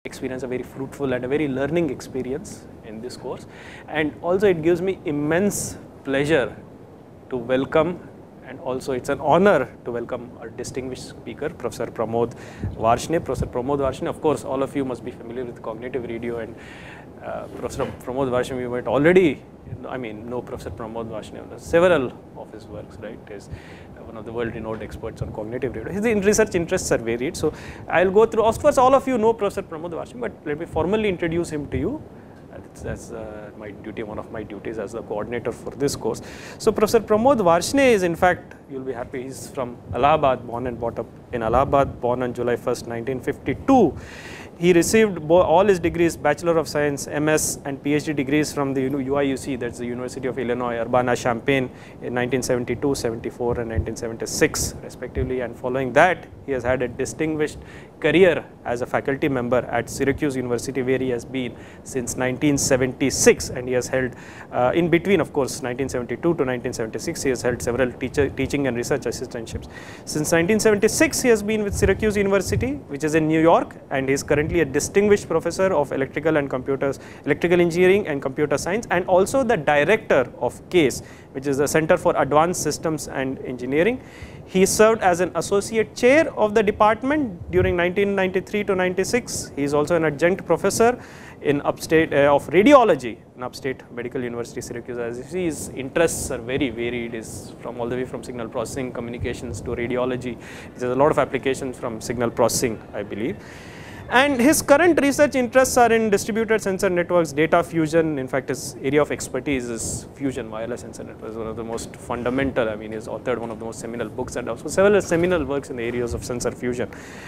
experience, a very fruitful and a very learning experience in this course. And also it gives me immense pleasure to welcome, and also it's an honor to welcome our distinguished speaker, Professor Pramod Varshney. Professor Pramod Varshney, of course, all of you must be familiar with cognitive radio, and Professor Pramod Varshney, you might already, know Professor Pramod Varshney on several of his works, right? He's one of the world-renowned experts on cognitive radio. His research interests are varied, so I'll go through. Of course, all of you know Professor Pramod Varshney, but let me formally introduce him to you. That's my duty, one of my duties as the coordinator for this course. So Professor Pramod Varshney is, in fact, you'll be happy, he's from Allahabad, born and brought up in Allahabad, born on July 1st, 1952. He received all his degrees, Bachelor of Science, MS and PhD degrees from the UIUC, that's the University of Illinois, Urbana-Champaign in 1972, 74 and 1976 respectively, and following that he has had a distinguished career as a faculty member at Syracuse University, where he has been since 1976, and he has held, in between of course 1972 to 1976, he has held several teaching and research assistantships. Since 1976 he has been with Syracuse University, which is in New York, and he is currently a distinguished professor of electrical engineering and computer science, and also the director of CASE, which is the Center for Advanced Systems and Engineering. He served as an associate chair of the department during 1993 to 96. He is also an adjunct professor in upstate of radiology in Upstate Medical University, Syracuse. As you see, his interests are very varied. Is from all the way from signal processing, communications to radiology. There's a lot of applications from signal processing, I believe. And his current research interests are in distributed sensor networks, data fusion. In fact, his area of expertise is fusion, wireless sensor networks, one of the most fundamental. He's authored one of the most seminal books and also several seminal works in the areas of sensor fusion.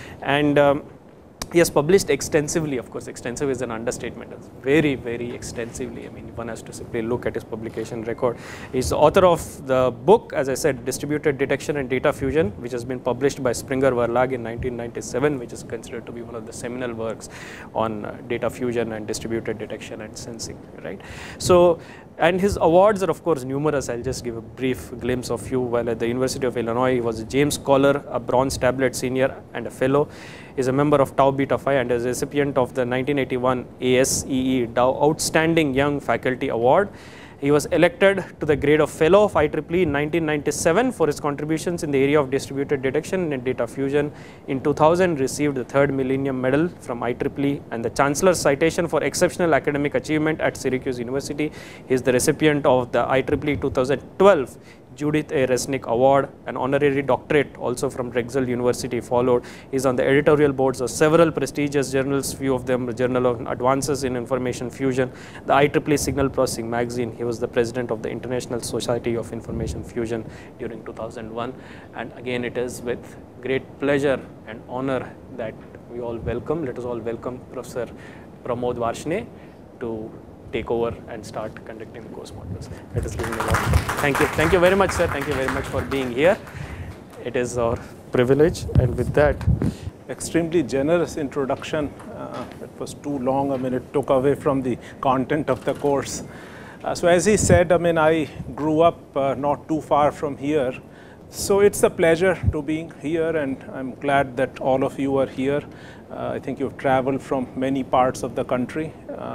And he has published extensively. Of course, extensive is an understatement. It's very, very extensively. One has to simply look at his publication record. He's the author of the book, as I said, Distributed Detection and Data Fusion, which has been published by Springer Verlag in 1997, which is considered to be one of the seminal works on data fusion and distributed detection and sensing, right? So, and his awards are of course numerous. I'll just give a brief glimpse of few. While at the University of Illinois, he was a James Scholar, a Bronze Tablet Senior and a Fellow. He is a member of Tau Beta Phi and is a recipient of the 1981 ASEE Dow Outstanding Young Faculty Award. He was elected to the grade of Fellow of IEEE in 1997 for his contributions in the area of distributed detection and data fusion. In 2000, received the 3rd Millennium Medal from IEEE and the Chancellor's Citation for Exceptional Academic Achievement at Syracuse University. He is the recipient of the IEEE 2012 Judith A. Resnick Award, an honorary doctorate also from Drexel University followed. He is on the editorial boards of several prestigious journals, few of them the Journal of Advances in Information Fusion, the IEEE Signal Processing Magazine. He was the president of the International Society of Information Fusion during 2001. And again, it is with great pleasure and honor that we all welcome, let us all welcome Professor Pramod Varshney to take over and start conducting the course modules. Let us give him a round. Thank you. Thank you very much, sir. Thank you very much for being here. It is our privilege, and with that, extremely generous introduction. It was too long. It took away from the content of the course. So as he said, I grew up not too far from here. So it's a pleasure to be here, and I'm glad that all of you are here. I think you've traveled from many parts of the country.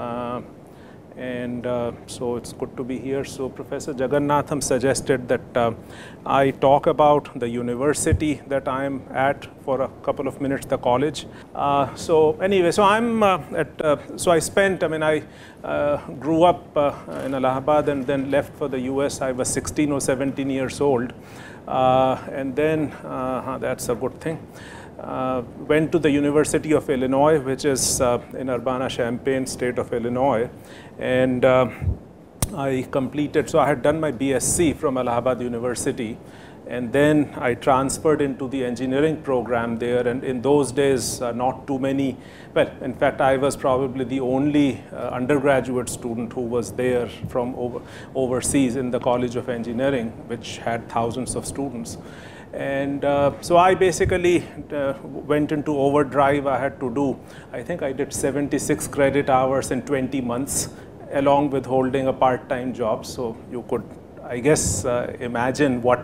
So it's good to be here. So Professor Jagannatham suggested that I talk about the university that I'm at for a couple of minutes, the college. So anyway, so I'm so I spent, I grew up in Allahabad and then left for the US. I was 16 or 17 years old. And then, that's a good thing. Went to the University of Illinois, which is in Urbana-Champaign, state of Illinois, and I completed, so I had done my BSc from Allahabad University, and then I transferred into the engineering program there, and in those days not too many, well, in fact I was probably the only undergraduate student who was there from overseas in the College of Engineering, which had thousands of students. And so I basically went into overdrive. I had to do, I think I did 76 credit hours in 20 months, along with holding a part-time job. So you could, I guess, imagine what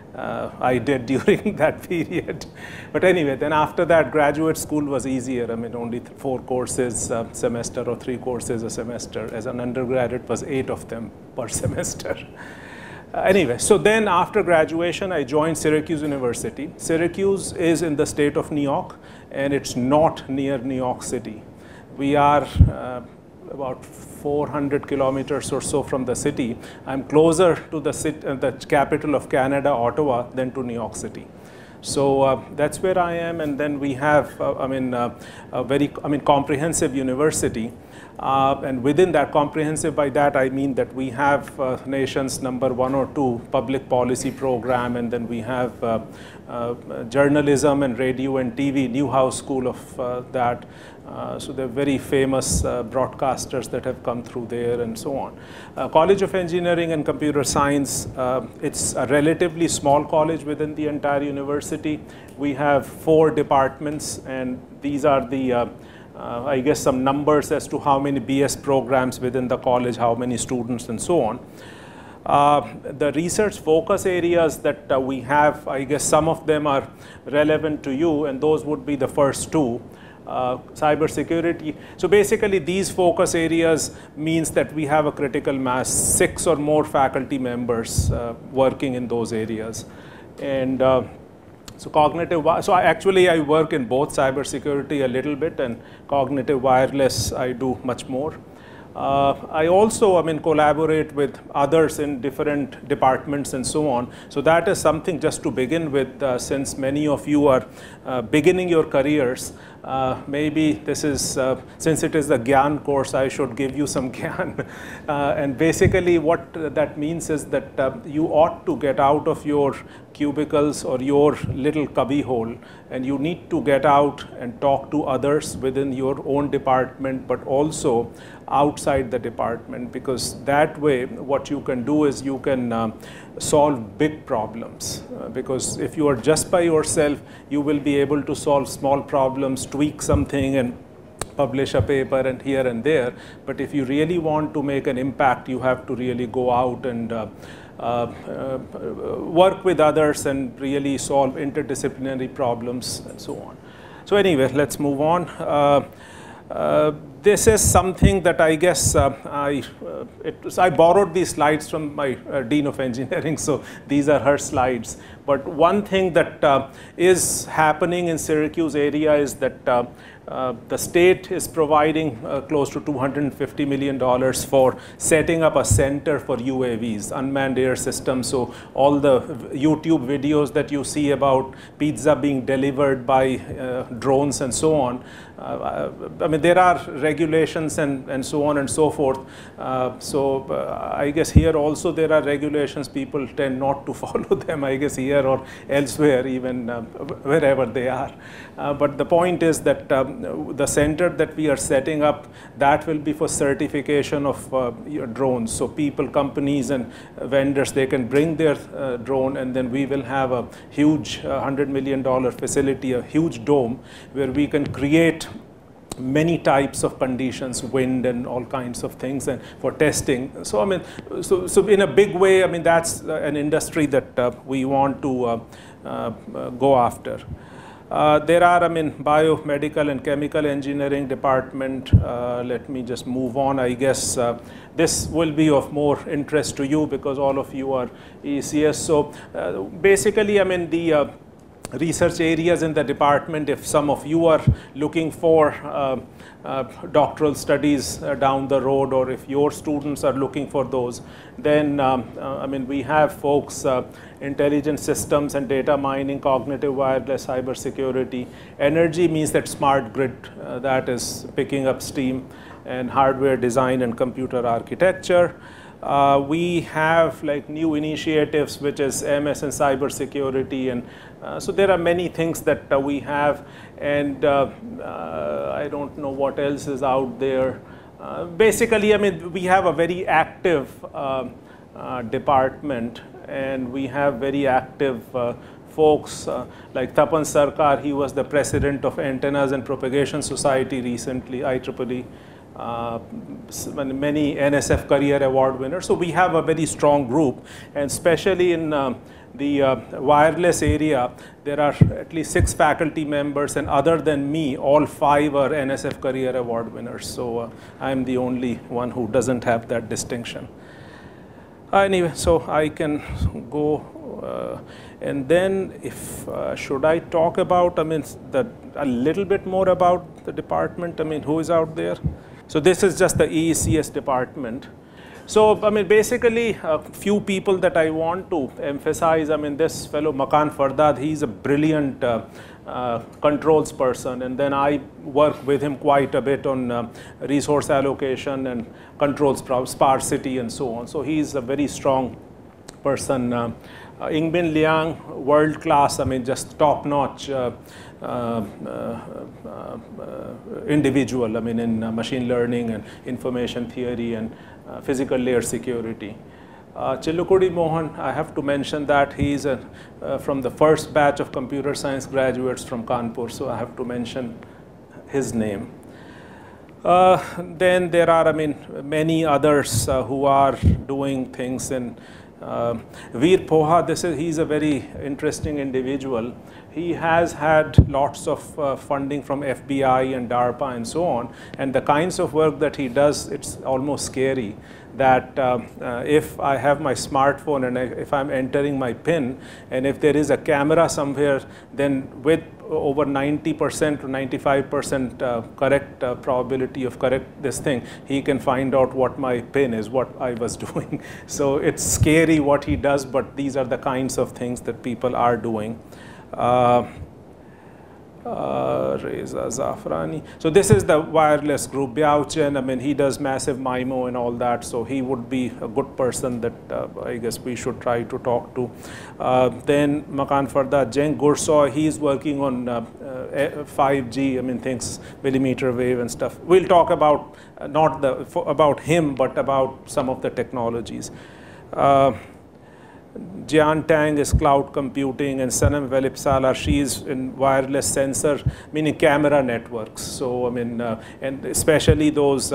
I did during that period. But anyway, then after that, graduate school was easier. I mean, only 4 courses a semester or 3 courses a semester. As an undergrad, it was 8 of them per semester. Anyway, so then after graduation, I joined Syracuse University. Syracuse is in the state of New York, and it's not near New York City. We are about 400 kilometers or so from the city. I'm closer to the capital of Canada, Ottawa, than to New York City. So that's where I am, and then we have, a very, comprehensive university. And within that, comprehensive, by that I mean that we have nation's number 1 or 2 public policy program, and then we have journalism and radio and TV, Newhouse School of that. So they're very famous broadcasters that have come through there and so on. College of Engineering and Computer Science, it's a relatively small college within the entire university. We have 4 departments, and these are the I guess some numbers as to how many BS programs within the college, how many students, and so on. The research focus areas that we have, I guess some of them are relevant to you, and those would be the first 2. Cybersecurity. So basically these focus areas means that we have a critical mass, 6 or more faculty members working in those areas. And so I work in both cybersecurity a little bit, and cognitive wireless I do much more. I also, collaborate with others in different departments and so on. So that is something just to begin with, since many of you are beginning your careers. Maybe this is, since it is the Gyan course, I should give you some Gyan. And basically what that means is that you ought to get out of your cubicles or your little cubby hole, and you need to get out and talk to others within your own department, but also outside the department, because that way what you can do is you can solve big problems. Because if you are just by yourself, you will be able to solve small problems, tweak something, and publish a paper and here and there. But if you really want to make an impact, you have to really go out and work with others and really solve interdisciplinary problems and so on. So anyway, let's move on. This is something that I guess I borrowed these slides from my Dean of Engineering, so these are her slides. But one thing that is happening in Syracuse area is that the state is providing close to $250 million for setting up a center for UAVs, unmanned air systems. So all the YouTube videos that you see about pizza being delivered by drones and so on, there are regulations and so on and so forth. I guess here also there are regulations. People tend not to follow them, I guess here or elsewhere, even wherever they are. But the point is that the center that we are setting up, that will be for certification of your drones. So people, companies, and vendors, they can bring their drone, and then we will have a huge $100 million facility, a huge dome, where we can create many types of conditions, wind and all kinds of things, and for testing. So so in a big way, that's an industry that we want to go after. There are, biomedical and chemical engineering department. Let me just move on. I guess this will be of more interest to you because all of you are ECS. So basically, the research areas in the department, if some of you are looking for doctoral studies down the road, or if your students are looking for those, then we have folks, intelligent systems and data mining, cognitive wireless, cybersecurity. Energy means that smart grid, that is picking up steam, and hardware design and computer architecture. We have like new initiatives, which is MS and cybersecurity, and so there are many things that we have, and I don't know what else is out there. Basically, we have a very active department, and we have very active folks like Tapan Sarkar. He was the president of Antennas and Propagation Society recently, IEEE. Many NSF Career Award winners. So we have a very strong group, and especially in the wireless area, there are at least 6 faculty members, and other than me, all 5 are NSF Career Award winners. So I'm the only one who doesn't have that distinction. Anyway, so I can go, and then if, should I talk about, I mean, a little bit more about the department, I mean, who is out there? So this is just the EECS department. So, I mean, basically, a few people that I want to emphasize, I mean, this fellow Makan Fardad, he's a brilliant controls person, and then I work with him quite a bit on resource allocation and controls, sparsity, and so on. So he's a very strong person. Ingbin Liang, world class, I mean, just top notch individual, I mean, in machine learning and information theory and physical layer security. Chillukudi Mohan, I have to mention that he's from the first batch of computer science graduates from Kanpur, so I have to mention his name. Then there are, I mean, many others who are doing things in Veer Poha, he's a very interesting individual. He has had lots of funding from FBI and DARPA and so on, and the kinds of work that he does, it's almost scary that if I have my smartphone and if I'm entering my PIN, and if there is a camera somewhere, then with over 90% to 95% correct probability of this thing, he can find out what my PIN is, what I was doing. So it's scary what he does, but these are the kinds of things that people are doing. Reza Zafrani. So this is the wireless group. Biao Chen, I mean, he does massive MIMO and all that, so he would be a good person that I guess we should try to talk to. Then Makan Farda, Jeng Gursoy, he's working on 5G, I mean, things, millimeter wave and stuff. We'll talk about, not about him, but about some of the technologies. Jian Tang is cloud computing, and Sanam Velipsala, she's in wireless sensor, meaning camera networks. So, I mean, and especially those,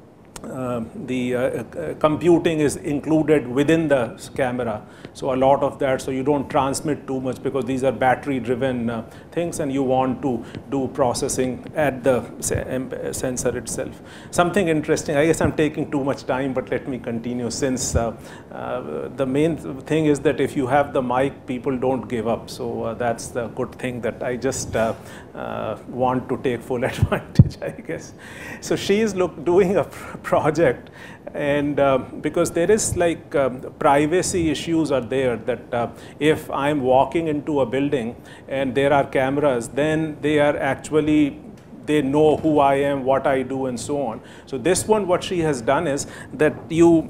computing is included within the camera. So a lot of that, so you don't transmit too much because these are battery driven things, and you want to do processing at the sensor itself. Something interesting, I guess I'm taking too much time, but let me continue, since the main thing is that if you have the mic, people don't give up. So that's the good thing, that I just want to take full advantage, I guess. So she is doing a project, and because there is like privacy issues are there, that if I'm walking into a building and there are cameras, then they are actually, they know who I am, what I do, and so on. So this one, what she has done is that you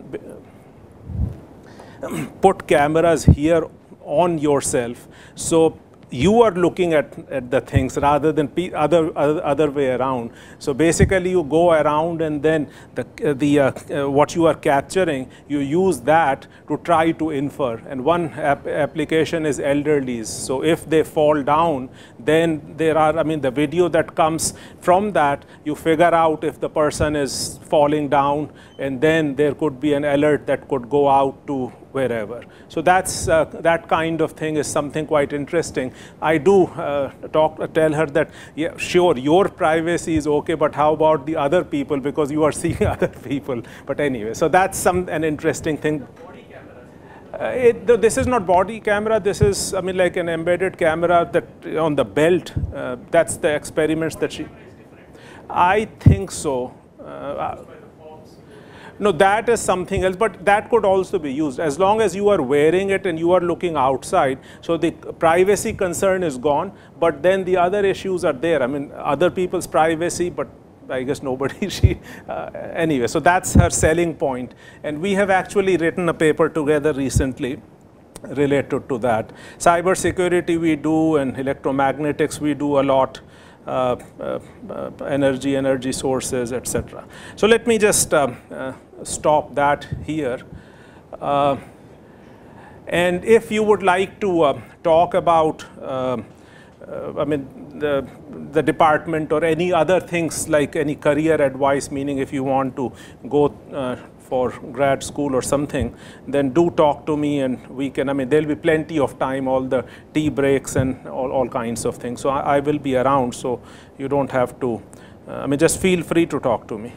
put cameras here on yourself, so you are looking at the things rather than other way around. So basically, you go around, and then what you are capturing, you use that to try to infer. And one application is elderlies. So if they fall down, then there are, I mean, the video that comes from that, you figure out if the person is falling down, and then there could be an alert that could go out to wherever. So that's that kind of thing is something quite interesting. I do tell her that, yeah, sure, your privacy is okay, but how about the other people, because you are seeing other people. But anyway, so that's an interesting thing. This is not body camera. This is, I mean, like an embedded camera that on the belt. That's the experiments that she. I think so. No, that is something else, but that could also be used as long as you are wearing it and you are looking outside. So the privacy concern is gone, but then the other issues are there. I mean, other people's privacy, but I guess nobody, anyway, so that's her selling point. And we have actually written a paper together recently related to that. Cyber security we do, and electromagnetics we do a lot. Energy sources, etc. So let me just stop that here. And if you would like to talk about, I mean, the department or any other things, like any career advice, meaning if you want to go for grad school or something, then do talk to me, and we can, I mean, there'll be plenty of time, all the tea breaks and all kinds of things. So I will be around, so you don't have to, I mean, just feel free to talk to me.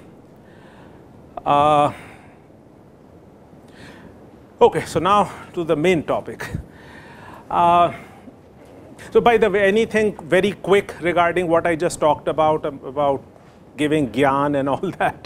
Okay, so now to the main topic. So by the way, anything very quick regarding what I just talked about giving gyan and all that?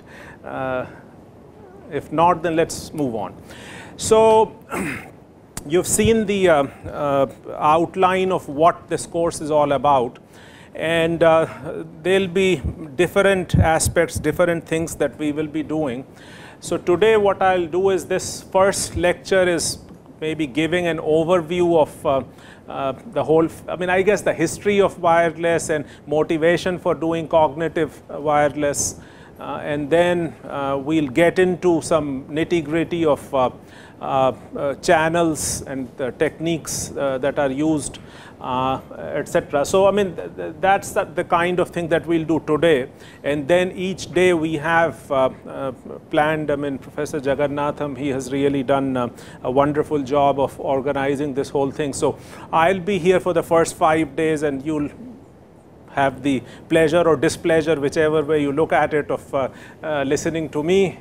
If not, then let's move on. So you've seen the outline of what this course is all about, and there'll be different aspects, different things that we will be doing. So today what I'll do is, this first lecture is maybe giving an overview of the whole, I mean, I guess the history of wireless and motivation for doing cognitive wireless, and then we'll get into some nitty-gritty of channels and techniques that are used, etc. So I mean, that's the kind of thing that we'll do today. And then each day we have planned, I mean, Professor Jagannatham, he has really done a wonderful job of organizing this whole thing. So I'll be here for the first 5 days, and you'll have the pleasure or displeasure, whichever way you look at it, of listening to me.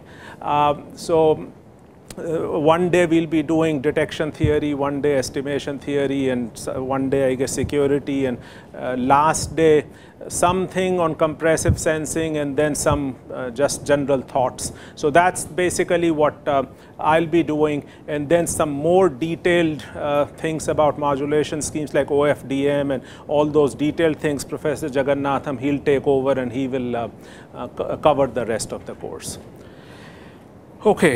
One day we'll be doing detection theory, one day estimation theory, and one day, I guess, security, and last day something on compressive sensing, and then some just general thoughts. So that's basically what I'll be doing, and then some more detailed things about modulation schemes like OFDM and all those detailed things. Professor Jagannatham, he'll take over and he will cover the rest of the course. Okay.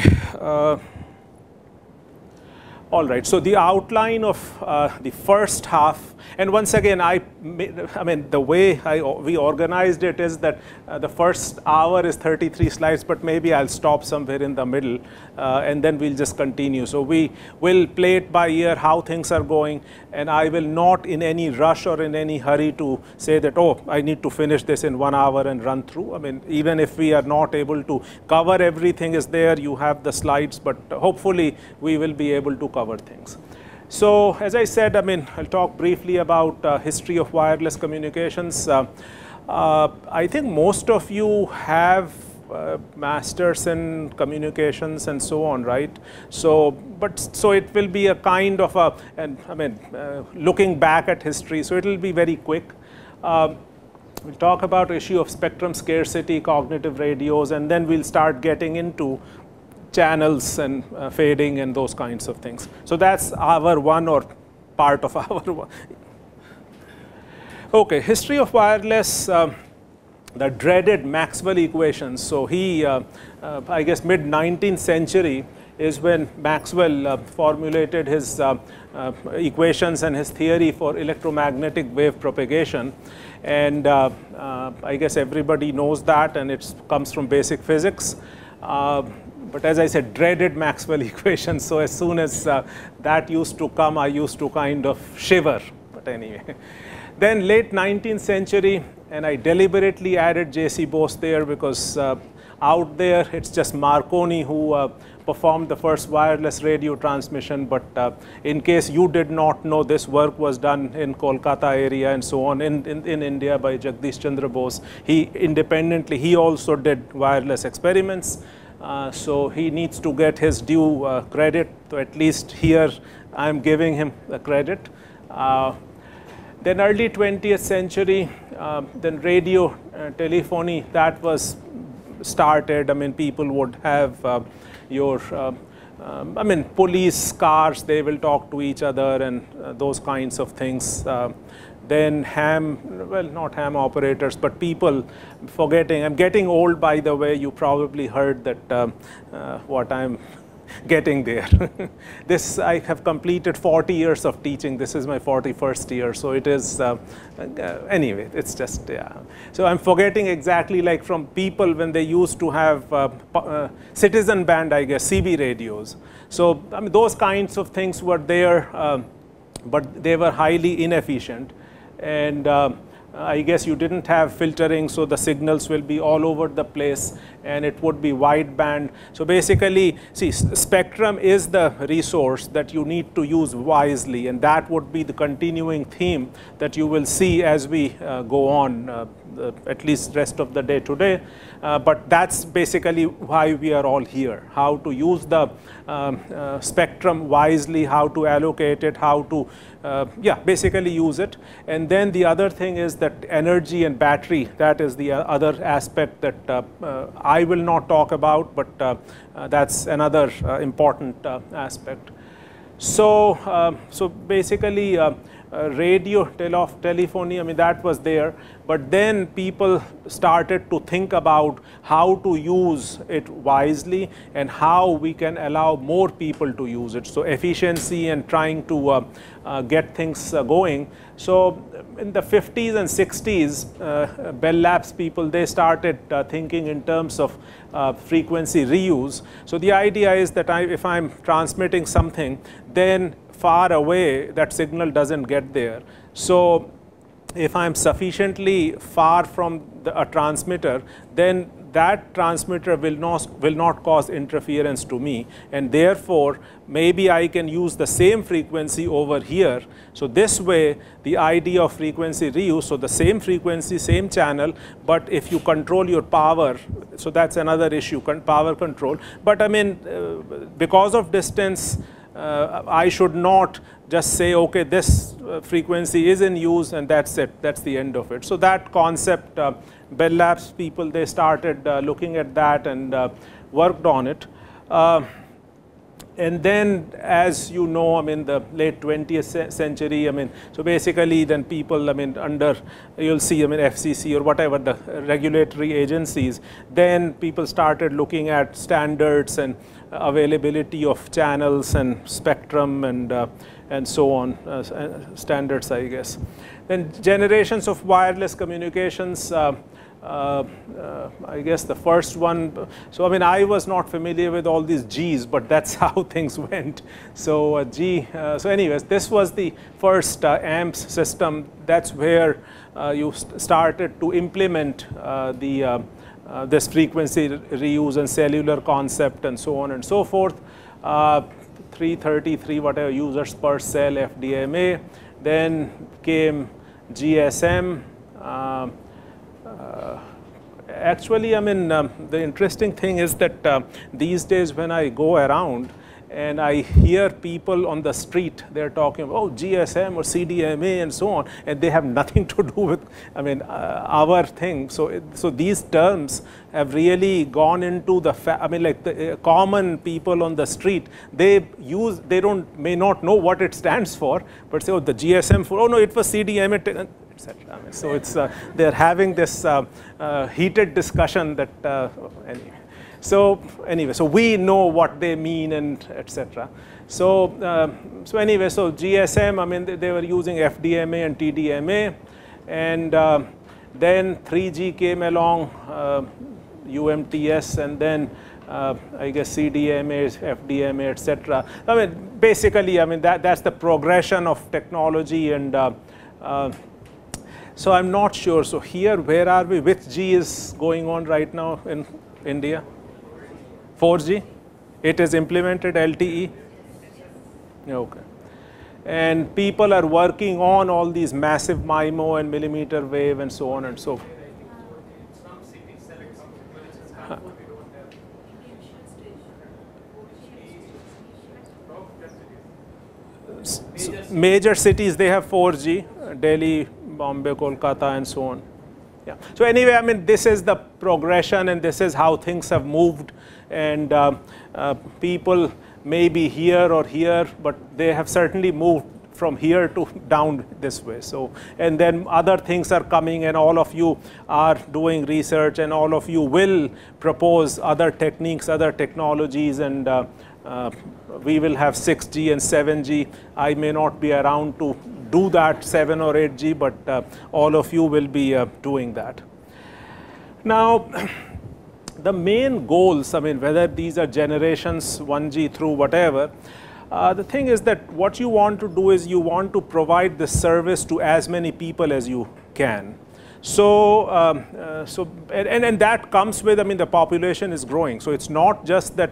All right. So the outline of the first half, and once again, I mean, the way we organized it is that the first hour is 33 slides, but maybe I'll stop somewhere in the middle, and then we'll just continue. So we will play it by ear, how things are going, and I will not in any rush or in any hurry to say that, oh, I need to finish this in 1 hour and run through. I mean, even if we are not able to cover everything is there, you have the slides, but hopefully we will be able to cover things. So as I said, I mean, I'll talk briefly about history of wireless communications. I think most of you have masters in communications and so on, right? So it will be a kind of a, and I mean, looking back at history, so it will be very quick. We'll talk about issue of spectrum scarcity, cognitive radios, and then we'll start getting into channels and fading and those kinds of things. So that's our one, or part of our one. Okay, history of wireless, the dreaded Maxwell equations. So he, I guess mid-19th century is when Maxwell formulated his equations and his theory for electromagnetic wave propagation. And I guess everybody knows that, and it comes from basic physics. But as I said, dreaded Maxwell equations. So as soon as that used to come, I used to kind of shiver. But anyway, then late 19th century, and I deliberately added J.C. Bose there because out there it's just Marconi who performed the first wireless radio transmission. But in case you did not know, this work was done in Kolkata area and so on in India by Jagdish Chandra Bose. He independently, he also did wireless experiments. So he needs to get his due credit. So at least here I am giving him the credit. Then early 20th century, then radio telephony, that was started. I mean, people would have I mean, police cars, they will talk to each other and those kinds of things. Then well, not ham operators, but people forgetting. I'm getting old, by the way. You probably heard that what I'm getting there. This, I have completed 40 years of teaching. This is my 41st year. So it is, anyway, it's just, yeah. So I'm forgetting exactly, like from people when they used to have citizen band, I guess, CB radios. So I mean, those kinds of things were there, but they were highly inefficient. And I guess you didn't have filtering, so the signals will be all over the place and it would be wideband. So basically, see, spectrum is the resource that you need to use wisely, and that would be the continuing theme that you will see as we go on, at least rest of the day today. But that's basically why we are all here, how to use the spectrum wisely, how to allocate it, how to basically use it. And then the other thing is that energy and battery, that is the other aspect that I will not talk about, but that's another important aspect. So, so basically radio, telephony, I mean, that was there, but then people started to think about how to use it wisely and how we can allow more people to use it. So efficiency and trying to get things going. So in the 50s and 60s, Bell Labs people, they started thinking in terms of frequency reuse. So the idea is that if I'm transmitting something, then far away that signal doesn't get there. So if I'm sufficiently far from a transmitter, then that transmitter will not cause interference to me, and therefore maybe I can use the same frequency over here. So this way the idea of frequency reuse, so the same frequency, same channel, but if you control your power, so that's another issue, power control. But I mean, because of distance, I should not just say, okay, this frequency is in use and that's it, that's the end of it. So that concept, Bell Labs people, they started looking at that and worked on it. And then, as you know, I mean, the late 20th century, I mean, so basically then people, I mean, under, you'll see, I mean, FCC or whatever, the regulatory agencies, then people started looking at standards and availability of channels and spectrum and so on, standards, I guess. Then generations of wireless communications, I guess the first one, so I mean, I was not familiar with all these Gs, but that's how things went. So so anyways, this was the first AMPS system. That's where you started to implement this frequency reuse and cellular concept and so on and so forth. 333 whatever users per cell FDMA. Then came GSM. Actually, I mean, the interesting thing is that these days when I go around and I hear people on the street, they're talking about, oh, GSM or CDMA and so on, and they have nothing to do with, I mean, our thing. So these terms have really gone into the, I mean, like the common people on the street, they may not know what it stands for, but say, oh, the GSM for, oh no, it was CDMA. I mean, so it's they're having this heated discussion that anyway. So anyway, so we know what they mean and etc. So so anyway, so GSM, I mean, they were using FDMA and TDMA, and then 3G came along, UMTS, and then I guess CDMA, FDMA, etc. I mean, basically, I mean, that's the progression of technology. And so I'm not sure. So here, where are we? Which G is going on right now in India? 4G? It is implemented LTE? Okay. And people are working on all these massive MIMO and millimeter wave and so on and so forth. Some cities select something, but it's a we don't have. Major cities, they have 4G, Delhi, Bombay, Kolkata, and so on. Yeah. So anyway, I mean, this is the progression, and this is how things have moved. And people may be here or here, but they have certainly moved from here to down this way. So, and then other things are coming, and all of you are doing research, and all of you will propose other techniques, other technologies, and we will have 6G and 7G. I may not be around to do that 7 or 8G, but all of you will be doing that. Now, the main goals, I mean, whether these are generations 1G through whatever, the thing is that what you want to do is you want to provide the service to as many people as you can. So, and that comes with, I mean, the population is growing. So it's not just that,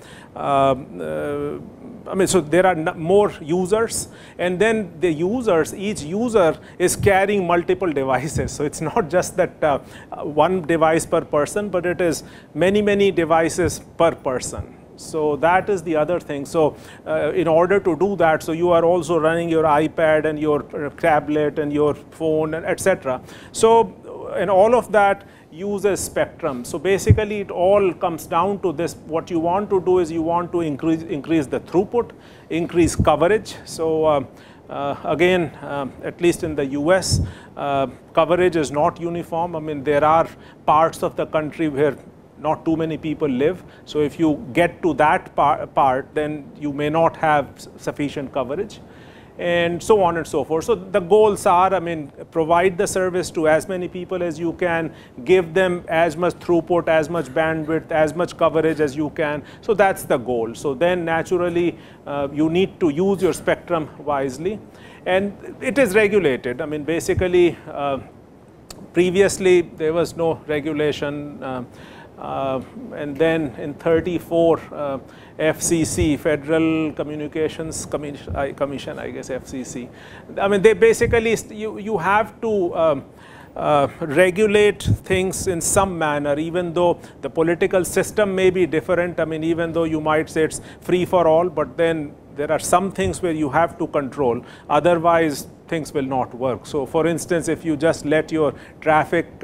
I mean, so there are more users, and then the users, each user is carrying multiple devices. So it's not just that one device per person, but it is many, many devices per person. So that is the other thing. So in order to do that, so you are also running your iPad and your tablet and your phone, and etc. So, and all of that uses spectrum. So basically it all comes down to this. What you want to do is you want to increase the throughput, increase coverage. So again, at least in the US, coverage is not uniform. I mean, there are parts of the country where not too many people live. So if you get to that part, then you may not have sufficient coverage, and so on and so forth. So the goals are, I mean, provide the service to as many people as you can, give them as much throughput, as much bandwidth, as much coverage as you can. So that's the goal. So then naturally, you need to use your spectrum wisely, and it is regulated. I mean, basically, previously there was no regulation. And then in 34, FCC, Federal Communications Commission, I guess FCC. I mean, they basically, you have to regulate things in some manner, even though the political system may be different. I mean, even though you might say it's free for all, but then there are some things where you have to control. Otherwise, things will not work. So for instance, if you just let your traffic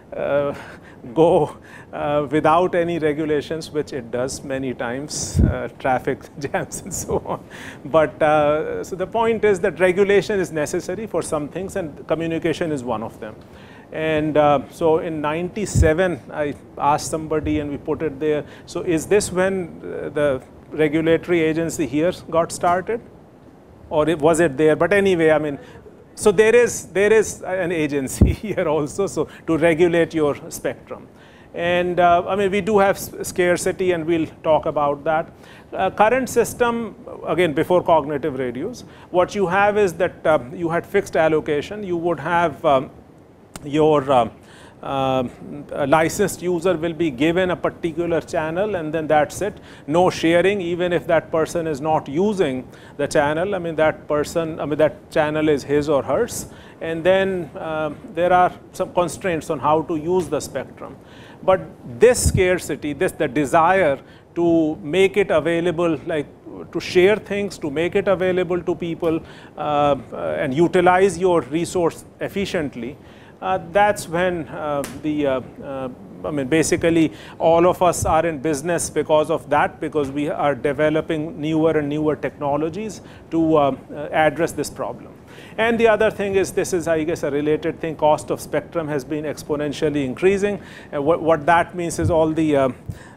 go without any regulations, which it does many times, traffic jams and so on. But so the point is that regulation is necessary for some things, and communication is one of them. And so in 97, I asked somebody and we put it there. So is this when the regulatory agency here got started? Or was it there? But anyway, I mean, so there is an agency here also, so to regulate your spectrum. And I mean, we do have scarcity, and we'll talk about that. Current system, again, before cognitive radios, what you have is that you had fixed allocation. You would have your licensed user will be given a particular channel, and then that's it. No sharing, even if that person is not using the channel. I mean, that person, I mean, that channel is his or hers. And then there are some constraints on how to use the spectrum. But this scarcity, the desire to make it available, like to share things, to make it available to people, and utilize your resource efficiently, that's when I mean, basically all of us are in business because of that, because we are developing newer and newer technologies to address this problem. And the other thing is, this is, I guess, a related thing, cost of spectrum has been exponentially increasing. And what that means is all the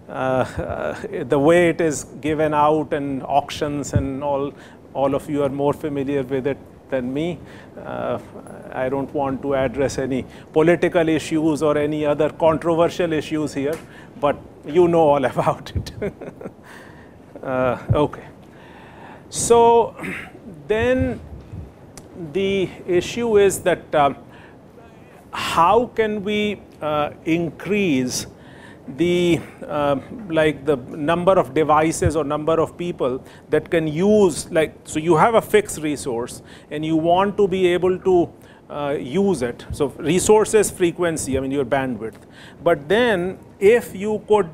way it is given out and auctions and all of you are more familiar with it than me. I don't want to address any political issues or any other controversial issues here, but you know all about it. Okay. So then the issue is that how can we increase the like the number of devices or number of people that can use, like, so you have a fixed resource and you want to be able to use it. So resources, frequency, I mean your bandwidth. But then if you could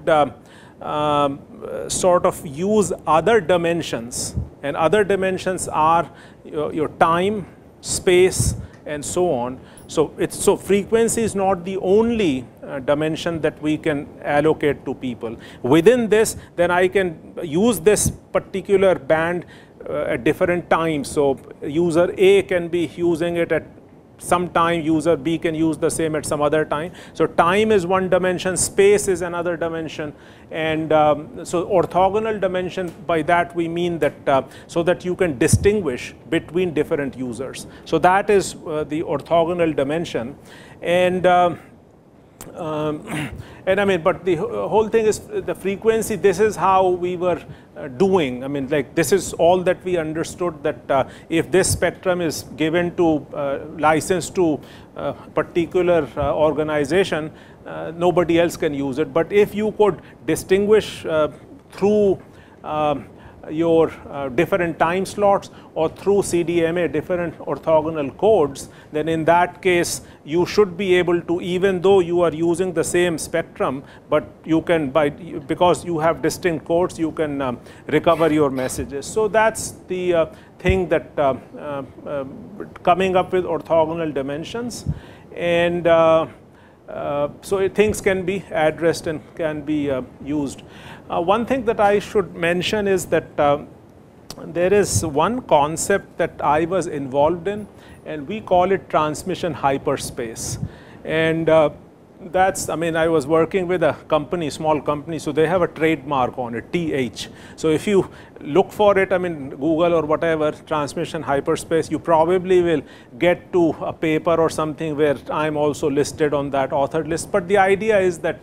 sort of use other dimensions, and other dimensions are your time, space, and so on. So frequency is not the only dimension that we can allocate to people. Within this, then I can use this particular band at different times. So user A can be using it at some time, user B can use the same at some other time. So time is one dimension, space is another dimension, and so orthogonal dimension, by that we mean that so that you can distinguish between different users. So that is the orthogonal dimension. And And I mean, but the whole thing is the frequency. This is how we were doing. I mean, like this is all that we understood, that if this spectrum is given to license to a particular organization, nobody else can use it. But if you could distinguish through your different time slots or through CDMA different orthogonal codes, then in that case you should be able to, even though you are using the same spectrum, but you can, because you have distinct codes, you can recover your messages. So that's the thing, that coming up with orthogonal dimensions, and so things can be addressed and can be used. One thing that I should mention is that there is one concept that I was involved in, and we call it transmission hyperspace. And that's, I mean, I was working with a company, small company, so they have a trademark on it, TH. So if you look for it, I mean, Google or whatever, transmission hyperspace, you probably will get to a paper or something where I'm also listed on that authored list. But the idea is that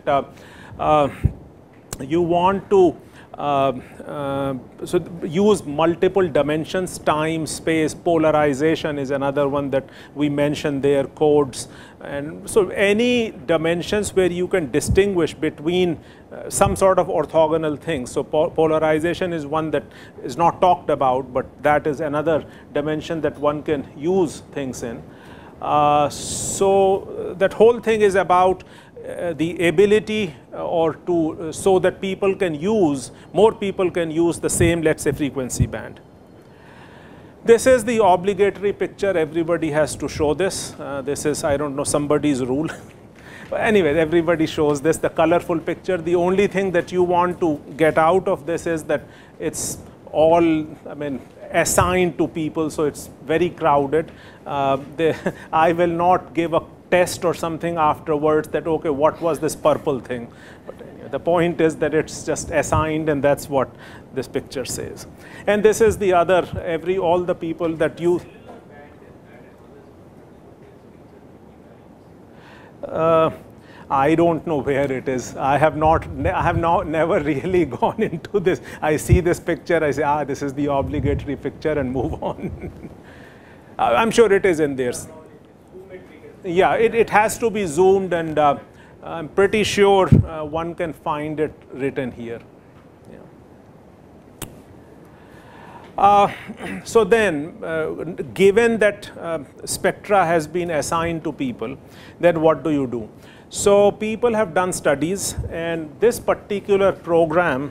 you want to so use multiple dimensions, time, space, polarization is another one that we mentioned there, codes. And so any dimensions where you can distinguish between some sort of orthogonal things. So polarization is one that is not talked about, but that is another dimension that one can use things in. So that whole thing is about the ability or to, so that people can use, more people can use the same, let's say, frequency band. This is the obligatory picture. Everybody has to show this. This is, I don't know, somebody's rule. But anyway, everybody shows this, the colorful picture. The only thing that you want to get out of this is that it's all, I mean, assigned to people, so it's very crowded. I will not give a test or something afterwards that, okay, what was this purple thing? But anyway, the point is that it's just assigned, and that's what this picture says. And this is the other, all the people that you, I don't know where it is. I have never really gone into this. I see this picture, I say, this is the obligatory picture, and move on. I'm sure it is in there. Yeah, it has to be zoomed, and I'm pretty sure one can find it written here. Yeah. So then, given that spectra has been assigned to people, then what do you do? So people have done studies, and this particular program,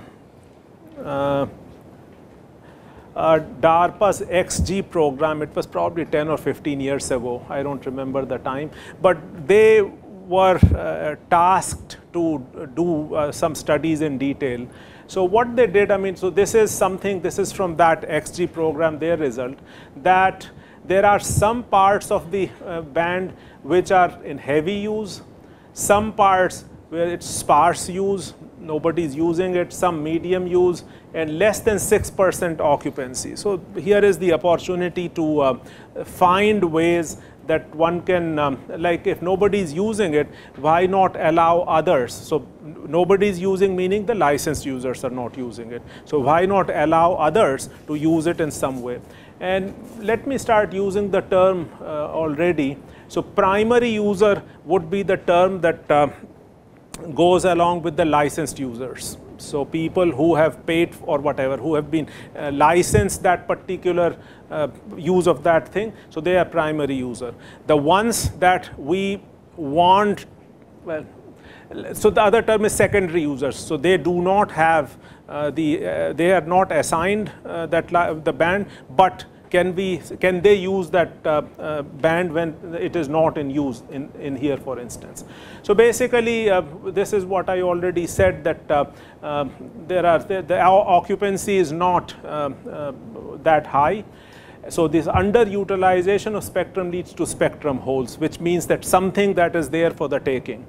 DARPA's XG program, it was probably 10 or 15 years ago, I don't remember the time, but they were tasked to do some studies in detail. So what they did, I mean, so this is something, this is from that XG program, their result, that there are some parts of the band which are in heavy use, some parts where it's sparse use, nobody's using it, some medium use, and less than 6% occupancy. So here is the opportunity to find ways that one can, like if nobody's using it, why not allow others? So nobody's using, meaning the licensed users are not using it. So why not allow others to use it in some way? And let me start using the term already. So primary user would be the term that goes along with the licensed users. So people who have paid or whatever, who have been licensed that particular use of that thing, so they are primary user. The ones that we want, well, so the other term is secondary users. So they do not have they are not assigned the band, but can they use that band when it is not in use in here, for instance. So basically, this is what I already said, that the occupancy is not that high. So this underutilization of spectrum leads to spectrum holes, which means that something that is there for the taking.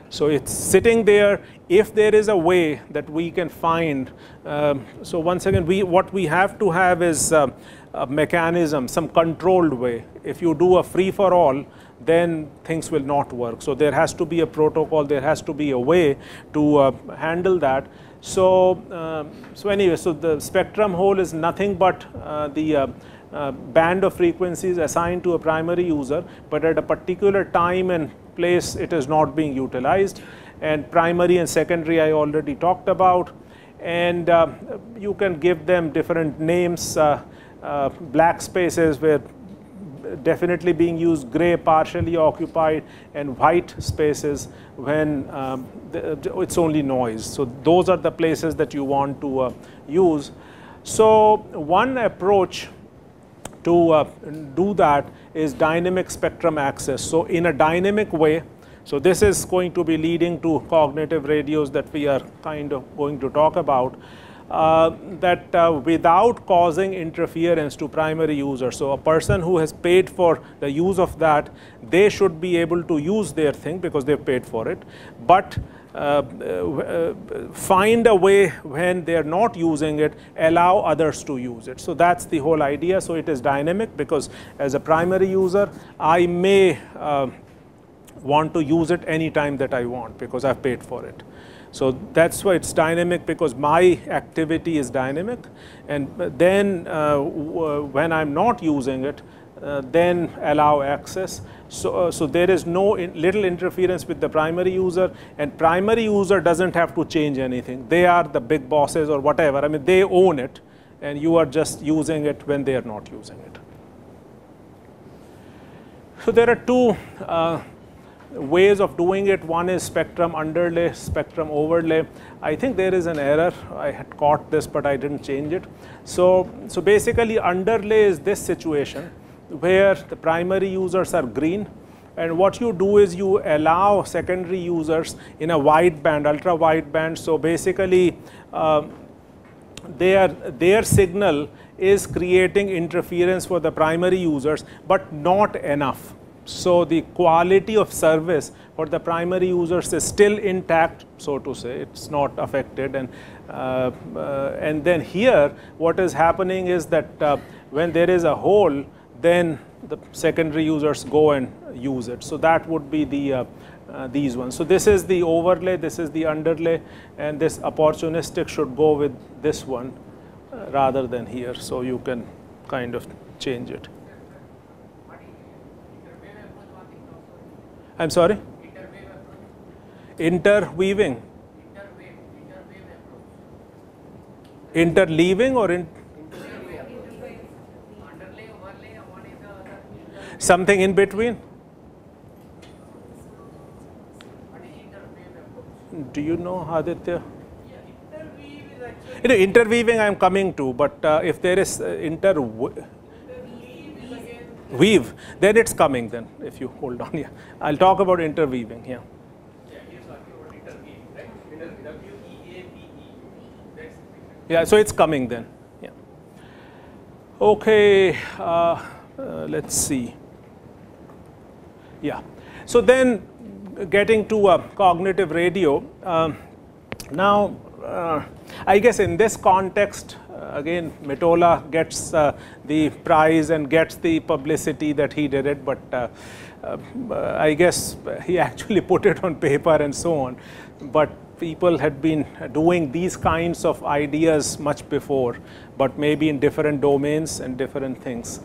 So it's sitting there. If there is a way that we can find, so once again, what we have to have is a mechanism, some controlled way. If you do a free for all, then things will not work. So there has to be a protocol, there has to be a way to handle that. So, anyway, so the spectrum hole is nothing but the band of frequencies assigned to a primary user, but at a particular time and place it is not being utilized. And primary and secondary I already talked about, and you can give them different names. Black spaces were definitely being used, gray partially occupied, and white spaces when it's only noise. So those are the places that you want to use. So one approach to do that is dynamic spectrum access. So in a dynamic way, so this is going to be leading to cognitive radios that we are kind of going to talk about, that without causing interference to primary users. So a person who has paid for the use of that, they should be able to use their thing because they've paid for it, but find a way when they're not using it, allow others to use it. So that's the whole idea. So it is dynamic because as a primary user, I may want to use it anytime that I want because I've paid for it. So that's why it's dynamic, because my activity is dynamic, and then when I'm not using it, then allow access. So there is no little interference with the primary user, and primary user doesn't have to change anything. They are the big bosses or whatever. I mean, they own it, and you are just using it when they are not using it. So there are two ways of doing it. One is spectrum underlay, spectrum overlay. I think there is an error. I had caught this, but I didn't change it. So basically, underlay is this situation where the primary users are green, and what you do is you allow secondary users in a wideband, ultra wideband. So basically, their signal is creating interference for the primary users, but not enough. So the quality of service for the primary users is still intact, so to say. It's not affected. And then here, what is happening is that when there is a hole, then the secondary users go and use it. So that would be the these ones. So this is the overlay, this is the underlay, and this opportunistic should go with this one rather than here. So you can kind of change it. I'm sorry? Interweaving. Interleaving or something in between? Do you know, Aditya? Interweaving I'm coming to, but if there is weave, then it's coming then, if you hold on. Yeah, I'll talk about interweaving. Yeah. Yeah, so it's coming then. Yeah. Okay, let's see. Yeah. So then getting to cognitive radio. Now, I guess in this context, again, Mitola gets the prize and gets the publicity that he did it, but I guess he actually put it on paper and so on. But people had been doing these kinds of ideas much before, but maybe in different domains and different things.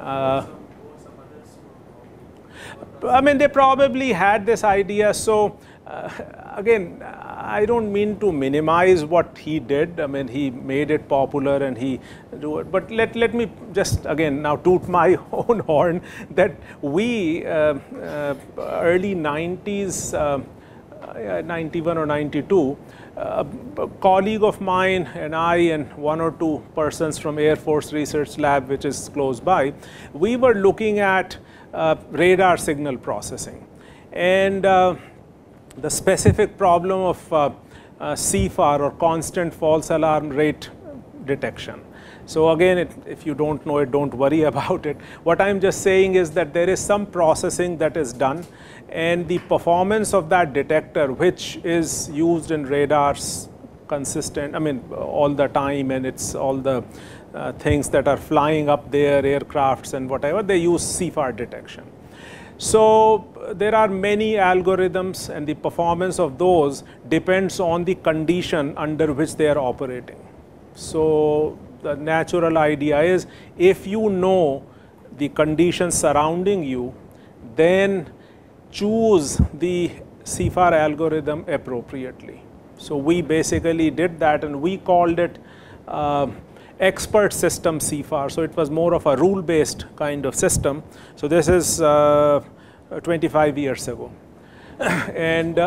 I mean, they probably had this idea. So again, I don't mean to minimize what he did. I mean, he made it popular and he do it. But let me just again now toot my own horn that we early 90s, 91 or 92, a colleague of mine and I and one or two persons from Air Force Research Lab, which is close by, we were looking at radar signal processing. And the specific problem of CFAR, or constant false alarm rate detection. So again, if you don't know it, don't worry about it. What I'm just saying is that there is some processing that is done, and the performance of that detector, which is used in radars consistent, I mean, all the time, and it's all the things that are flying up there, aircrafts and whatever, they use CFAR detection. So there are many algorithms, and the performance of those depends on the condition under which they are operating. So the natural idea is, if you know the conditions surrounding you, then choose the CFAR algorithm appropriately. So we basically did that, and we called it expert system CFAR. So it was more of a rule-based kind of system. So this is 25 years ago. And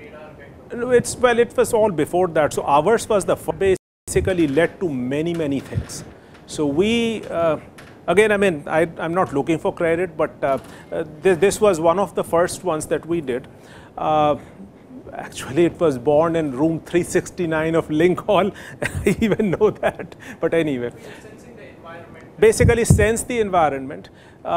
it was all before that. So ours was the basically led to many things. So we, again, I mean, I'm not looking for credit, but this was one of the first ones that we did. Actually, it was born in room 369 of Link Hall. I even know that. But anyway, Sensing the environment. Basically sense the environment.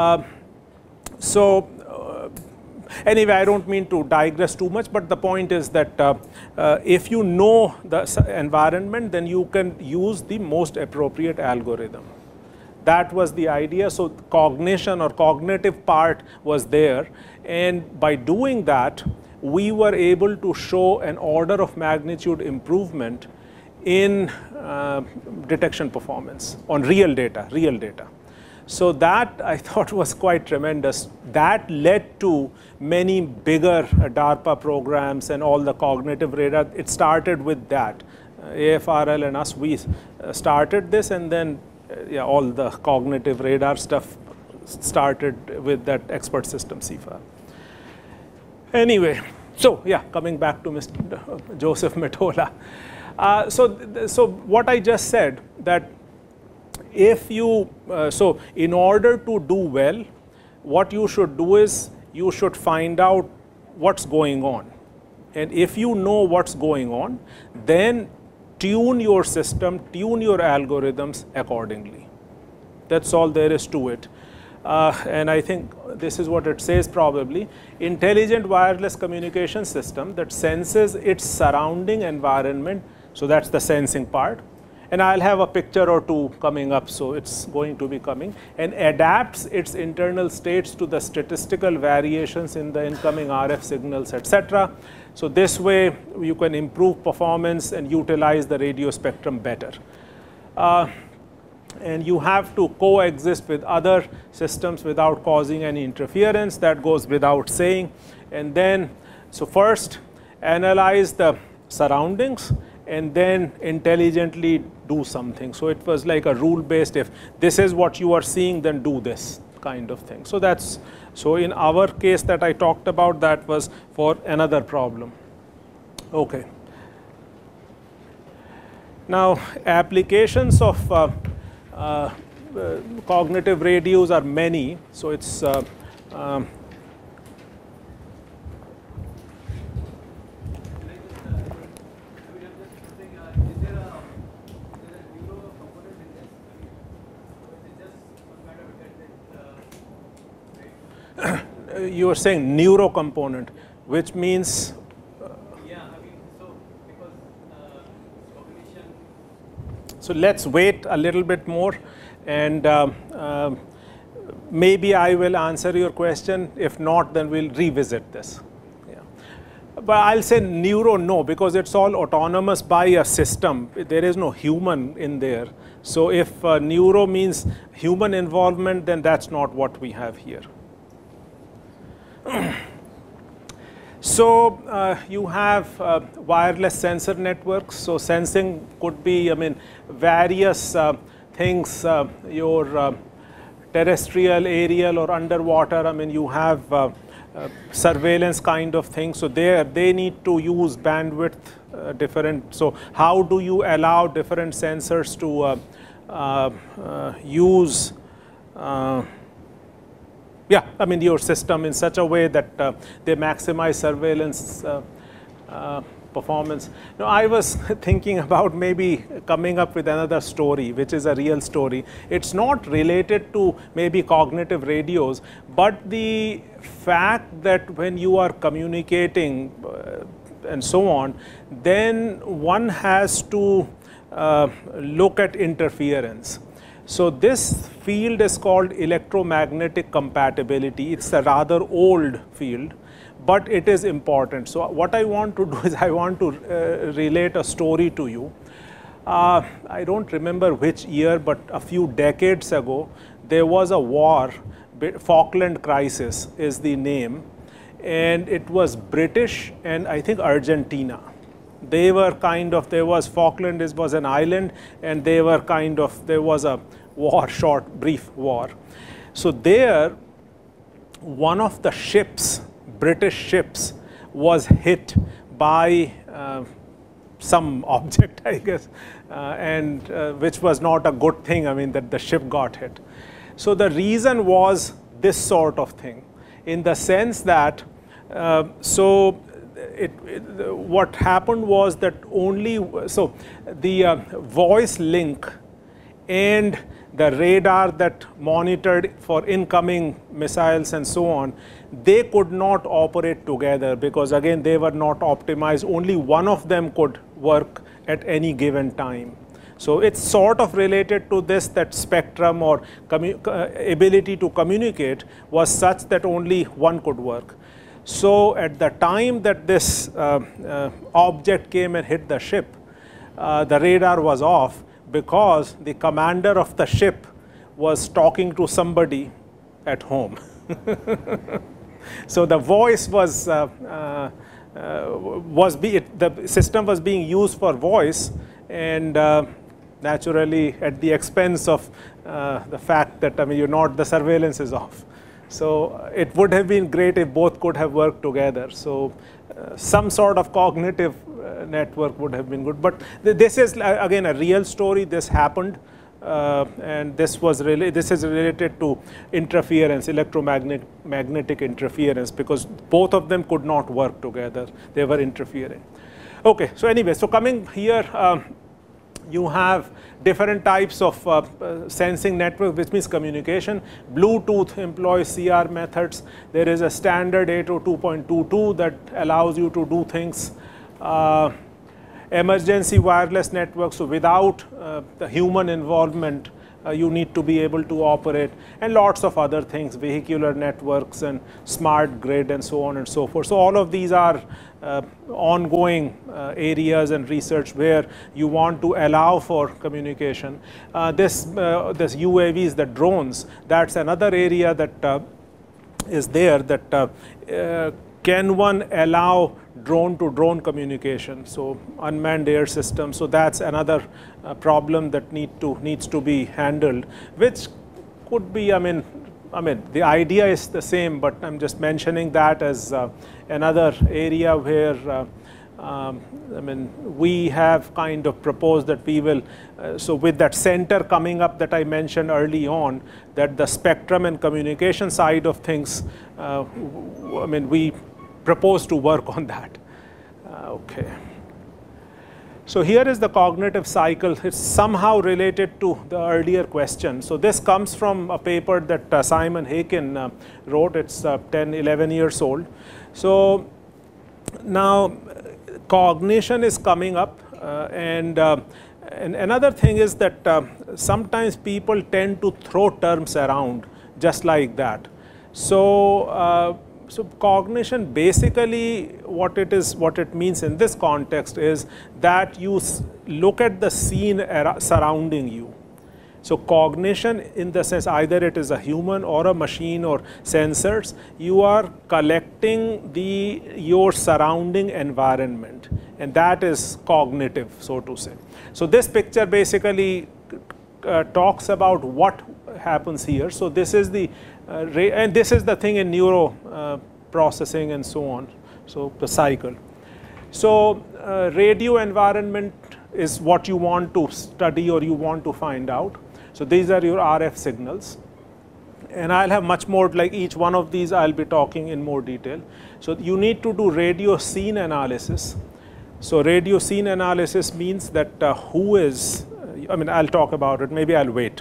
Anyway, I don't mean to digress too much, but the point is that if you know the environment, then you can use the most appropriate algorithm. That was the idea. So cognition or cognitive part was there, and by doing that, we were able to show an order of magnitude improvement in detection performance on real data. So that I thought was quite tremendous. That led to many bigger DARPA programs and all the cognitive radar. It started with that. AFRL and us, we started this, and then yeah, all the cognitive radar stuff started with that expert system CFAR. Anyway, so yeah, coming back to Mr. Joseph Matola. So what I just said, that if you, so in order to do well, what you should do is you should find out what's going on. And if you know what's going on, then tune your system, tune your algorithms accordingly. That's all there is to it. And I think this is what it says probably. Intelligent wireless communication system that senses its surrounding environment. So that's the sensing part. And I'll have a picture or two coming up, so it's going to be coming. And adapts its internal states to the statistical variations in the incoming RF signals, etc. So this way you can improve performance and utilize the radio spectrum better. And you have to coexist with other systems without causing any interference. That goes without saying. And then, so first, analyze the surroundings, and then intelligently do something. So it was like a rule-based, if this is what you are seeing, then do this kind of thing. So that's, so in our case that I talked about, that was for another problem. Okay. Now, applications of cognitive radios are many. So it's you are saying neuro component, which means Yeah, I mean, so because cognition. so let's wait a little bit more, and maybe I will answer your question. If not, then we'll revisit this. Yeah. But I'll say neuro, no, because it's all autonomous by a system. There is no human in there. So if neuro means human involvement, then that's not what we have here. So you have wireless sensor networks. So sensing could be, I mean, various things, your terrestrial, aerial, or underwater. I mean, you have surveillance kind of things. So there, they need to use bandwidth different. So how do you allow different sensors to use yeah, I mean, your system in such a way that they maximize surveillance performance. Now, I was thinking about maybe coming up with another story, which is a real story. It's not related to maybe cognitive radios, but the fact that when you are communicating and so on, then one has to look at interference. So this field is called electromagnetic compatibility. It's a rather old field, but it is important. So what I want to do is I want to relate a story to you. I don't remember which year, but a few decades ago, there was a war. Falkland Crisis is the name, and it was British and I think Argentina. They were kind of, there was Falkland was an island, and they were kind of, there was a war, short, brief war. So there, one of the ships, British ships, was hit by some object, I guess, and which was not a good thing, I mean, that the ship got hit. So the reason was this sort of thing, in the sense that, what happened was that the voice link and the radar that monitored for incoming missiles and so on, they could not operate together because again they were not optimized. Only one of them could work at any given time. So it's sort of related to this, that spectrum or ability to communicate was such that only one could work. So at the time that this object came and hit the ship, the radar was off because the commander of the ship was talking to somebody at home. So the voice was, the system was being used for voice, and naturally at the expense of the fact that, I mean, the surveillance is off. So it would have been great if both could have worked together. So some sort of cognitive network would have been good. But this is again a real story. This happened, and this is related to interference, electromagnetic interference, because both of them could not work together. They were interfering. Okay. So anyway, so coming here. You have different types of sensing network, which means communication. Bluetooth employs CR methods. There is a standard 802.22 that allows you to do things. Emergency wireless networks, so without the human involvement, you need to be able to operate, and lots of other things, vehicular networks and smart grid and so on and so forth. So all of these are ongoing areas and research where you want to allow for communication. This UAVs, the drones, that's another area that is there, that can one allow drone-to-drone communication, so unmanned air system. So that's another problem that needs to be handled, which could be, I mean, the idea is the same, but I'm just mentioning that as another area where, we have kind of proposed that we will, so with that center coming up that I mentioned early on, that the spectrum and communication side of things, we propose to work on that. Okay. So here is the cognitive cycle. It's somehow related to the earlier question. So this comes from a paper that Simon Haken wrote. It's 10, 11 years old. So now cognition is coming up, and another thing is that sometimes people tend to throw terms around just like that. So so cognition, basically what it means in this context is that you look at the scene surrounding you. So cognition, in the sense either it is a human or a machine or sensors, you are collecting your surrounding environment, and that is cognitive, so to say. So this picture basically talks about what happens here. So this is the and this is the thing in neuro processing and so on, so the cycle. So radio environment is what you want to study or you want to find out. So these are your RF signals, and I'll have much more, like each one of these I'll be talking in more detail. So you need to do radio scene analysis. So radio scene analysis means that who is, I mean, I'll talk about it, maybe I'll wait.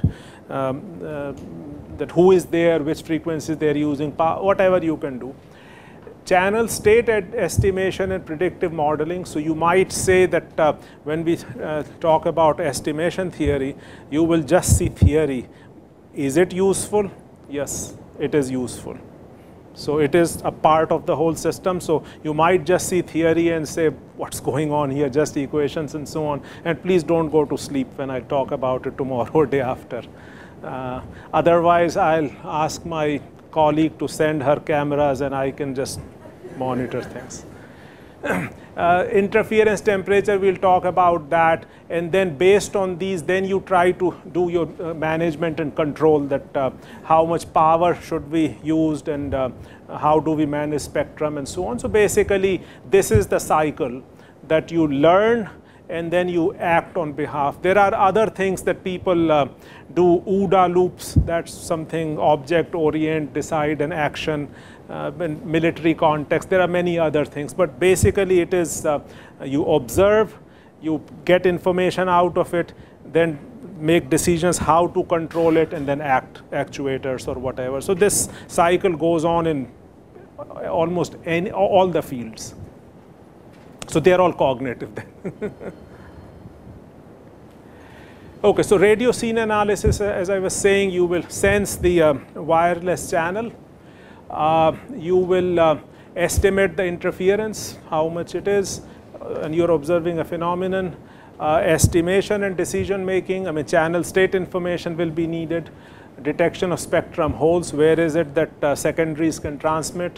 That who is there, which frequencies they're using, whatever you can do. Channel state estimation and predictive modeling. So you might say that when we talk about estimation theory, you will just see theory. Is it useful? Yes, it is useful. So it is a part of the whole system. So you might just see theory and say, what's going on here, just equations and so on. And please don't go to sleep when I talk about it tomorrow or day after. Otherwise, I'll ask my colleague to send her cameras and I can just monitor things. Interference temperature, we'll talk about that. And then based on these, then you try to do your management and control that how much power should be used and how do we manage spectrum and so on. So basically, this is the cycle that you learn and then you act on behalf. There are other things that people do, OODA loops, that's something object, orient, decide, and action. In military context, there are many other things, but basically it is you observe, you get information out of it, then make decisions how to control it, and then act, actuators or whatever. So this cycle goes on in almost all the fields. So they are all cognitive then. Okay, so radio scene analysis, as I was saying, you will sense the wireless channel. You will estimate the interference, how much it is, and you're observing a phenomenon. Estimation and decision making, I mean, channel state information will be needed. Detection of spectrum holes, where is it that secondaries can transmit,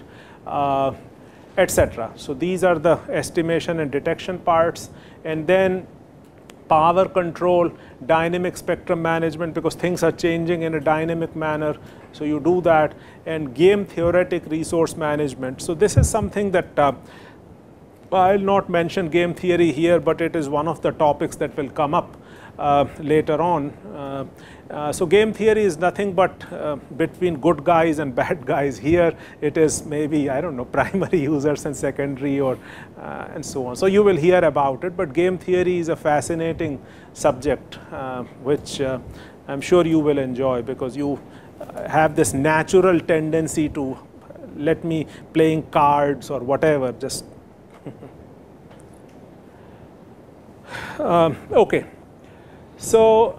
etc. So these are the estimation and detection parts. And then power control, dynamic spectrum management, because things are changing in a dynamic manner. So you do that. And game theoretic resource management. So this is something that I'll not mention game theory here, but it is one of the topics that will come up later on. So game theory is nothing but between good guys and bad guys. Here it is maybe, I don't know, primary users and secondary or and so on. So you will hear about it, but game theory is a fascinating subject which I'm sure you will enjoy, because you have this natural tendency to let me playing cards or whatever, just okay. So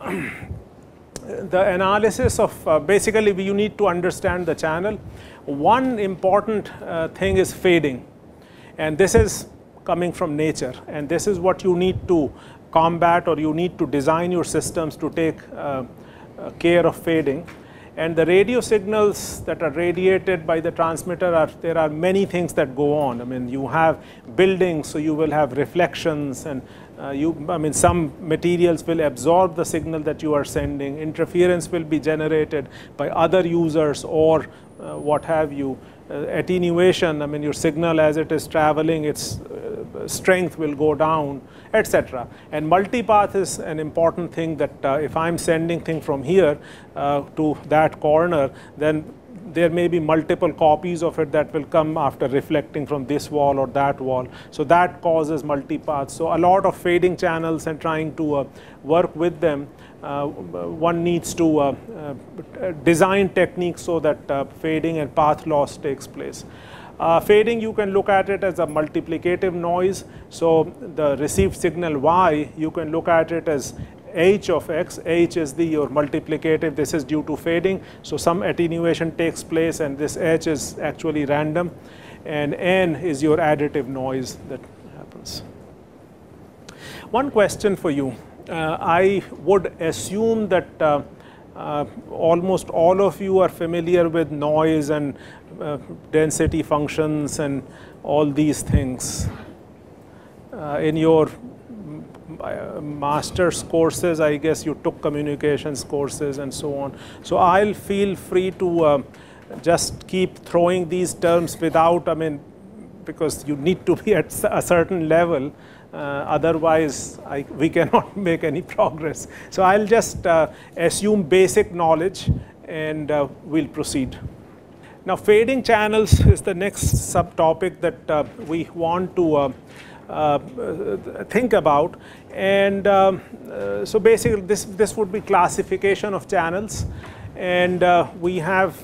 the analysis of basically you need to understand the channel. One important thing is fading, and this is coming from nature, and this is what you need to combat, or you need to design your systems to take care of fading. And the radio signals that are radiated by the transmitter, there are many things that go on. I mean, you have buildings, so you will have reflections, and some materials will absorb the signal that you are sending. Interference will be generated by other users or what have you. Attenuation, I mean, your signal as it is traveling, its strength will go down, etc. And multipath is an important thing, that if I'm sending thing from here to that corner, then there may be multiple copies of it that will come after reflecting from this wall or that wall. So that causes multipath. So a lot of fading channels, and trying to work with them, one needs to design techniques so that fading and path loss takes place. Fading, you can look at it as a multiplicative noise. So the received signal Y, you can look at it as H of X. H is your multiplicative. This is due to fading. So some attenuation takes place, and this H is actually random. And N is your additive noise that happens. One question for you. I would assume that almost all of you are familiar with noise and density functions and all these things. In your master's courses, I guess you took communications courses and so on. So I'll feel free to just keep throwing these terms without, because you need to be at a certain level. Otherwise, we cannot make any progress. So I'll just assume basic knowledge, and we'll proceed. Now, fading channels is the next subtopic that we want to think about. And so basically this would be classification of channels, and we have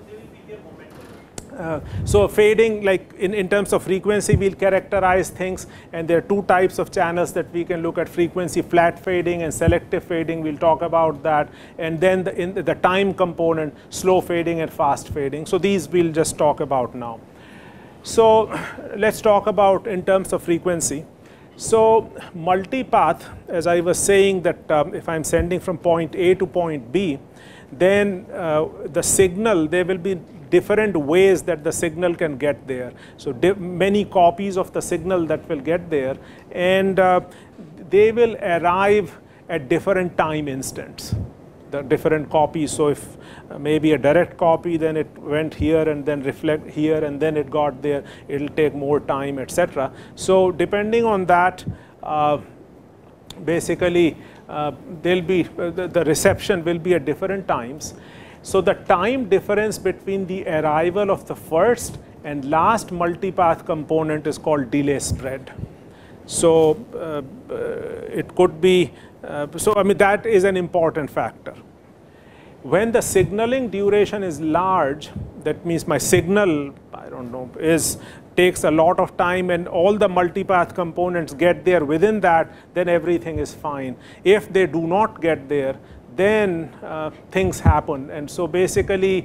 so fading, like in terms of frequency, we'll characterize things, and there are two types of channels that we can look at: frequency flat fading and selective fading. We'll talk about that. And then in the time component, slow fading and fast fading. So these we'll just talk about now. So let's talk about in terms of frequency. So multipath, as I was saying, that if I'm sending from point A to point B, then the signal, there will be different ways that the signal can get there. So many copies of the signal that will get there, and they will arrive at different time instants, the different copies. So if maybe a direct copy, then it went here and then reflect here and then it got there, it'll take more time, etc. So depending on that, basically there'll be the reception will be at different times. So the time difference between the arrival of the first and last multipath component is called delay spread. So it could be, so I mean that is an important factor. When the signaling duration is large, that means my signal, I don't know, takes a lot of time and all the multipath components get there within that, then everything is fine. If they do not get there, then things happen. And so basically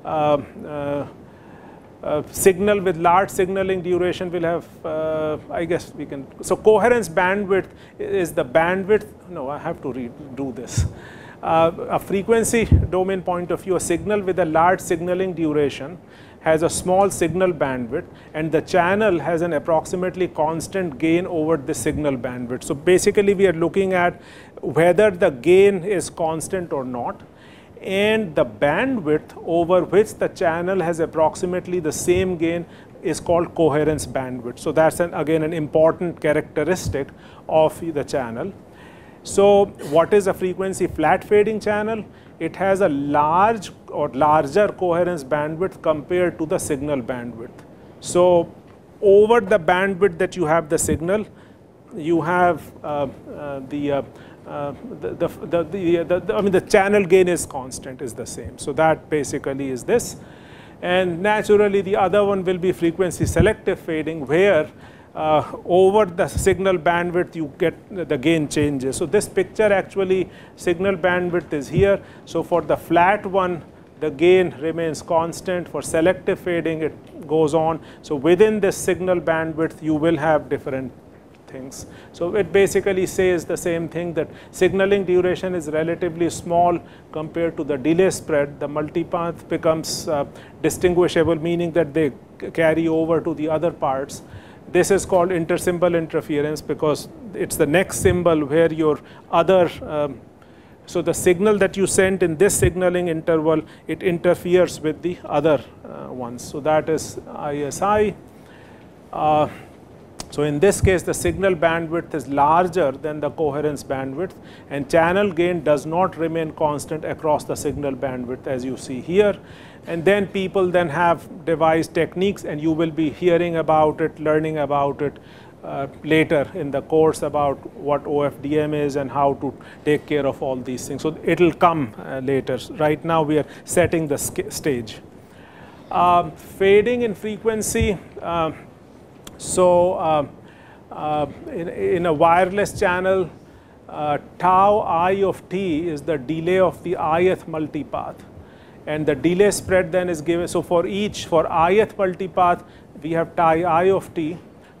signal with large signaling duration will have, I guess we can, so coherence bandwidth is the bandwidth, no, I have to redo this. A frequency domain point of view, a signal with a large signaling duration has a small signal bandwidth, and the channel has an approximately constant gain over the signal bandwidth. So basically we are looking at whether the gain is constant or not, and the bandwidth over which the channel has approximately the same gain is called coherence bandwidth. So that's again an important characteristic of the channel. So what is a frequency flat fading channel? It has a large or larger coherence bandwidth compared to the signal bandwidth. So over the bandwidth that you have the signal, you have the channel gain is constant, is the same. So that basically is this. And naturally the other one will be frequency selective fading, where over the signal bandwidth you get the gain changes. So this picture actually, signal bandwidth is here. So for the flat one, the gain remains constant. For selective fading, it goes on. So within this signal bandwidth, you will have different things. So it basically says the same thing, that signaling duration is relatively small compared to the delay spread. The multipath becomes distinguishable, meaning that they carry over to the other parts. This is called intersymbol interference because it's the next symbol where your other, so the signal that you sent in this signaling interval, it interferes with the other ones. So that is ISI. So in this case, the signal bandwidth is larger than the coherence bandwidth, and channel gain does not remain constant across the signal bandwidth, as you see here. And then people then have devised techniques, and you will be hearing about it, learning about it later in the course, about what OFDM is and how to take care of all these things. So it'll come later. Right now we are setting the stage. Fading in frequency. In a wireless channel, tau I of t is the delay of the ith multipath, and the delay spread then is given. So for ith multipath, we have tau I of t,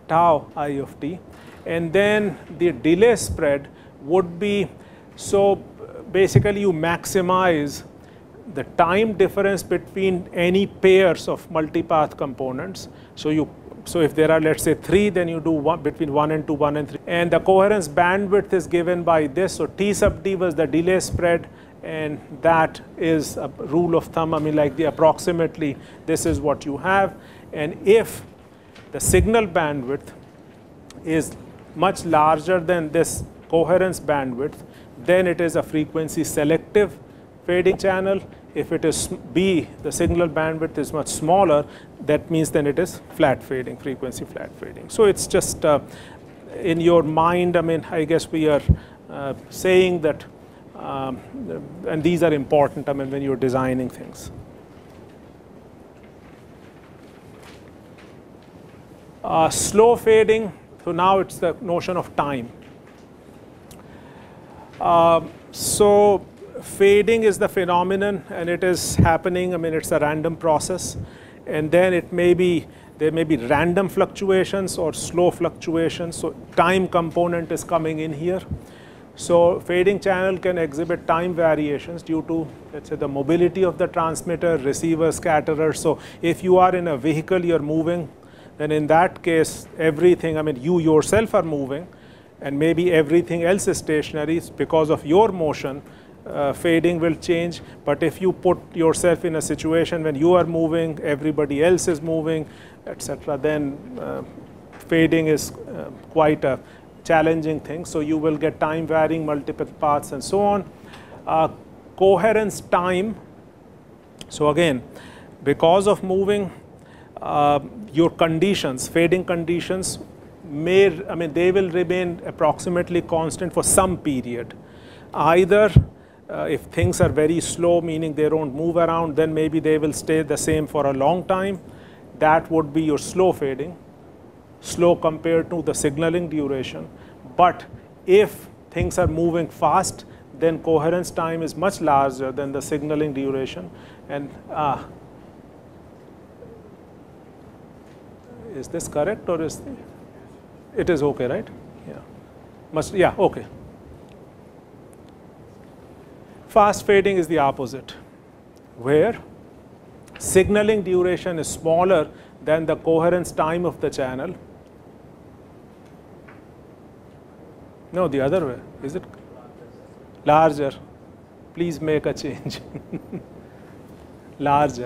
and then the delay spread would be, so basically you maximize the time difference between any pairs of multipath components. So if there are, let's say, 3, then you do between 1 and 2, 1 and 3. And the coherence bandwidth is given by this. So T sub D was the delay spread, and that is a rule of thumb. I mean, like approximately, this is what you have. And if the signal bandwidth is much larger than this coherence bandwidth, then it is a frequency selective fading channel. If it is B, the signal bandwidth is much smaller, that means then it is flat fading, frequency flat fading. So it's just in your mind, I mean, I guess we are saying that, and these are important, I mean, when you're designing things. Slow fading, so now it's the notion of time. So fading is the phenomenon, and it is happening, I mean, it's a random process, and then it may be, there may be random fluctuations or slow fluctuations, so time component is coming in here. So fading channel can exhibit time variations due to, let's say, the mobility of the transmitter, receiver, scatterer. So if you are in a vehicle, you're moving, then in that case, everything, I mean, you yourself are moving, and maybe everything else is stationary. Because of your motion, fading will change. But if you put yourself in a situation when you are moving, everybody else is moving, etc., then fading is quite a challenging thing. So you will get time varying multiple paths and so on. Coherence time. So again, because of moving, your conditions, fading conditions, may, I mean, they will remain approximately constant for some period. Either if things are very slow, meaning they don't move around, then maybe they will stay the same for a long time. That would be your slow fading, slow compared to the signaling duration. But if things are moving fast, then coherence time is much larger than the signaling duration. And is this correct, or is it is okay, right? Yeah, yeah, okay. Fast fading is the opposite, where signaling duration is smaller than the coherence time of the channel. No, the other way. Is it larger? Please make a change. Larger.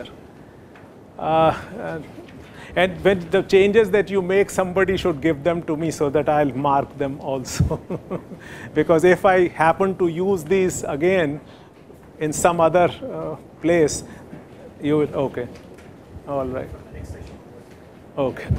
And when the changes that you make, somebody should give them to me so that I'll mark them also. Because if I happen to use these again in some other place, you will, okay. All right. Okay.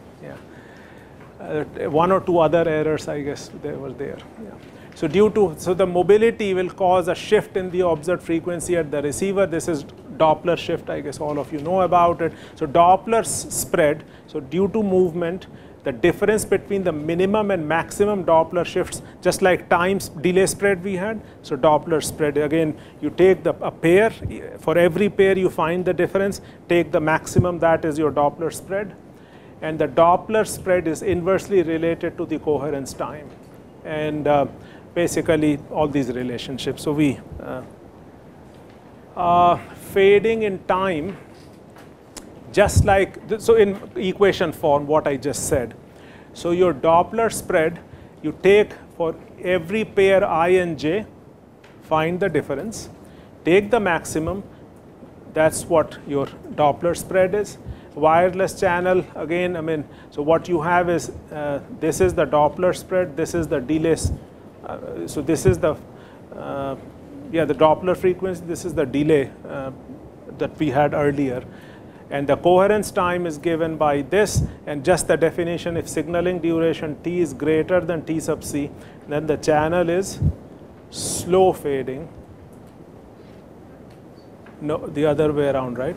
Yeah. One or two other errors, I guess, they were there. Yeah. So due to, so the mobility will cause a shift in the observed frequency at the receiver. This is Doppler shift, I guess all of you know about it. So Doppler spread, so due to movement, the difference between the minimum and maximum Doppler shifts, just like times delay spread we had. So Doppler spread, again, you take a pair, for every pair you find the difference, take the maximum, that is your Doppler spread. And the Doppler spread is inversely related to the coherence time. And basically all these relationships. So we, fading in time, just like, so in equation form, what I just said. So your Doppler spread, you take for every pair I and j, find the difference, take the maximum, that's what your Doppler spread is. Wireless channel, again, I mean, so what you have is, this is the Doppler spread, this is the delay, so this is the, yeah, the Doppler frequency, this is the delay that we had earlier. And the coherence time is given by this, and just the definition, if signaling duration t is greater than t sub c, then the channel is slow fading. No, the other way around, right?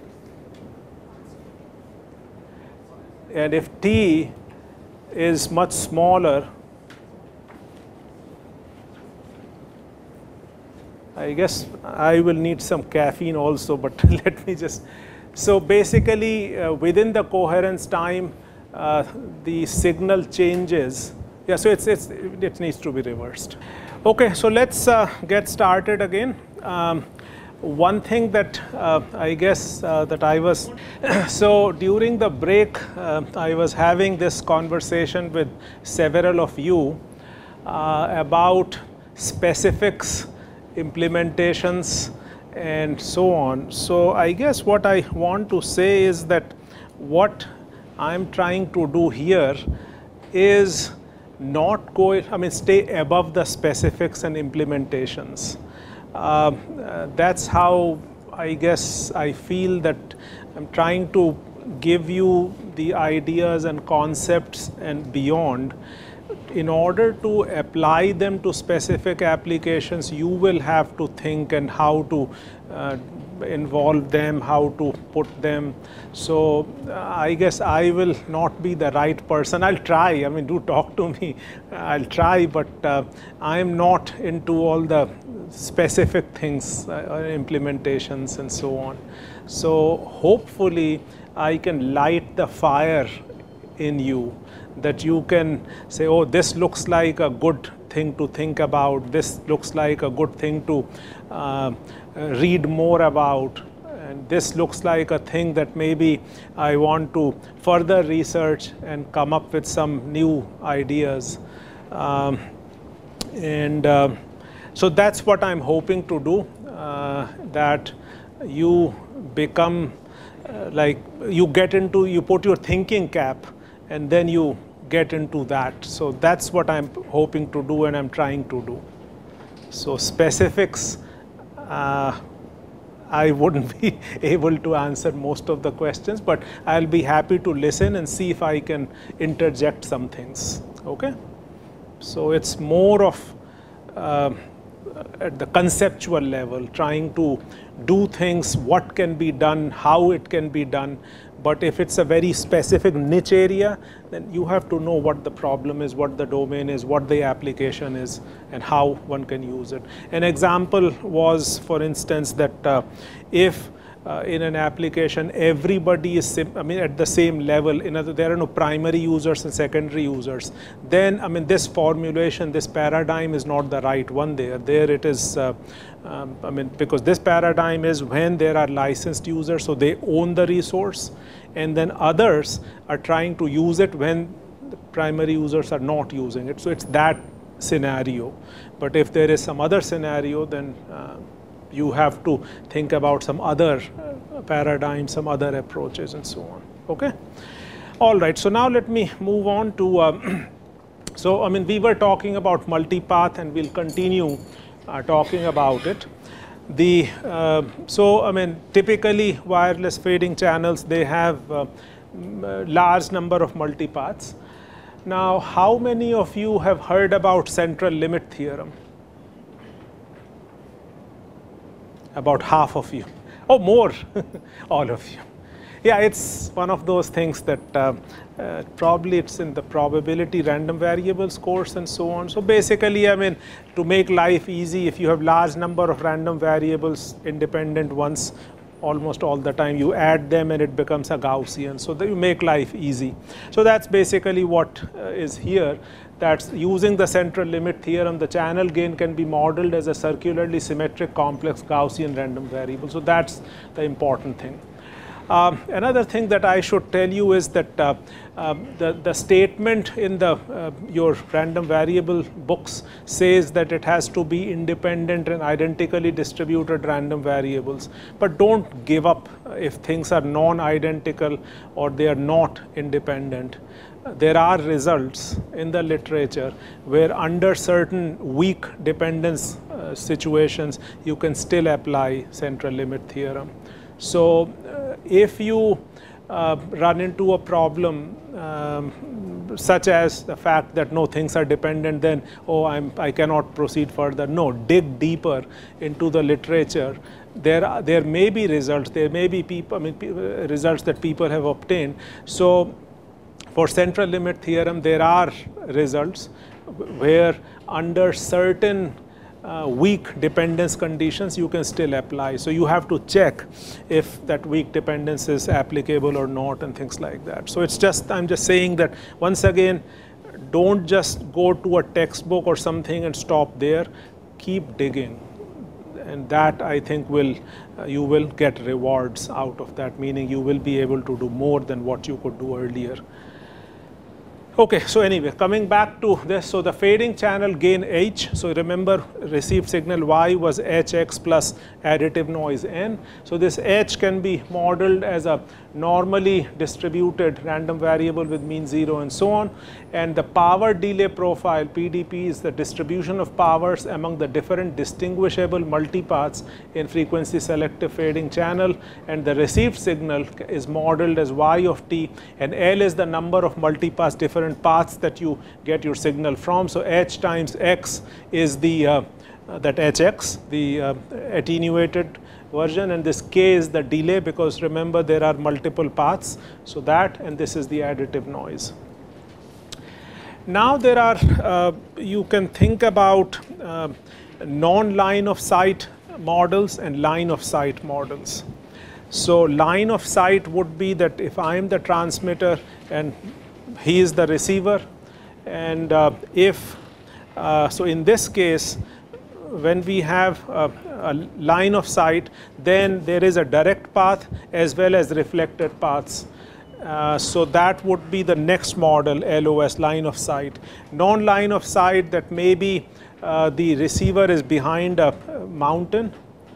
And if t is much smaller, I guess I will need some caffeine also, but let me just, so basically within the coherence time, the signal changes. Yeah, so it needs to be reversed. Okay, so let's get started again. One thing that I guess that I was, so during the break, I was having this conversation with several of you about specifics, implementations, and so on. So I guess what I want to say is that what I'm trying to do here is not go, I mean, stay above the specifics and implementations. That's how I guess I feel that I'm trying to give you the ideas and concepts and beyond. in order to apply them to specific applications, you will have to think and how to involve them, how to put them. So I guess I will not be the right person. I'll try, I mean, do talk to me, I'll try, but I am not into all the specific things, implementations and so on. So hopefully I can light the fire in you, that you can say, oh, this looks like a good thing to think about, this looks like a good thing to read more about, and this looks like a thing that maybe I want to further research and come up with some new ideas. So that's what I'm hoping to do, that you become like, you put your thinking cap and then you get into that. So that's what I'm hoping to do and I'm trying to do. So specifics, I wouldn't be able to answer most of the questions, but I'll be happy to listen and see if I can interject some things. Okay? So it's more of at the conceptual level, trying to do things, what can be done, how it can be done. But if it's a very specific niche area, then you have to know what the problem is, what the domain is, what the application is, and how one can use it. An example was, for instance, that if in an application everybody is at the same level, there are no primary users and secondary users, then this formulation, this paradigm is not the right one there. There it is, because this paradigm is when there are licensed users, so they own the resource, and then others are trying to use it when the primary users are not using it. So it's that scenario. But if there is some other scenario, then you have to think about some other paradigm, some other approaches, and so on. Okay? All right, so now let me move on to, so we were talking about multipath and we'll continue talking about it. Typically wireless fading channels, they have large number of multipaths. Now, how many of you have heard about central limit theorem? About half of you. Oh, more, all of you. Yeah, it's one of those things that probably it's in the probability random variables course and so on. So basically, to make life easy, if you have large number of random variables, independent ones, almost all the time, you add them and it becomes a Gaussian. So that you make life easy. So that's basically what is here. That's using the central limit theorem, the channel gain can be modeled as a circularly symmetric complex Gaussian random variable. So that's the important thing. Another thing that I should tell you is that the statement in your random variable books says that it has to be independent and identically distributed random variables. But don't give up if things are non-identical or they are not independent. There are results in the literature where under certain weak dependence situations, you can still apply central limit theorem. So if you run into a problem such as the fact that no, things are dependent, then I cannot proceed further. No, dig deeper into the literature. There may be results. There may be results that people have obtained. So for central limit theorem, there are results where under certain weak dependence conditions you can still apply. So you have to check if that weak dependence is applicable or not and things like that. So it's just, I'm just saying that once again, don't just go to a textbook or something and stop there. Keep digging. And that, I think, you will get rewards out of that, meaning you will be able to do more than what you could do earlier. Okay, so anyway, coming back to this, so the fading channel gain H, so remember received signal Y was Hx plus additive noise N. So this H can be modeled as a normally distributed random variable with mean 0 and so on. And the power delay profile, PDP, is the distribution of powers among the different distinguishable multipaths in frequency selective fading channel. And the received signal is modeled as Y of t, and L is the number of multipaths different different paths that you get your signal from. So h times x is the that hx, the attenuated version, and this k is the delay, because remember there are multiple paths. So that, and this is the additive noise. Now there are, you can think about non-line of sight models and line of sight models. So line of sight would be that if I am the transmitter and he is the receiver, and so in this case, when we have a line of sight, then there is a direct path as well as reflected paths. So that would be the next model, LOS, line of sight. Non-line of sight, that maybe the receiver is behind a mountain,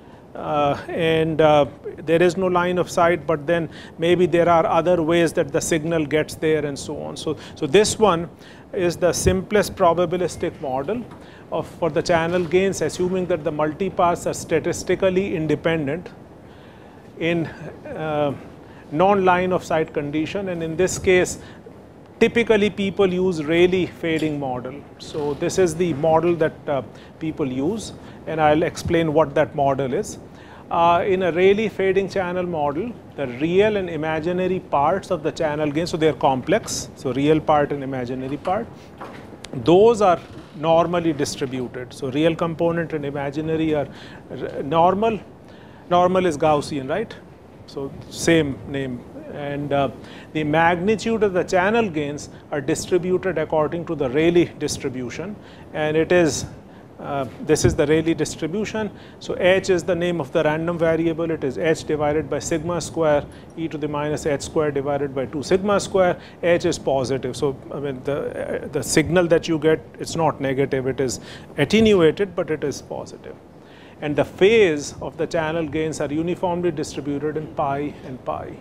and there is no line of sight, but then maybe there are other ways that the signal gets there and so on. So this one is the simplest probabilistic model for the channel gains, assuming that the multipaths are statistically independent in non-line of sight condition. And in this case, typically people use Rayleigh fading model. So this is the model that people use, and I'll explain what that model is. In a Rayleigh fading channel model, the real and imaginary parts of the channel gain, so they are complex, so real part and imaginary part, those are normally distributed. So real component and imaginary are normal. Normal is Gaussian, right? So same name. And the magnitude of the channel gains are distributed according to the Rayleigh distribution, and it is this is the Rayleigh distribution. So h is the name of the random variable. It is h divided by sigma square e to the minus h square divided by 2 sigma square. H is positive. So I mean the signal that you get, it's not negative. It is attenuated, but it is positive. And the phase of the channel gains are uniformly distributed in pi and pi.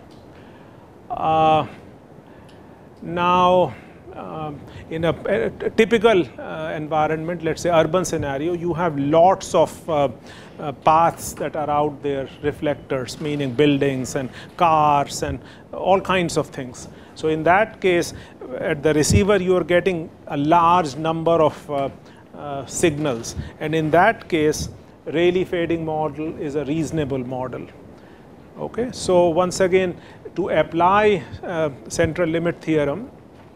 Now, in a typical environment, let's say urban scenario, you have lots of paths that are out there, reflectors, meaning buildings and cars and all kinds of things. So in that case, at the receiver, you are getting a large number of signals. And in that case, Rayleigh fading model is a reasonable model. Okay, so once again, to apply central limit theorem,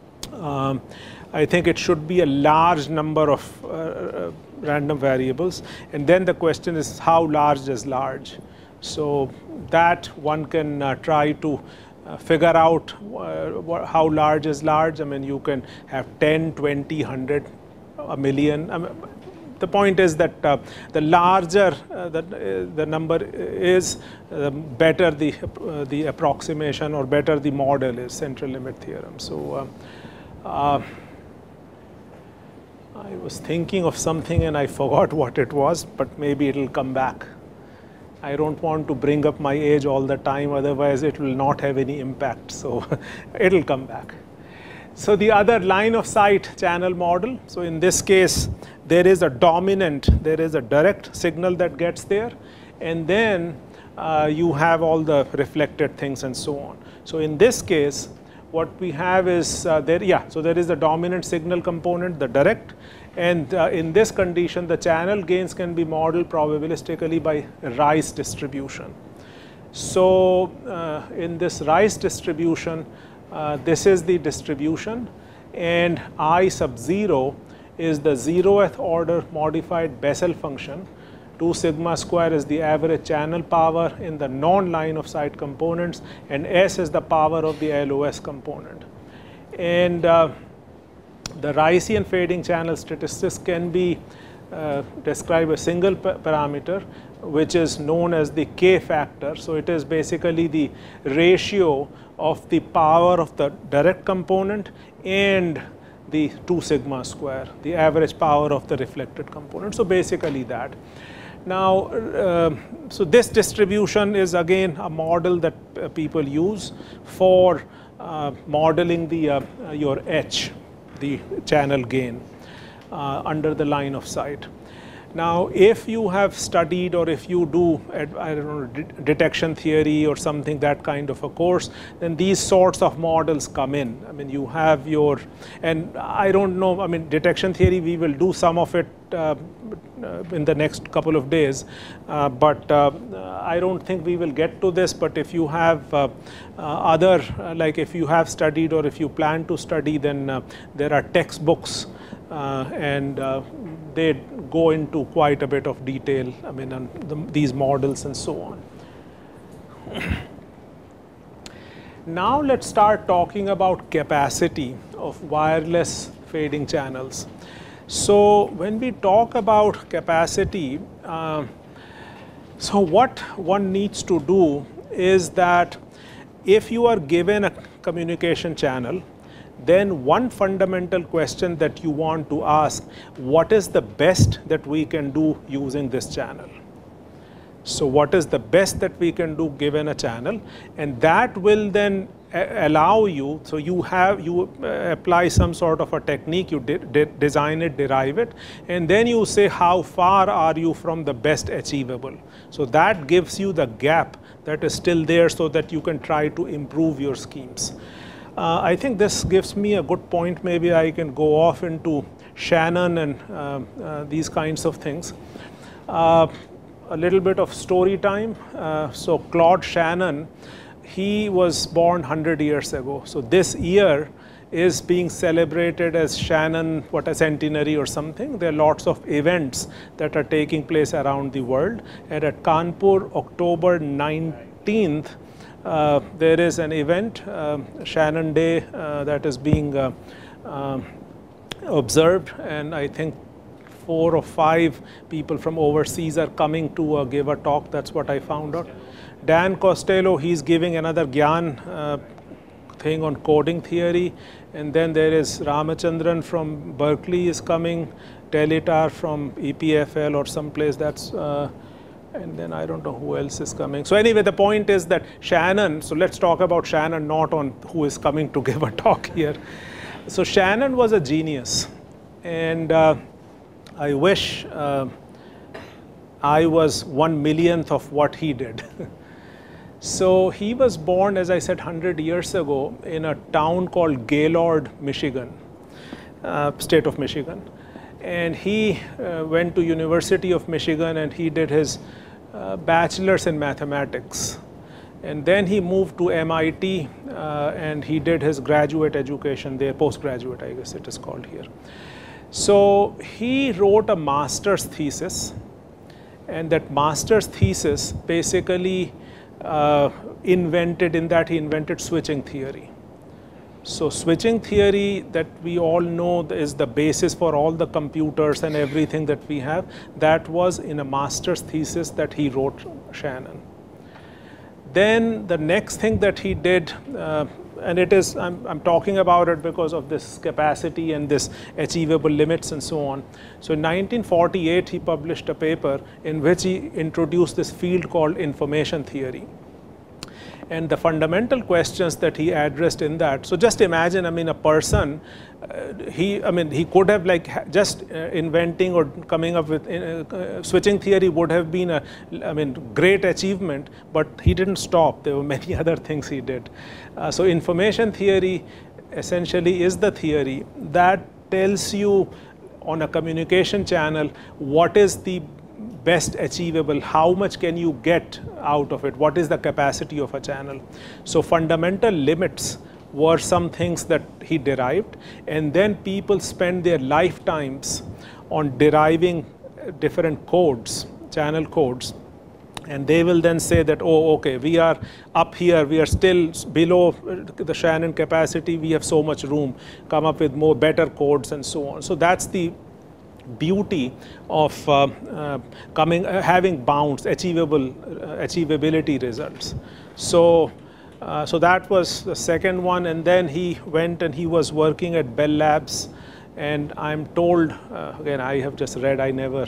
I think it should be a large number of random variables, and then the question is how large is large. So that one can try to figure out how large is large. I mean, you can have 10, 20, 100, a million. I mean, the point is that the larger the number is, better the approximation or better the model is, central limit theorem. So I was thinking of something and I forgot what it was, but maybe it will come back. I don't want to bring up my age all the time, otherwise it will not have any impact. So it will come back. So the other line of sight channel model, so in this case, there is a dominant, there is a direct signal that gets there, and then you have all the reflected things and so on. So in this case, what we have is so there is a dominant signal component, the direct, and in this condition, the channel gains can be modeled probabilistically by Rice distribution. So in this Rice distribution, this is the distribution, and I sub 0 is the 0th order modified Bessel function. 2 sigma square is the average channel power in the non-line of sight components, and S is the power of the LOS component. And the Ricean fading channel statistics can be described a single parameter, which is known as the K factor. So it is basically the ratio of the power of the direct component and the 2 sigma square, the average power of the reflected component. So basically that. Now, so this distribution is again a model that people use for modeling the your H, the channel gain under the line of sight. Now, if you have studied or if you do, I don't know, detection theory or something, that kind of a course, then these sorts of models come in. I mean, you have your, and I don't know, I mean, detection theory, we will do some of it in the next couple of days, but I don't think we will get to this. But if you have other, like if you have studied or if you plan to study, then there are textbooks and they go into quite a bit of detail, I mean, on these models and so on. Now let's start talking about capacity of wireless fading channels. So when we talk about capacity, so what one needs to do is that if you are given a communication channel, then one fundamental question that you want to ask, what is the best that we can do using this channel? So what is the best that we can do given a channel? And that will then allow you, so you apply some sort of a technique, you design it, derive it, and then you say how far are you from the best achievable. So that gives you the gap that is still there so that you can try to improve your schemes. I think this gives me a good point. Maybe I can go off into Shannon and these kinds of things. A little bit of story time. So Claude Shannon, he was born 100 years ago. So this year is being celebrated as Shannon, what, a centenary or something. There are lots of events that are taking place around the world. And at Kanpur, October 19th, there is an event, Shannon Day, that is being observed, and I think 4 or 5 people from overseas are coming to give a talk. That's what I found out. Dan Costello, he's giving another Gyan thing on coding theory, and then there is Ramachandran from Berkeley is coming, Telitar from EPFL or someplace. That's and then I don't know who else is coming. So anyway, the point is that Shannon, so let's talk about Shannon, not on who is coming to give a talk here. So Shannon was a genius, and I wish I was 1/1,000,000th of what he did. So he was born, as I said, 100 years ago in a town called Gaylord, Michigan, state of Michigan. And he went to University of Michigan and he did his bachelor's in mathematics. And then he moved to MIT and he did his graduate education there, postgraduate, I guess it is called here. So he wrote a master's thesis, and that master's thesis basically he invented switching theory. So switching theory that we all know is the basis for all the computers and everything that we have, that was in a master's thesis that he wrote, Shannon. Then the next thing that he did, and it is, I'm talking about it because of this capacity and this achievable limits and so on. So in 1948, he published a paper in which he introduced this field called information theory. And the fundamental questions that he addressed in that, so just imagine, I mean, a person, he could have like just inventing or coming up with switching theory would have been a, great achievement, but he didn't stop. There were many other things he did. So information theory essentially is the theory that tells you on a communication channel what is the best achievable, how much can you get out of it, what is the capacity of a channel. So fundamental limits were some things that he derived, and then people spend their lifetimes on deriving different codes, channel codes, and they will then say that, oh, okay, we are up here, we are still below the Shannon capacity, we have so much room, come up with more better codes and so on. So that's the beauty of having bounds, achievability results. So that was the second one, and then he went and he was working at Bell Labs, and I'm told, again, I have just read, I never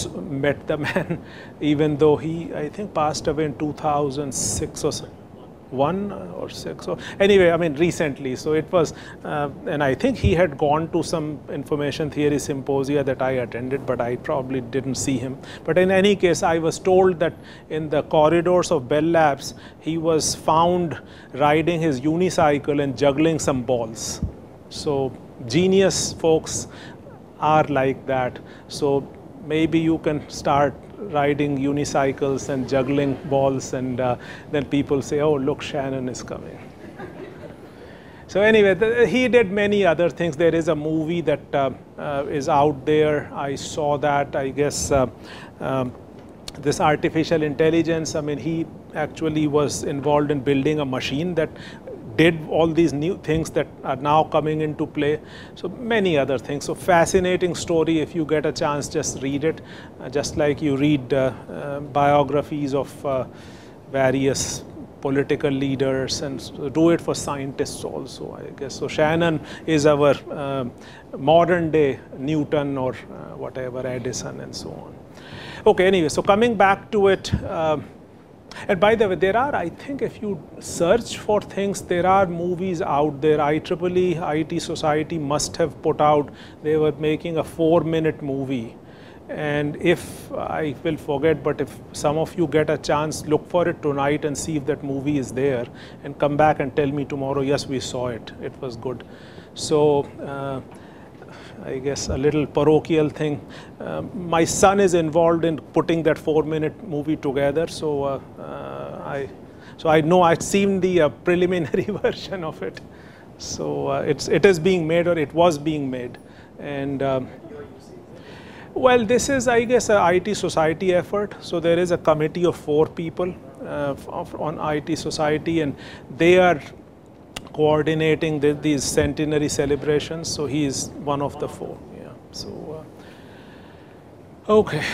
met the man, even though he, I think, passed away in 2006 or so. 1 or 6. So anyway, I mean recently. So it was, and I think he had gone to some information theory symposia that I attended, but I probably didn't see him. But in any case, I was told that in the corridors of Bell Labs, he was found riding his unicycle and juggling some balls. So genius folks are like that. So maybe you can start riding unicycles and juggling balls, and then people say, oh, look, Shannon is coming. So anyway, he did many other things. There is a movie that is out there. I saw that, I guess, this artificial intelligence. I mean, he actually was involved in building a machine that did all these new things that are now coming into play. So many other things. So fascinating story. If you get a chance, just read it. Just like you read biographies of various political leaders, and so do it for scientists also, I guess. So Shannon is our modern day Newton or whatever, Edison and so on. Okay, anyway, so coming back to it, and by the way, there are, I think if you search for things, there are movies out there. IEEE IT Society must have put out, they were making a 4-minute movie. And if, I will forget, but if some of you get a chance, look for it tonight and see if that movie is there, and come back and tell me tomorrow, yes, we saw it, it was good. So I guess a little parochial thing. My son is involved in putting that 4-minute movie together, so I know I've seen the preliminary version of it. So it is being made, or it was being made, and well, this is, I guess, an IT Society effort. So there is a committee of 4 people on IT Society, and they are coordinating these centenary celebrations. So he is one of the 4. Yeah. So okay.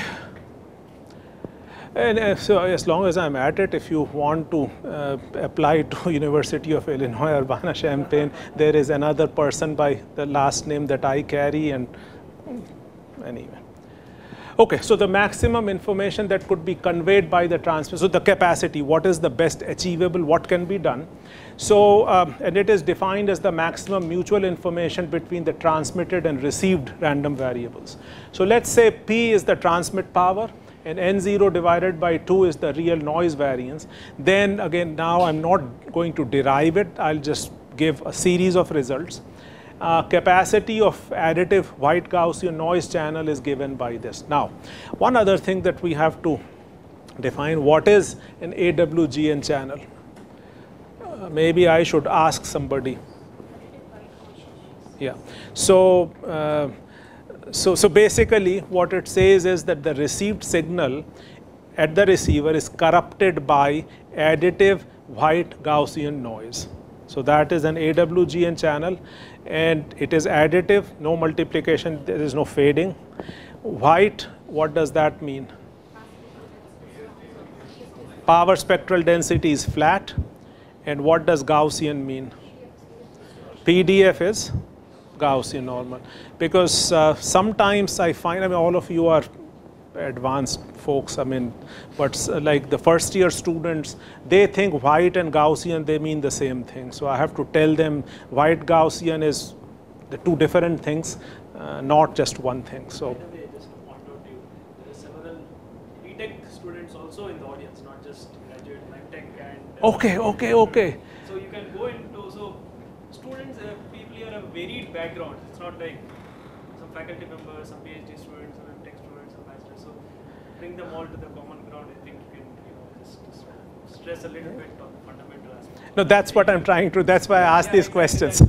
And so as long as I'm at it, if you want to apply to University of Illinois Urbana-Champaign, there is another person by the last name that I carry, and anyway. Okay, so the maximum information that could be conveyed by the transmitter, so the capacity, what is the best achievable, what can be done. So, and it is defined as the maximum mutual information between the transmitted and received random variables. So let's say P is the transmit power, and N0 divided by 2 is the real noise variance. Then again, now I'm not going to derive it, I'll just give a series of results. Capacity of additive white Gaussian noise channel is given by this. Now, one other thing that we have to define, what is an AWGN channel? Maybe I should ask somebody. Yeah. So, so basically what it says is that the received signal at the receiver is corrupted by additive white Gaussian noise. So that is an AWGN channel, and it is additive, no multiplication, there is no fading. White, what does that mean? Power spectral density is flat. And what does Gaussian mean? PDF is Gaussian normal. Because sometimes I find, I mean, all of you are advanced folks, I mean, but like the first year students, they think white and Gaussian, they mean the same thing. So I have to tell them white Gaussian is the 2 different things, not just one thing. So by the way, just to point out to you, there are several BTech students also in the audience, not just graduate MTech and okay. So you can go into, so students, people here have varied backgrounds. It's not like some faculty members, some PhD students, some MTech students, some masters. So bring them all to the common ground. I think you can, just stress a little bit on the fundamental aspect. No, that's what I'm trying to. That's why I asked these questions.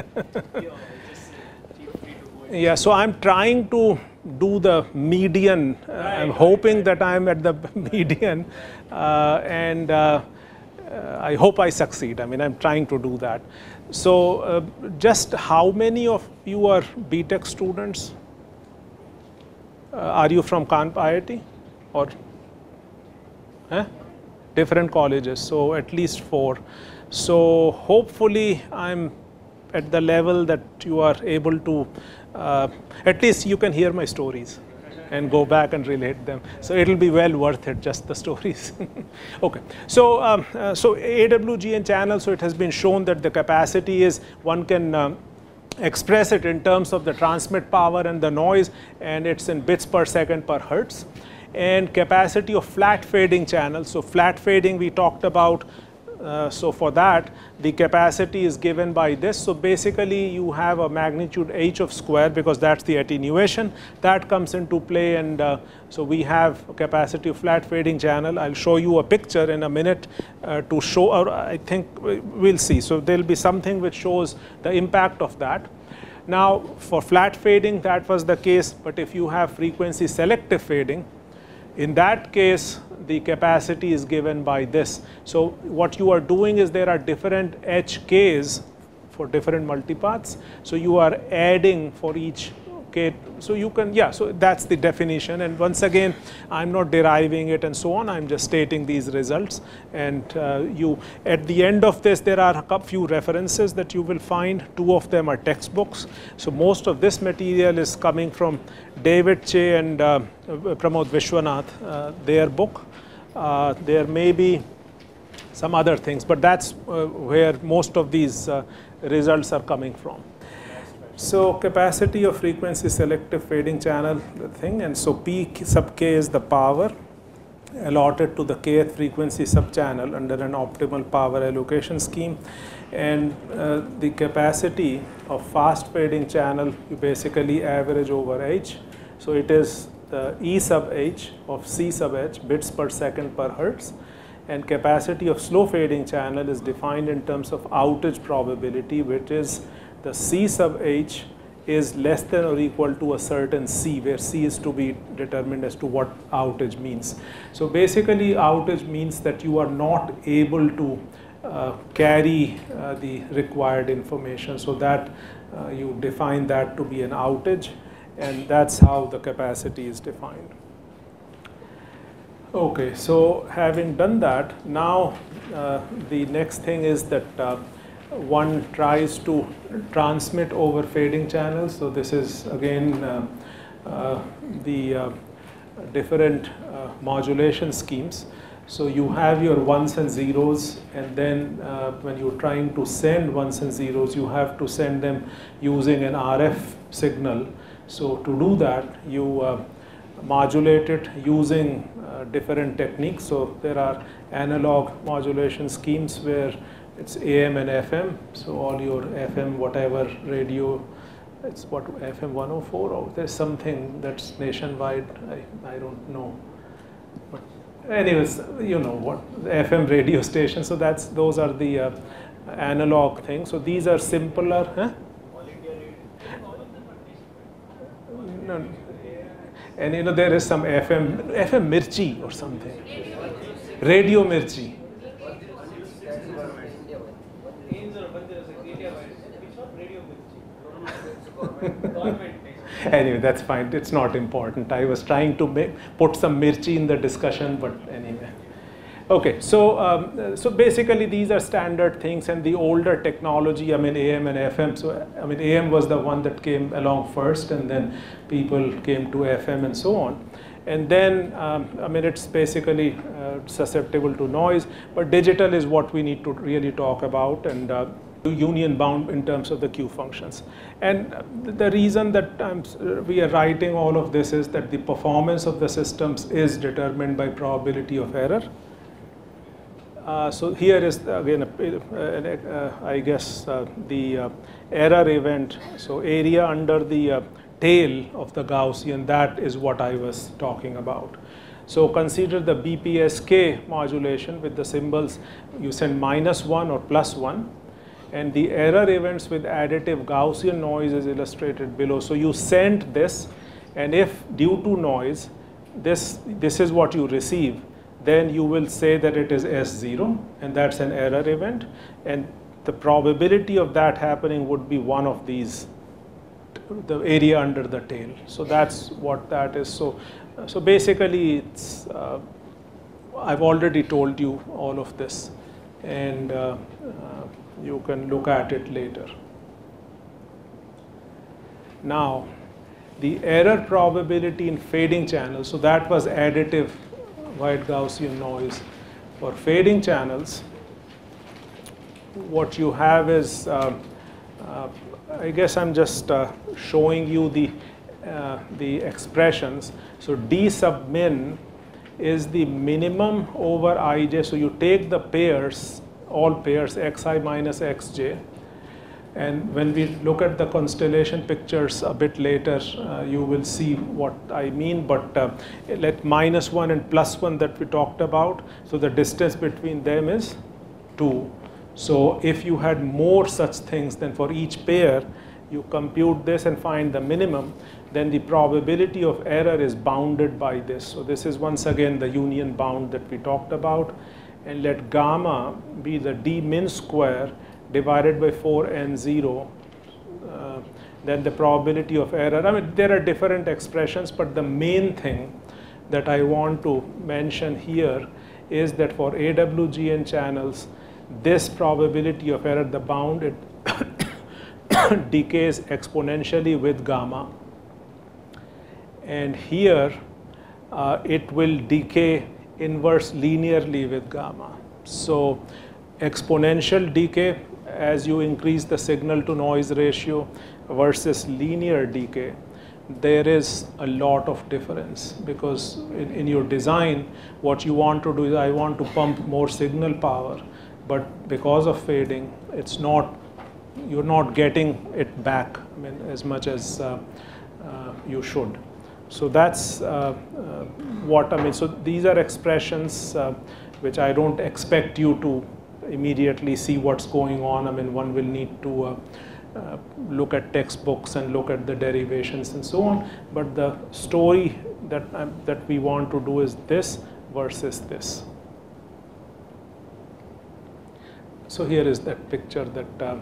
Yeah, so I'm trying to do the median. I'm hoping that I'm at the median, and I hope I succeed. I mean, I'm trying to do that. So just how many of you are BTech students? Are you from IIT or different colleges? So at least 4. So hopefully I'm at the level that you are able to, at least you can hear my stories. and go back and relate them. So it'll be well worth it, just the stories. Okay, so so AWGN channel, so it has been shown that the capacity is, one can express it in terms of the transmit power and the noise, and it's in bits per second per hertz. And capacity of flat fading channel, so flat fading we talked about. So for that, the capacity is given by this. So basically you have a magnitude h of square, because that's the attenuation that comes into play. And so we have a capacity of flat fading channel. I'll show you a picture in a minute to show, or I think we'll see. So there'll be something which shows the impact of that. Now for flat fading, that was the case. But if you have frequency selective fading, in that case, the capacity is given by this. So what you are doing is, there are different HKs for different multipaths. So you are adding for each K. So you can, yeah, so that's the definition. And once again, I'm not deriving it and so on. I'm just stating these results. And you, at the end of this, there are a few references that you will find. 2 of them are textbooks. So most of this material is coming from David Che and Pramod Vishwanath, their book. There may be some other things, but that's where most of these results are coming from. So capacity of frequency selective fading channel, the thing, and so P sub k is the power allotted to the kth frequency subchannel under an optimal power allocation scheme. And the capacity of fast fading channel, you basically average over h. So it is the E sub h of C sub h bits per second per hertz. And capacity of slow fading channel is defined in terms of outage probability, which is the C sub h is less than or equal to a certain C, where C is to be determined as to what outage means. So basically outage means that you are not able to carry the required information, so that you define that to be an outage, and that's how the capacity is defined. Okay, so having done that, now the next thing is that one tries to transmit over fading channels. So this is again the different modulation schemes. So you have your ones and zeros, and then when you're trying to send ones and zeros, you have to send them using an RF signal. So to do that, you modulate it using different techniques. So there are analog modulation schemes where it's AM and FM. So all your FM, whatever radio, it's what, FM 104, or there's something that's nationwide, I don't know. But anyways, you know what, FM radio station. So those are the analog things. So these are simpler. Huh? No. And you know, there is some FM Mirchi or something. Radio Mirchi. Anyway, that's fine. It's not important. I was trying to put some mirchi in the discussion, but anyway. Okay, so so basically these are standard things, and the older technology, I mean AM and FM. So I mean AM was the one that came along first, and then people came to FM and so on. And then I mean it's basically susceptible to noise, but digital is what we need to really talk about, and union bound in terms of the Q functions. And the reason that we are writing all of this is that the performance of the systems is determined by probability of error. So here is again, I guess the error event. So area under the tail of the Gaussian, that is what I was talking about. So consider the BPSK modulation with the symbols, you send -1 or +1. And the error events with additive Gaussian noise is illustrated below. So you send this, and if due to noise, this is what you receive, then you will say that it is S0, and that's an error event. And the probability of that happening would be one of these, the area under the tail. So that's what that is. So basically, it's I've already told you all of this, and you can look at it later. Now, the error probability in fading channels. So that was additive white Gaussian noise. For fading channels, what you have is, I guess I'm just showing you the expressions. So D sub min is the minimum over ij. So you take the pairs, all pairs, xi minus xj. And when we look at the constellation pictures a bit later, you will see what I mean. But let -1 and +1 that we talked about, so the distance between them is 2. So if you had more such things, then for each pair, you compute this and find the minimum, then the probability of error is bounded by this. So this is once again the union bound that we talked about. And let gamma be the d min square divided by 4n0, then the probability of error. I mean, there are different expressions, but the main thing that I want to mention here is that for AWGN channels, this probability of error, the bound, it decays exponentially with gamma. And here, it will decay inverse linearly with gamma. So exponential decay as you increase the signal to noise ratio versus linear decay, there is a lot of difference, because in your design, what you want to do is, I want to pump more signal power, but because of fading, it's not, you're not getting it back, I mean, as much as you should. So that's what I mean. So these are expressions which I don't expect you to immediately see what's going on. I mean, one will need to look at textbooks and look at the derivations and so on. But the story that we want to do is this versus this. So here is that picture that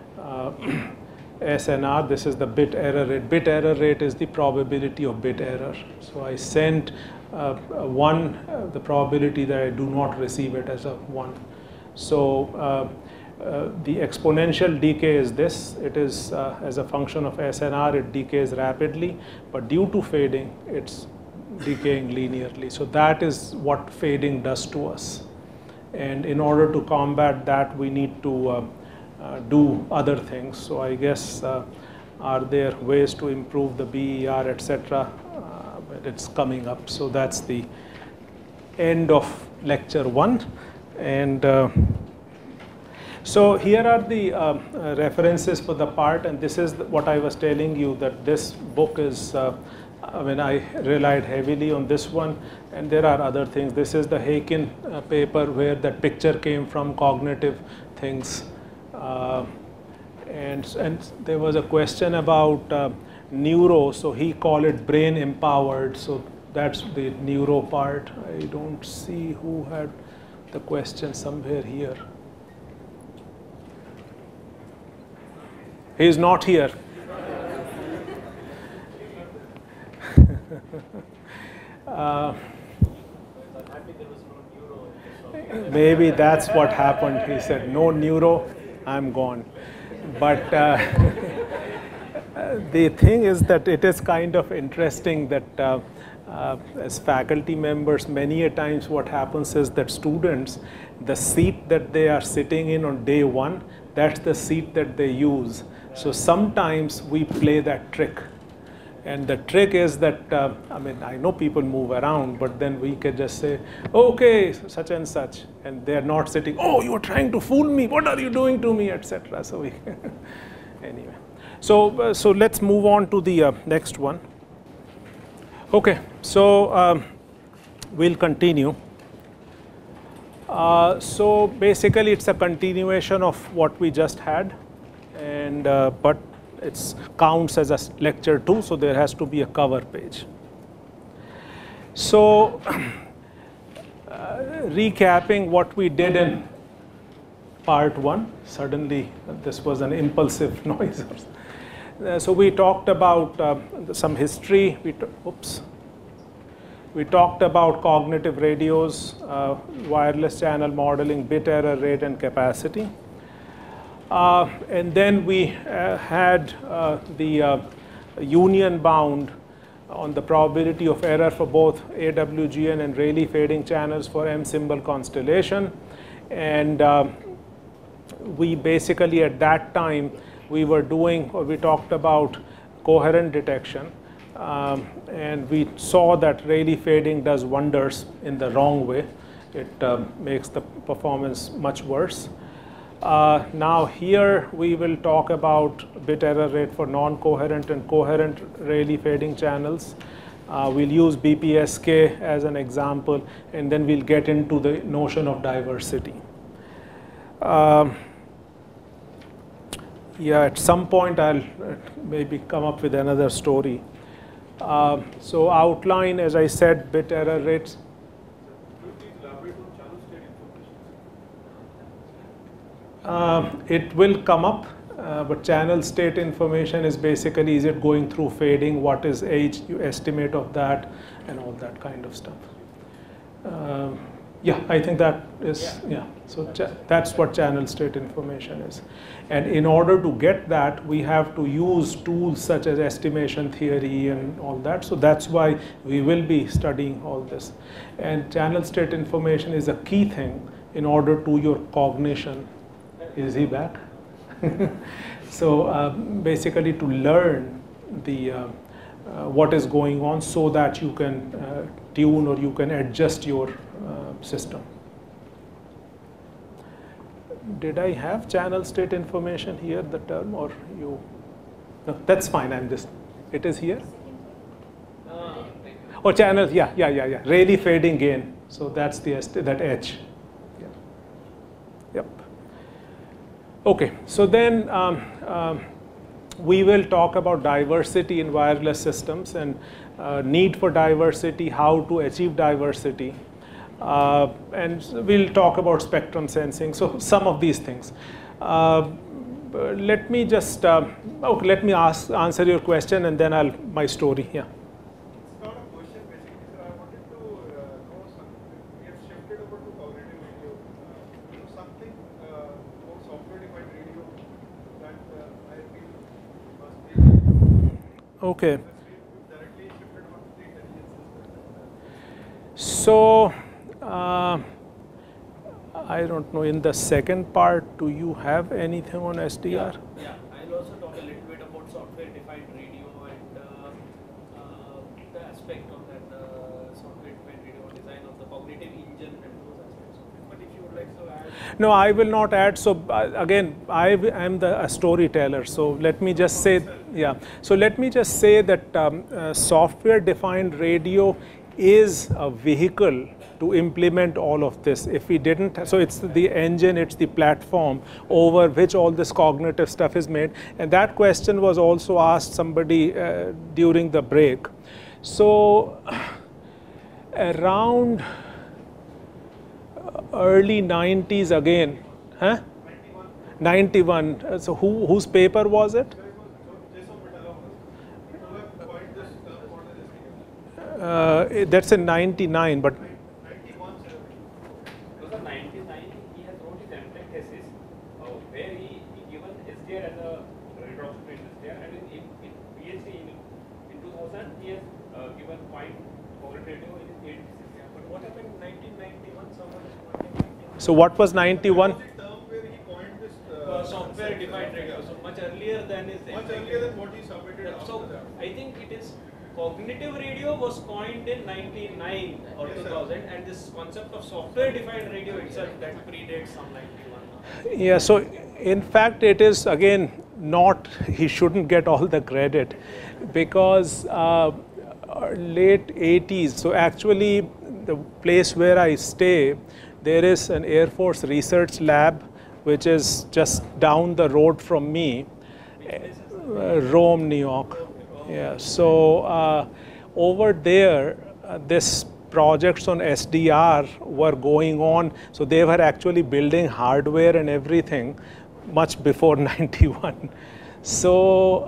SNR, this is the bit error rate. Bit error rate is the probability of bit error. So I sent 1, the probability that I do not receive it as a 1. So the exponential decay is this. It is as a function of SNR, it decays rapidly, but due to fading, it's decaying linearly. So that is what fading does to us. And in order to combat that, we need to do other things. So I guess, are there ways to improve the BER, etc.? But it's coming up. So that's the end of lecture 1. And so here are the references for the part, and this is what I was telling you, that this book is, when I relied heavily on this one, and there are other things. This is the Haken paper where that picture came from, cognitive things. And there was a question about neuro, so he called it brain empowered. So that's the neuro part. I don't see who had the question somewhere here. He is not here. Maybe that's what happened. He said, no neuro, I'm gone. But the thing is that it is kind of interesting that as faculty members, many a times what happens is that students, the seat that they are sitting in on day 1, that's the seat that they use. So sometimes we play that trick. And the trick is that, I mean, I know people move around, but then we can just say, okay, such and such. And they're not sitting, oh, you're trying to fool me. What are you doing to me, etc. So we, anyway. So let's move on to the next one. Okay, so we'll continue. So basically, it's a continuation of what we just had, and but it counts as a lecture 2, so there has to be a cover page. So recapping what we did in part 1, suddenly this was an impulsive noise. So we talked about some history. We talked about cognitive radios, wireless channel modeling, bit error rate, and capacity. And then we had the union bound on the probability of error for both AWGN and Rayleigh fading channels for M symbol constellation. And we basically at that time we were doing, or we talked about coherent detection, and we saw that Rayleigh fading does wonders in the wrong way. It makes the performance much worse. Now here we will talk about bit error rate for non-coherent and coherent Rayleigh fading channels. We'll use BPSK as an example, and then we'll get into the notion of diversity. Yeah, at some point I'll maybe come up with another story. So outline, as I said, bit error rates. It will come up, but channel state information is basically, is it going through fading, what is age, you estimate of that, and all that kind of stuff. Yeah, I think that is, yeah. So that's what channel state information is. And in order to get that, we have to use tools such as estimation theory and all that. So that's why we will be studying all this. And channel state information is a key thing in order to your cognition. Is he back? So basically to learn the what is going on so that you can tune or you can adjust your system. Did I have channel state information here, the term, or you? No, that's fine. I'm just, it is here? Oh, channel, yeah. Rayleigh fading gain. So that's the, that H. Yeah. Yep. Okay, so then we will talk about diversity in wireless systems and need for diversity, how to achieve diversity. And we'll talk about spectrum sensing, so some of these things. Let me just, okay, let me answer your question and then my story, yeah. It's not a question basically, sir. I wanted to know something. We have shifted over to cognitive radio. Something about software-defined radio that I feel must be. Okay. Directly shifted on the intelligence system. So, I don't know, in the second part, do you have anything on SDR? Yeah. I'll also talk a little bit about software-defined radio and the aspect of that software-defined radio design of the cognitive engine and those aspects of it. But if you would like to add... No, I will not add. So again, I am a storyteller. So let me just say, yeah. So let me just say that software-defined radio is a vehicle to implement all of this. If we didn't, so it's the engine, it's the platform over which all this cognitive stuff is made. And that question was also asked somebody during the break. So around early 90s again, huh? 91. So whose paper was it? That's in 99, but 1999, he has wrote his MTech thesis where he given SDR as a reduction in SDR, and in PhD in 2000 he has given point cognitive radio in his thesis. But what happened in 1991? Someone is pointing. So what was 91? The term where he coined this software-defined radio, so much earlier than his. much earlier than what he submitted after So that. I think it is. Cognitive radio was coined in 99 or Yes, 2000, and this concept of software-defined radio itself that predates some 91. Yeah, so in fact it is again not, he shouldn't get all the credit because late 80s, so actually the place where I stay, there is an Air Force research lab which is just down the road from me, Rome, New York. Yeah, so over there, this projects on SDR were going on. So they were actually building hardware and everything much before 91. So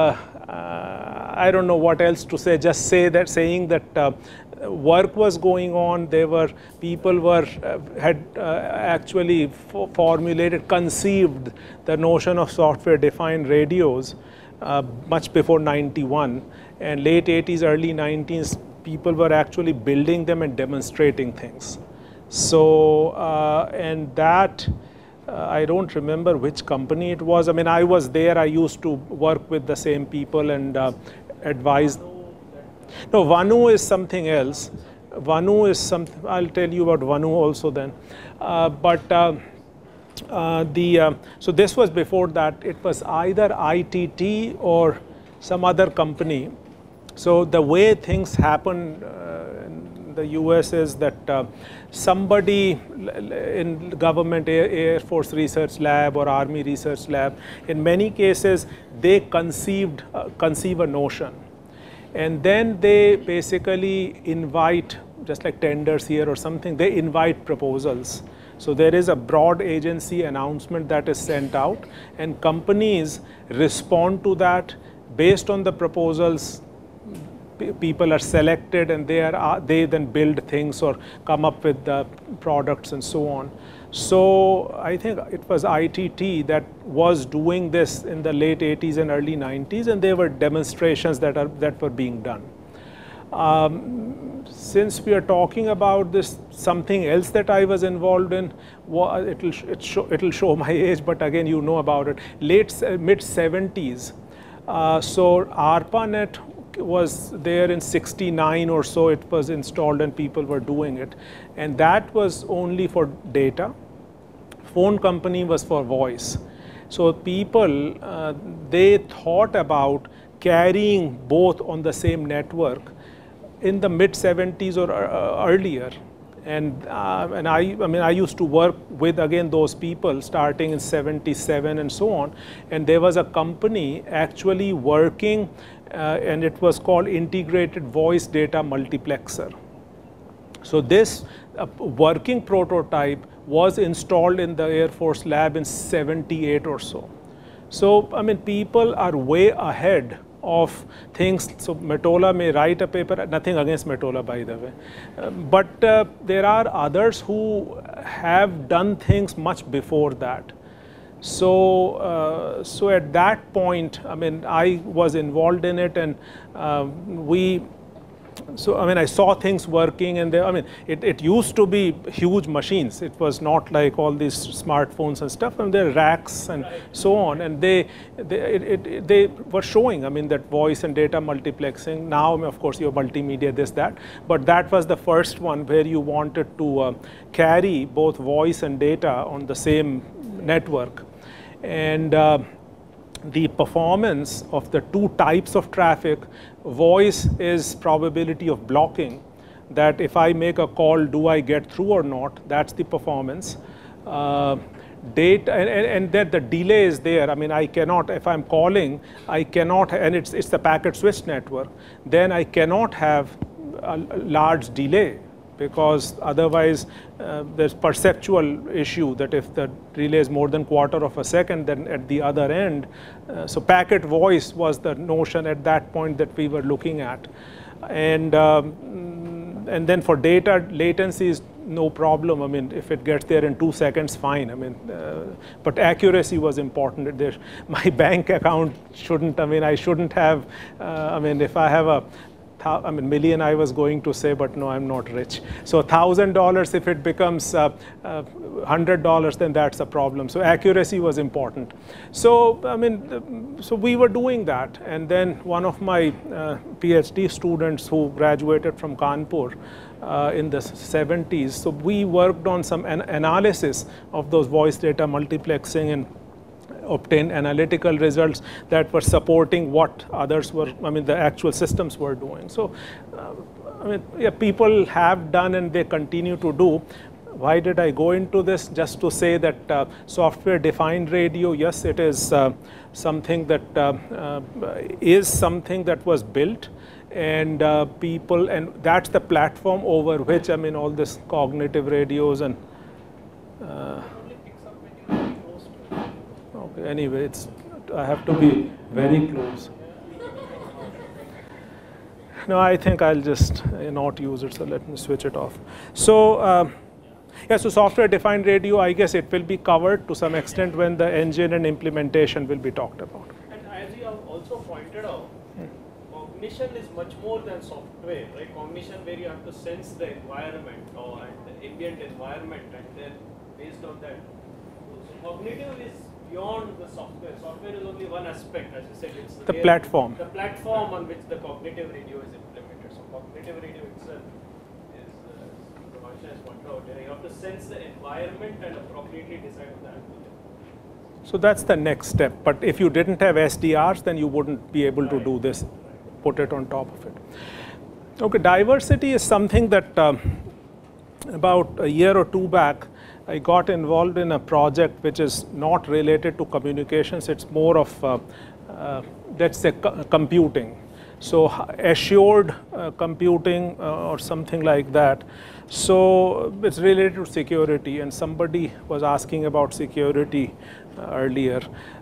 I don't know what else to say. Just say that, saying that work was going on. There were people had actually formulated, conceived the notion of software-defined radios. much before 91, and late 80s, early 90s, people were actually building them and demonstrating things. So, and that, I don't remember which company it was. I mean, I was there, I used to work with the same people and advise. No, Vanu is something else. Vanu is something, I'll tell you about Vanu also then. So this was before that. It was either ITT or some other company. So the way things happen in the US is that somebody in government, Air Force Research Lab or Army Research Lab, in many cases, they conceive a notion. And then they basically invite, just like tenders here or something, they invite proposals. So there is a broad agency announcement that is sent out, and companies respond to that. Based on the proposals, people are selected, and they then build things or come up with the products and so on. So I think it was ITT that was doing this in the late 80s and early 90s, and there were demonstrations that were being done. Since we are talking about this, something else that I was involved in, it'll show my age, but again, you know about it. Mid 70s. So ARPANET was there in 69 or so. It was installed and people were doing it, and that was only for data. Phone company was for voice. So people, they thought about carrying both on the same network in the mid 70s or earlier. And I used to work with, again, those people starting in 77 and so on. And there was a company actually working, and it was called Integrated Voice Data Multiplexer. So this working prototype was installed in the Air Force lab in 78 or so. So, I mean, people are way ahead of things. So Mottola may write a paper, nothing against Mottola, by the way, but there are others who have done things much before that. So, so at that point, I mean, I was involved in it, and so I mean, I saw things working, and I mean, it used to be huge machines. It was not like all these smartphones and stuff, and there are racks and so on, and they were showing, I mean, that voice and data multiplexing. Now, of course, you have multimedia, this, that, but that was the first one where you wanted to carry both voice and data on the same network. And the performance of the two types of traffic, voice is probability of blocking, that if I make a call, do I get through or not? That's the performance. Data, and then the delay is there. I mean, I cannot, if I'm calling, I cannot, and it's the packet switch network, then I cannot have a large delay, because otherwise there's perceptual issue that if the relay is more than quarter of a second, then at the other end, so packet voice was the notion at that point that we were looking at. And then for data, latency is no problem. I mean, if it gets there in 2 seconds, fine. I mean, but accuracy was important. My bank account shouldn't, I mean, I shouldn't have, I mean, if I have million I was going to say, but no, I'm not rich. So $1,000, if it becomes $100, then that's a problem. So accuracy was important. So, I mean, so we were doing that. And then one of my PhD students who graduated from Kanpur in the 70s, so we worked on some analysis of those voice data multiplexing and obtain analytical results that were supporting what others were, I mean, the actual systems were doing. So, I mean, yeah, people have done and they continue to do. Why did I go into this? Just to say that software-defined radio, yes, it is something that is something that was built, and people, and that's the platform over which, I mean, all this cognitive radios and anyway, I have to be very close. No, I think I'll just not use it, so let me switch it off. So, yeah, so software-defined radio, I guess it will be covered to some extent when the engine and implementation will be talked about. And as you have also also pointed out, cognition is much more than software, right? Cognition where you have to sense the environment or the ambient environment, and then based on that. So cognitive is beyond the software. Software is only one aspect, as you said. It's the platform. The platform on which the cognitive radio is implemented. So cognitive radio itself is, Varshney has pointed out, you have to sense the environment and appropriately decide on the algorithm. So that's the next step. But if you didn't have SDRs, then you wouldn't be able to do this, put it on top of it. Okay, diversity is something that about a year or two back, I got involved in a project which is not related to communications. It's more of, let's say, computing. So assured computing or something like that. So it's related to security, and somebody was asking about security earlier.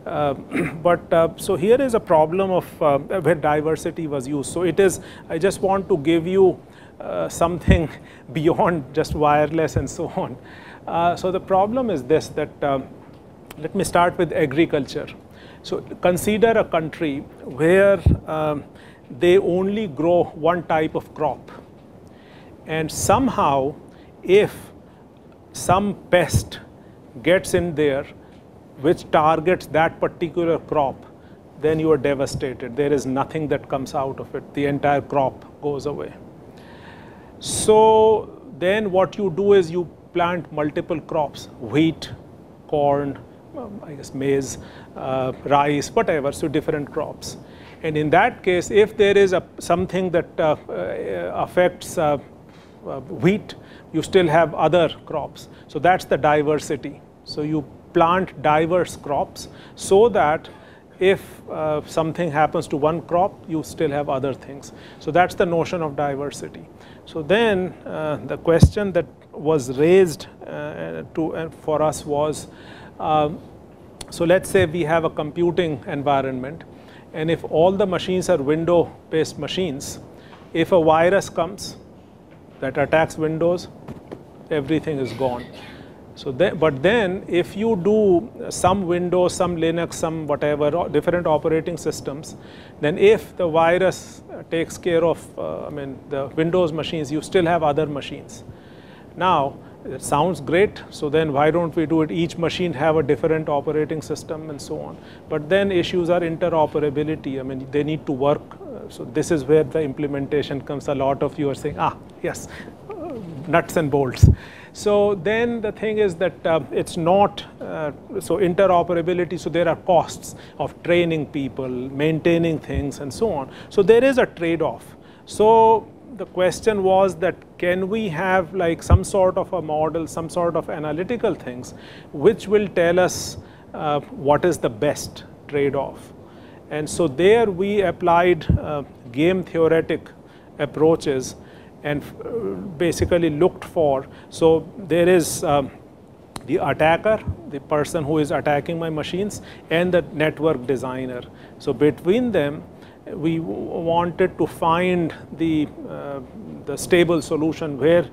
So here is a problem of where diversity was used. So it is, I just want to give you something beyond just wireless and so on. So the problem is this, that let me start with agriculture. So consider a country where they only grow one type of crop, and somehow if some pest gets in there which targets that particular crop, then you are devastated. There is nothing that comes out of it. The entire crop goes away. So then what you do is you plant multiple crops, wheat, corn, I guess maize, rice, whatever, so different crops. And in that case, if there is something that affects wheat, you still have other crops. So that's the diversity. So you plant diverse crops so that if something happens to one crop, you still have other things. So that's the notion of diversity. So then the question that was raised for us was, so let's say we have a computing environment, and if all the machines are window-based machines, if a virus comes that attacks Windows, everything is gone. So but then if you do some Windows, some Linux, some whatever, different operating systems, then if the virus takes care of the Windows machines, you still have other machines. Now, it sounds great, so then why don't we do it? Each machine have a different operating system and so on. But then issues are interoperability. They need to work. So this is where the implementation comes. A lot of you are saying, yes, nuts and bolts. So then the thing is that it's not, so interoperability, so there are costs of training people, maintaining things and so on. So there is a trade-off. So the question was that can we have like some sort of a model, some sort of analytical things which will tell us what is the best trade-off. And so there we applied game theoretic approaches and basically looked for, so there is the attacker, the person who is attacking my machines, and the network designer. So between them, we wanted to find the stable solution where,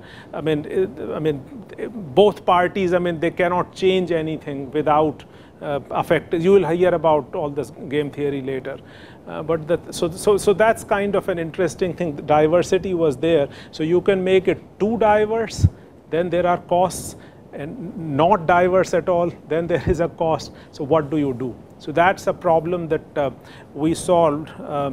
both parties, they cannot change anything without affect. You will hear about all this game theory later. So that's kind of an interesting thing. The diversity was there. So you can make it too diverse, then there are costs, and not diverse at all, then there is a cost. So what do you do? So that's a problem that we solved.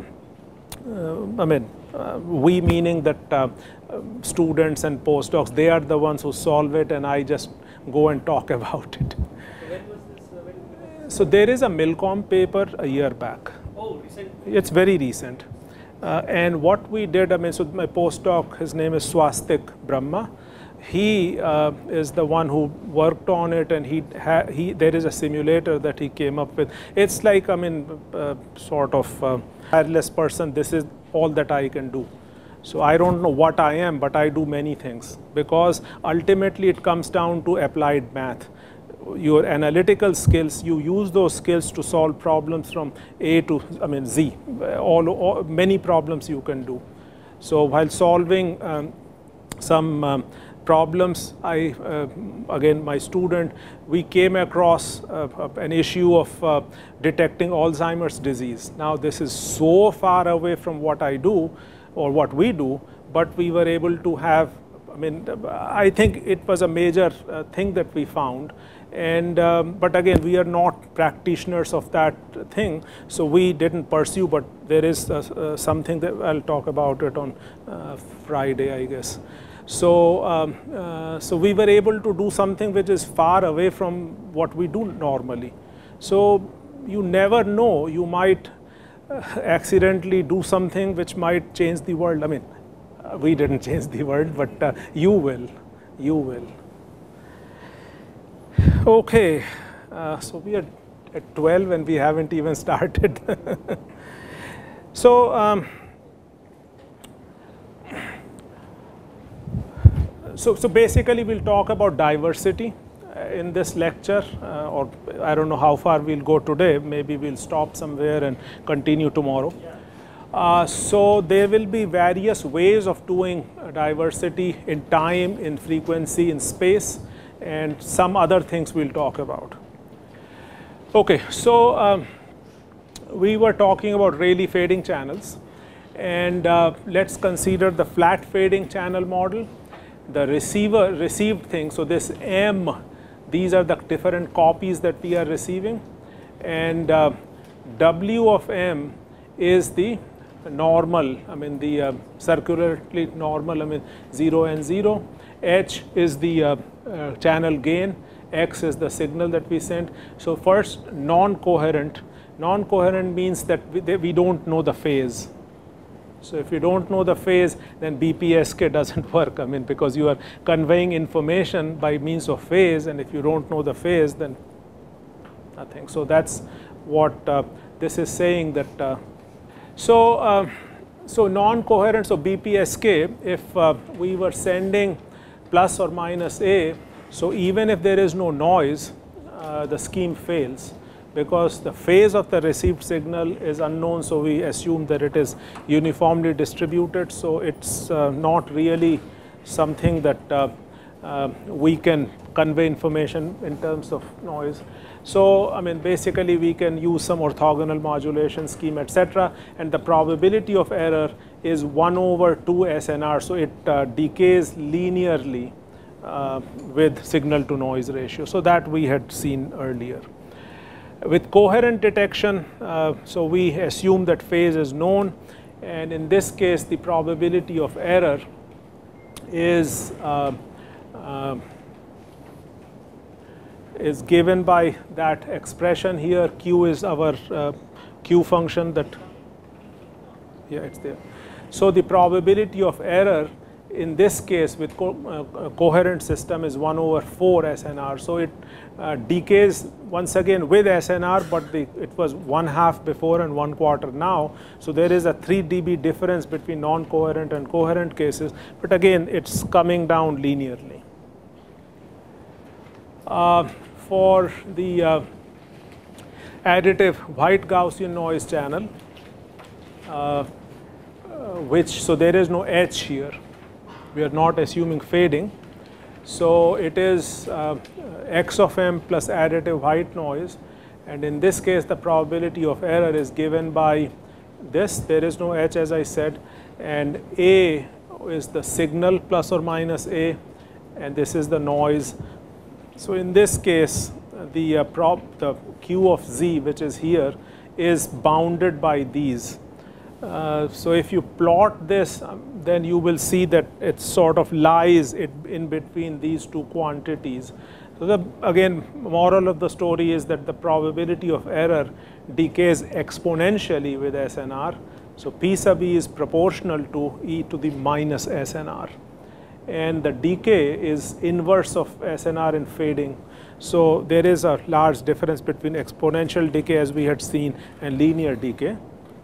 We meaning that students and postdocs, they are the ones who solve it, and I just go and talk about it. So when was this? So there is a Milcom paper a year back. Oh, recent? It's very recent. And what we did, so my postdoc, his name is Swastik Brahma. He is the one who worked on it, and there is a simulator that he came up with. It's like, sort of wireless person, this is all that I can do. So I don't know what I am, but I do many things, because ultimately it comes down to applied math. Your analytical skills, you use those skills to solve problems from A to Z. Many problems you can do. So while solving some problems. Again, my student, we came across an issue of detecting Alzheimer's disease. Now, this is so far away from what I do or what we do, but we were able to have, I think it was a major thing that we found. And but again, we are not practitioners of that thing, so we didn't pursue. But there is something that I'll talk about it on Friday, I guess. So so we were able to do something which is far away from what we do normally. So you never know, you might accidentally do something which might change the world. I mean, we didn't change the world, but you will. You will. Okay, so we are at 12 and we haven't even started. So, so basically we'll talk about diversity in this lecture, or I don't know how far we'll go today. Maybe we'll stop somewhere and continue tomorrow. So there will be various ways of doing diversity in time, in frequency, in space, and some other things we'll talk about. Okay, so we were talking about Rayleigh fading channels, and let's consider the flat fading channel model. The receiver received thing, so this M, these are the different copies that we are receiving, and W of M is the normal, the circularly normal, 0 and 0. H is the channel gain, X is the signal that we sent. So first, non-coherent. Non-coherent means that we don't know the phase. So if you don't know the phase, then BPSK doesn't work, because you are conveying information by means of phase, and if you don't know the phase, then nothing. So that's what this is saying, that so non-coherent, so BPSK, if we were sending plus or minus A, so even if there is no noise, the scheme fails, because the phase of the received signal is unknown, so we assume that it is uniformly distributed, so it's not really something that we can convey information in terms of noise. So basically we can use some orthogonal modulation scheme, etc., and the probability of error is 1 over 2 SNR, so it decays linearly with signal to noise ratio. So that we had seen earlier. With coherent detection, so we assume that phase is known, and in this case the probability of error is given by that expression here. Q is our Q function that, yeah, it's there. So the probability of error in this case with coherent system is 1 over 4 SNR. So it decays once again with SNR, but it was 1/2 before and 1/4 now. So there is a 3 dB difference between non-coherent and coherent cases, but again it's coming down linearly. For the additive white Gaussian noise channel, so there is no H here. We are not assuming fading. So it is X of M plus additive white noise. And in this case, the probability of error is given by this. There is no H, as I said. And A is the signal plus or minus A. And this is the noise. So in this case, the Q of Z, which is here, is bounded by these. So if you plot this, then you will see that it sort of lies in between these two quantities. So again, moral of the story is that the probability of error decays exponentially with SNR. So P sub E is proportional to E to the minus SNR. And the decay is inverse of SNR in fading. So there is a large difference between exponential decay, as we had seen, and linear decay.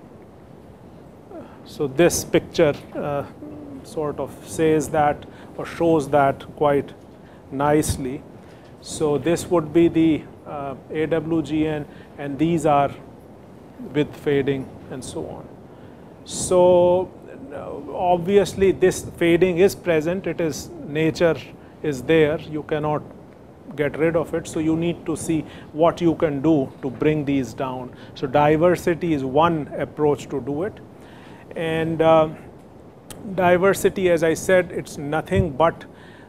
So this picture sort of says that or shows that quite nicely. So this would be the AWGN, and these are with fading and so on. So obviously this fading is present, it is nature is there, you cannot get rid of it, so you need to see what you can do to bring these down. So diversity is one approach to do it, and diversity, as I said, it's nothing but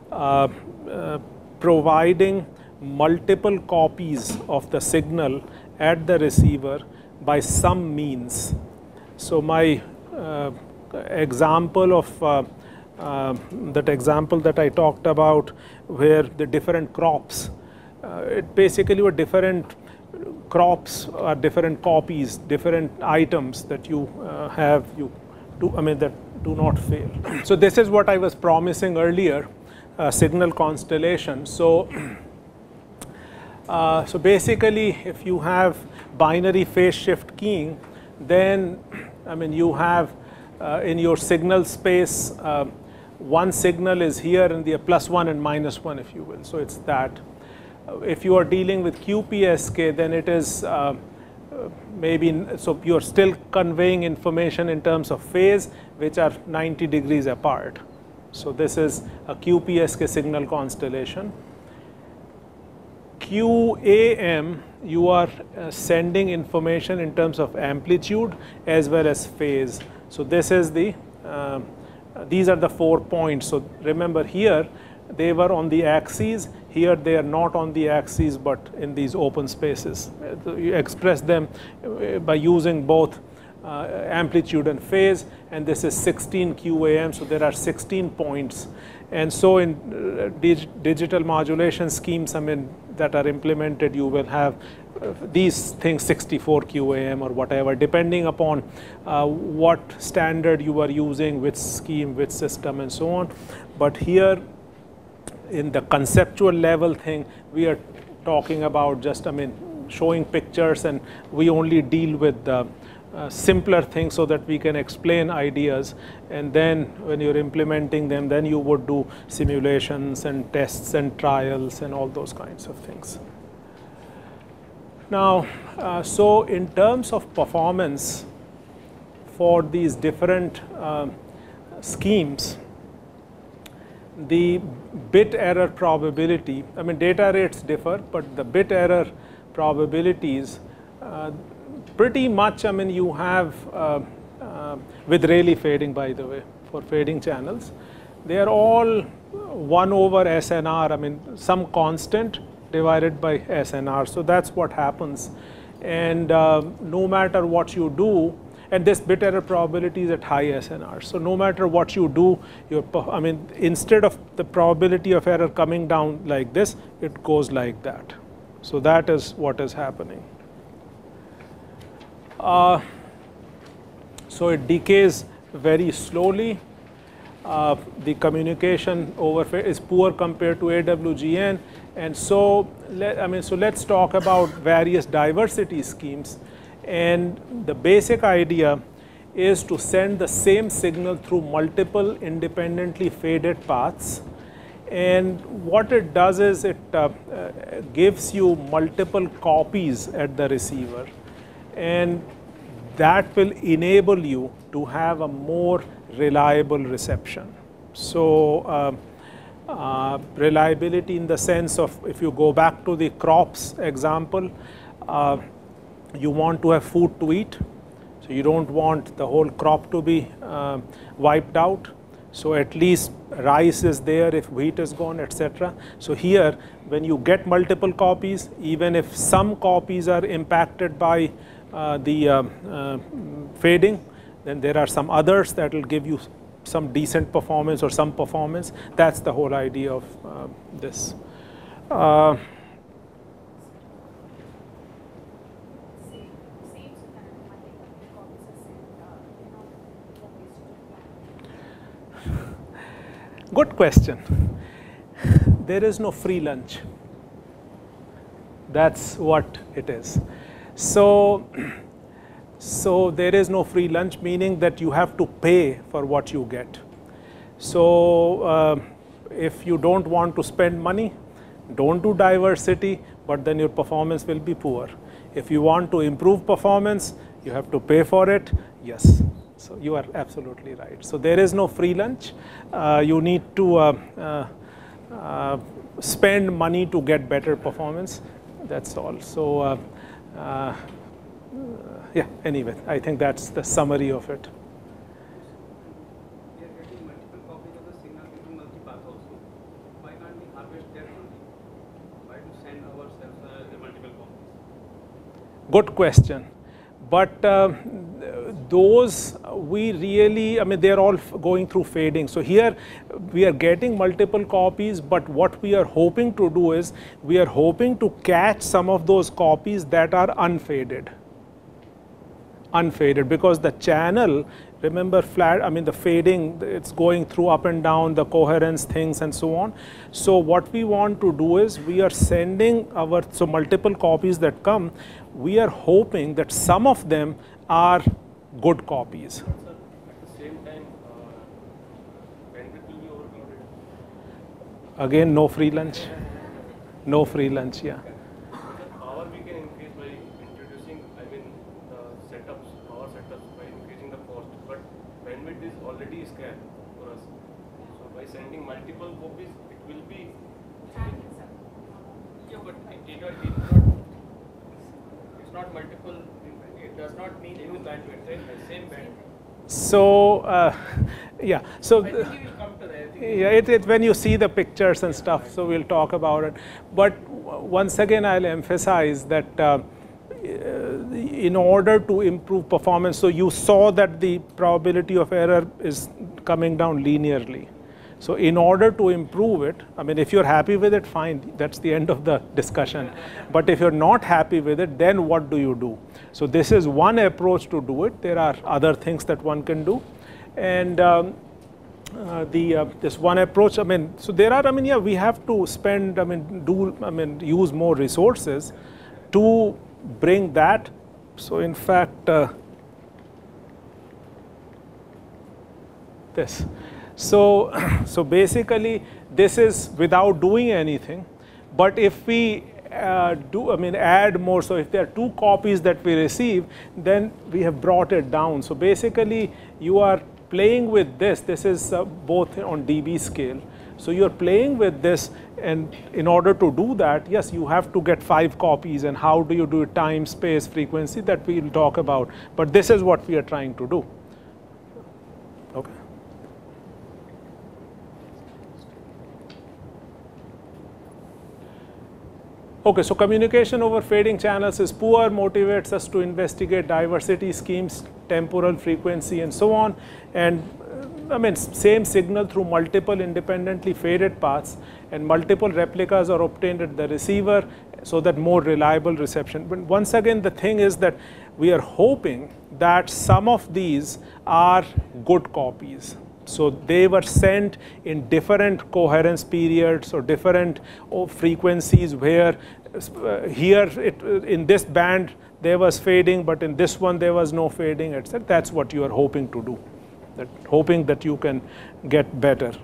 providing multiple copies of the signal at the receiver by some means. So my example of that example that I talked about, where the different crops, it basically were different crops are different copies, different items that you have, that do not fail. So this is what I was promising earlier, signal constellation. So so basically, if you have binary phase shift keying, then you have in your signal space, one signal is here and the +1 and -1, if you will. So it's that. If you are dealing with QPSK, then it is maybe, so you're still conveying information in terms of phase, which are 90 degrees apart. So this is a QPSK signal constellation. QAM, you are sending information in terms of amplitude as well as phase. So this is the, these are the 4 points. So remember here, they were on the axes. Here they are not on the axes, but in these open spaces. You express them by using both amplitude and phase, and this is 16 QAM, so there are 16 points. And so in digital modulation schemes, that are implemented, you will have these things 64 QAM or whatever, depending upon what standard you are using, which scheme, which system, and so on. But here, in the conceptual level thing, we are talking about just, showing pictures, and we only deal with the simpler things so that we can explain ideas, and then when you're implementing them, then you would do simulations and tests and trials and all those kinds of things. Now, so in terms of performance for these different schemes, the bit error probability, data rates differ, but the bit error probabilities pretty much, you have, with Rayleigh fading, by the way, for fading channels, they are all 1 over SNR, some constant divided by SNR. So that's what happens. And no matter what you do, and this bit error probability is at high SNR. So no matter what you do, instead of the probability of error coming down like this, it goes like that. So that is what is happening. So it decays very slowly. The communication over is poor compared to AWGN, and so so let's talk about various diversity schemes. And the basic idea is to send the same signal through multiple independently faded paths. And what it does is it gives you multiple copies at the receiver, and that will enable you to have a more reliable reception. So reliability in the sense of, if you go back to the crops example, you want to have food to eat, so you don't want the whole crop to be wiped out. So at least rice is there if wheat is gone, etc. So here, when you get multiple copies, even if some copies are impacted by the fading, then there are some others that will give you some decent performance or some performance. That's the whole idea of this. Good question. There is no free lunch. That's what it is. So there is no free lunch, meaning that you have to pay for what you get. So if you don't want to spend money, don't do diversity, but then your performance will be poor. If you want to improve performance, you have to pay for it, yes. So you are absolutely right. So there is no free lunch. You need to spend money to get better performance. That's all. So yeah, anyway, I think that's the summary of it. We are getting multiple copies of the signal between multipath also. Why can't we harvest that only? Why to send ourselves the multiple copies? Good question. But those we really, I mean, they're all going through fading. So here we are getting multiple copies, but what we are hoping to do is we are hoping to catch some of those copies that are unfaded. Unfaded, because the channel, remember flat, I mean the fading, it's going through up and down, the coherence things and so on. So what we want to do is we are sending our, so multiple copies that come, we are hoping that some of them are good copies. At the same time, bandwidth will be overloaded. Again, no free lunch. No free lunch, yeah. Power we can increase by introducing, I mean, the setups, power setups by increasing the cost, but bandwidth is already scarce for us. So by sending multiple copies, it will be. Yeah, but it's not multiple. It does not mean new bandwidth, right? The same bandwidth. So yeah, so I think we will come to that. yeah, when you see the pictures and stuff, so we'll talk about it. But once again, I'll emphasize that in order to improve performance, so you saw that the probability of error is coming down linearly. So in order to improve it, I mean, if you're happy with it, fine, that's the end of the discussion. But if you're not happy with it, then what do you do? So this is one approach to do it. There are other things that one can do. And this one approach, I mean, so there are, I mean, yeah, we have to spend, I mean, use more resources to bring that. So in fact, this. So basically, this is without doing anything. But if we add more, so if there are 2 copies that we receive, then we have brought it down. So basically, you are playing with this. This is both on dB scale. So you're playing with this, and in order to do that, yes, you have to get 5 copies. And how do you do it? Time, space, frequency, that we'll talk about. But this is what we are trying to do. Okay. Okay, so communication over fading channels is poor, motivates us to investigate diversity schemes, temporal frequency, and so on. And I mean, same signal through multiple independently faded paths, and multiple replicas are obtained at the receiver so that more reliable reception. But once again, the thing is that we are hoping that some of these are good copies. So they were sent in different coherence periods or different frequencies, where here in this band there was fading, but in this one there was no fading, etc. That's what you are hoping to do, hoping that you can get better.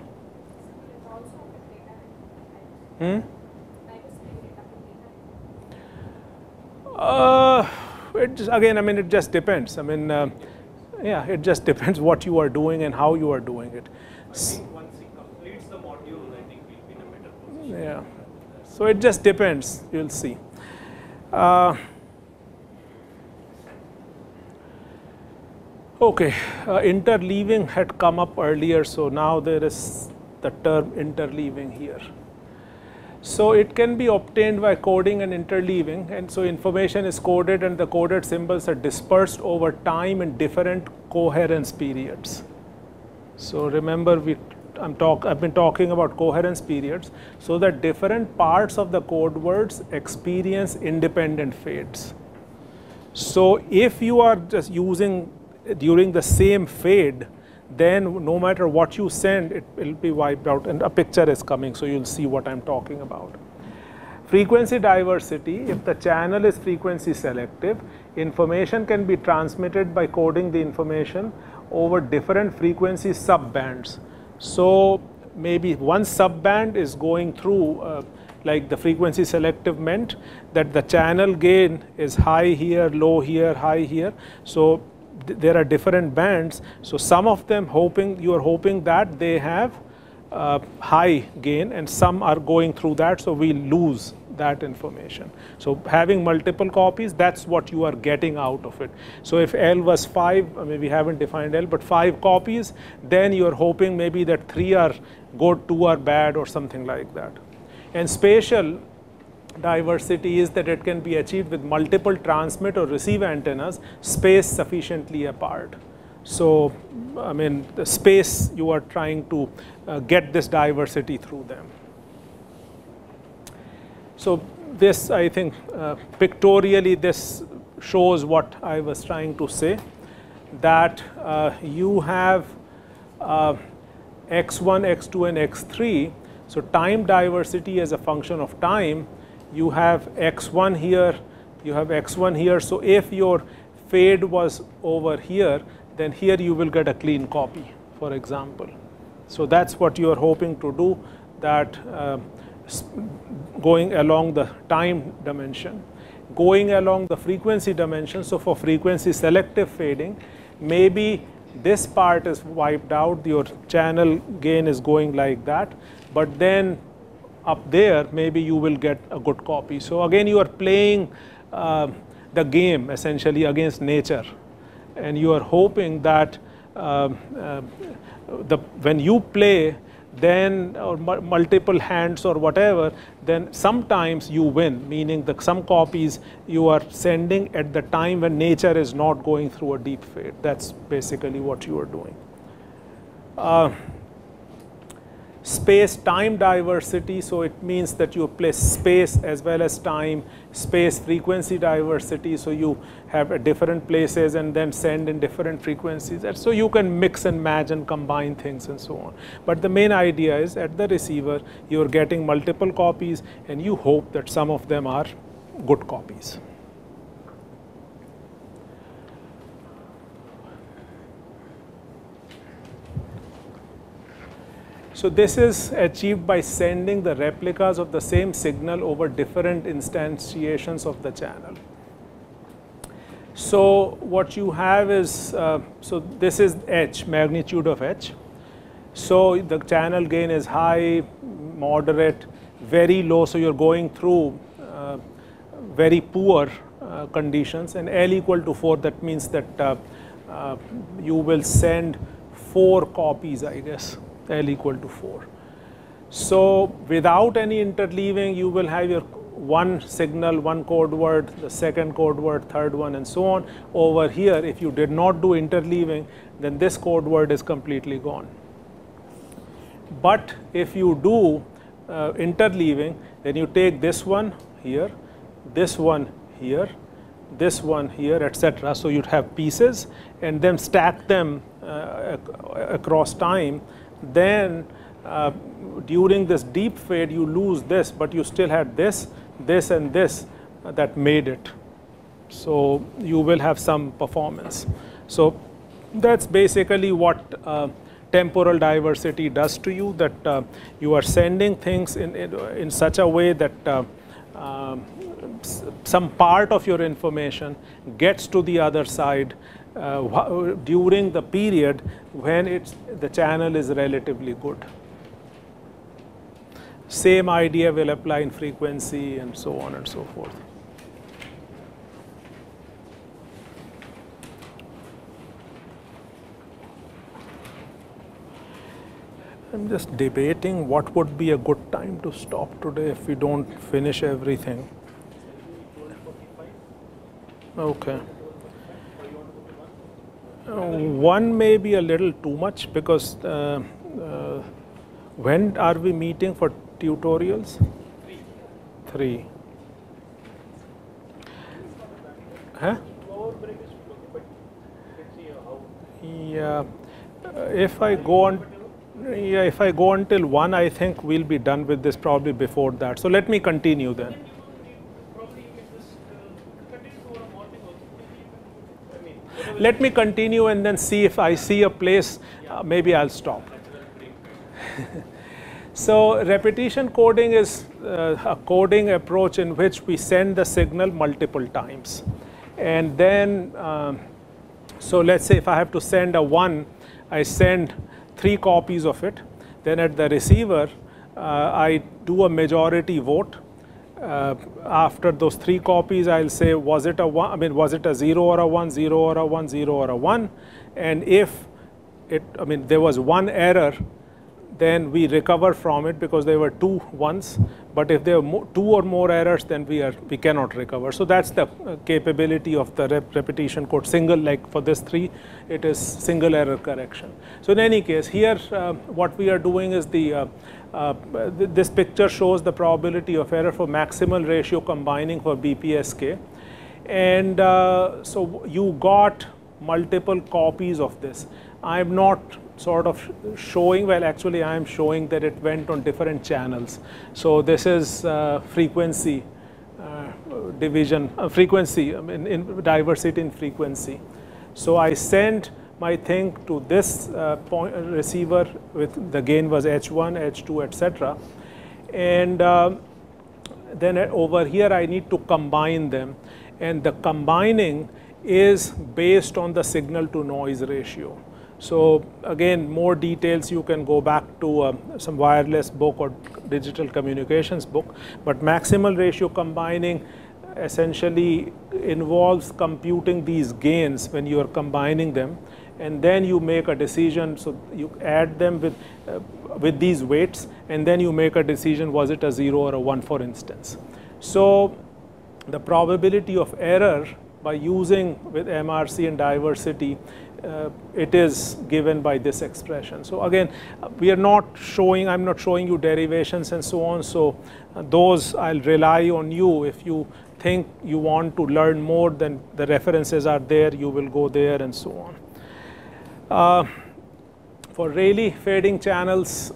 It just, again, I mean, it just depends. I mean, yeah, it just depends what you are doing and how you are doing it. I think once he completes the module, I think we'll be in a better position. Yeah. So it just depends. You'll see. Okay, interleaving had come up earlier, so now there is the term interleaving here. So it can be obtained by coding and interleaving, and so information is coded and the coded symbols are dispersed over time in different coherence periods. So remember, I've been talking about coherence periods, so that different parts of the code words experience independent fades. So if you are just using during the same fade, then no matter what you send, it will be wiped out, and a picture is coming, so you'll see what I'm talking about. Frequency diversity, if the channel is frequency selective, information can be transmitted by coding the information over different frequency subbands. So maybe one subband is going through, like the frequency selective meant that the channel gain is high here, low here, high here. So there are different bands. So some of them you are hoping that they have high gain, and some are going through that, so we lose that information. So having multiple copies, that's what you are getting out of it. So if L was 5, I mean we haven't defined L, but 5 copies, then you are hoping maybe that 3 are good, 2 are bad, or something like that. And spatial diversity is that it can be achieved with multiple transmit or receive antennas spaced sufficiently apart. So I mean the space, you are trying to get this diversity through them. So this, I think pictorially this shows what I was trying to say, that you have x1, x2 and x3. So time diversity as a function of time, you have x1 here, you have x1 here. So if your fade was over here, then here you will get a clean copy, for example. So that's what you are hoping to do, that going along the time dimension. Going along the frequency dimension, so for frequency selective fading, maybe this part is wiped out, your channel gain is going like that, but then up there maybe you will get a good copy. So again you are playing the game essentially against nature, and you are hoping that when you play, then or multiple hands or whatever, then sometimes you win, meaning that some copies you are sending at the time when nature is not going through a deep fade. That's basically what you are doing. Space-time diversity, so it means that you place space as well as time. Space-frequency diversity, so you have at different places and then send in different frequencies. And so you can mix and match and combine things and so on. But the main idea is at the receiver, you're getting multiple copies and you hope that some of them are good copies. So this is achieved by sending the replicas of the same signal over different instantiations of the channel. So what you have is, so this is h, magnitude of h. So the channel gain is high, moderate, very low, so you're going through very poor conditions, and L equal to 4, that means that you will send 4 copies, I guess. L equal to 4. So without any interleaving, you will have your one signal, one code word, the second code word, third one, and so on. Over here, if you did not do interleaving, then this code word is completely gone. But if you do interleaving, then you take this one here, this one here, this one here, etc. So you'd have pieces and then stack them across time. Then during this deep fade you lose this, but you still had this, this and this that made it. So you will have some performance. So that's basically what temporal diversity does to you, that you are sending things in such a way that some part of your information gets to the other side during the period when the channel is relatively good. Same idea will apply in frequency and so on and so forth. I'm just debating what would be a good time to stop today if we don't finish everything. Okay. One may be a little too much, because when are we meeting for tutorials? 3. Huh? Yeah. If I go on, yeah, if I go until 1, I think we'll be done with this probably before that. So let me continue then. Let me continue and then see if I see a place, maybe I'll stop. So repetition coding is a coding approach in which we send the signal multiple times. And then So let's say if I have to send a 1, I send 3 copies of it. Then at the receiver, I do a majority vote. After those 3 copies, I'll say, was it a 1? I mean, was it a 0 or a 1, 0 or a 1, 0 or a 1? And if there was 1 error, then we recover from it because there were 2 ones. But if there are 2 or more errors, then we cannot recover. So that's the capability of the repetition code. Single, like for this 3, it is single error correction. So in any case, here what we are doing is this picture shows the probability of error for maximal ratio combining for BPSK. And so you got multiple copies of this. I'm not sort of showing, well actually I am showing that it went on different channels. So this is frequency division, frequency, in diversity in frequency. So I sent my thing to this receiver with the gain was H1, H2, etc. And then over here I need to combine them. And the combining is based on the signal to noise ratio. So again, more details you can go back to some wireless book or digital communications book. But maximal ratio combining essentially involves computing these gains when you are combining them. And then you make a decision. So you add them with these weights. And then you make a decision, was it a 0 or a 1, for instance. So the probability of error by using with MRC and diversity, it is given by this expression. So again, we are not showing, I'm not showing you derivations and so on. So those I'll rely on you. If you think you want to learn more, then the references are there, you will go there and so on. For Rayleigh fading channels,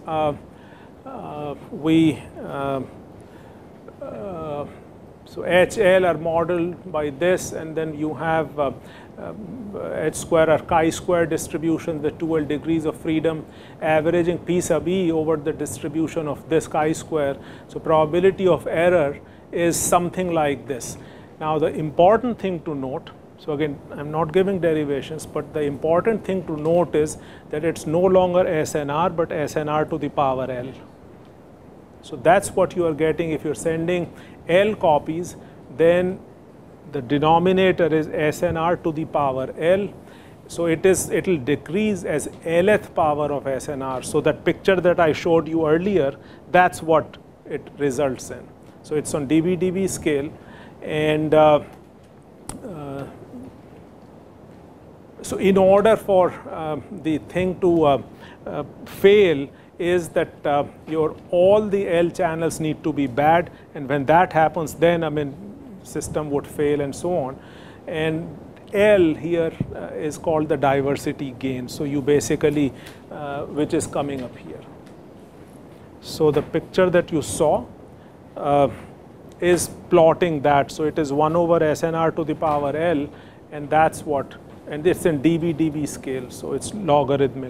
so HL are modeled by this, and then you have H square or chi-square distribution, the 2L degrees of freedom, averaging P sub E over the distribution of this chi-square. So probability of error is something like this. Now the important thing to note, so again, I'm not giving derivations, but the important thing to note is that it's no longer SNR, but SNR to the power L. So that's what you are getting if you're sending L copies, then the denominator is SNR to the power L. So it'll decrease as Lth power of SNR. So that picture that I showed you earlier, that's what it results in. So it's on dB/dB scale, and so in order for the thing to fail, is that all the L channels need to be bad, and when that happens, then system would fail and so on. And L here is called the diversity gain. So you basically, which is coming up here. So the picture that you saw is plotting that. So it is 1 over SNR to the power L, and that's what, and it's in dB/dB scale, so it's logarithmic.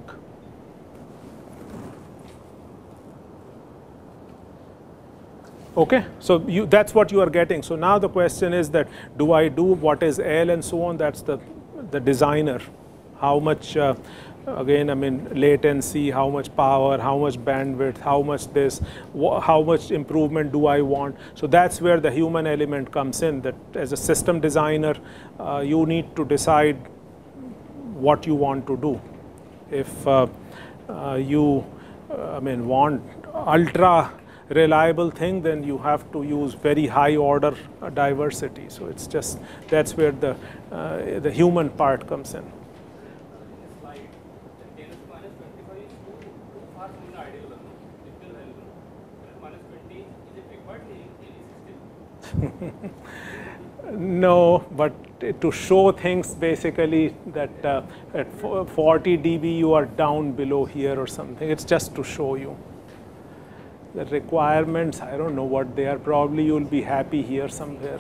Okay, so that's what you are getting. So now the question is that, do I do what is L and so on? That's the designer. How much, again, latency, how much power, how much bandwidth, how much this, how much improvement do I want? So that's where the human element comes in, that as a system designer, you need to decide what you want to do. If you, want ultra reliable thing, then you have to use very high order diversity. So it's just, that's where the human part comes in. No, but to show things basically that at 40 dB you are down below here or something. It's just to show you. The requirements, I don't know what they are. Probably you'll be happy here somewhere.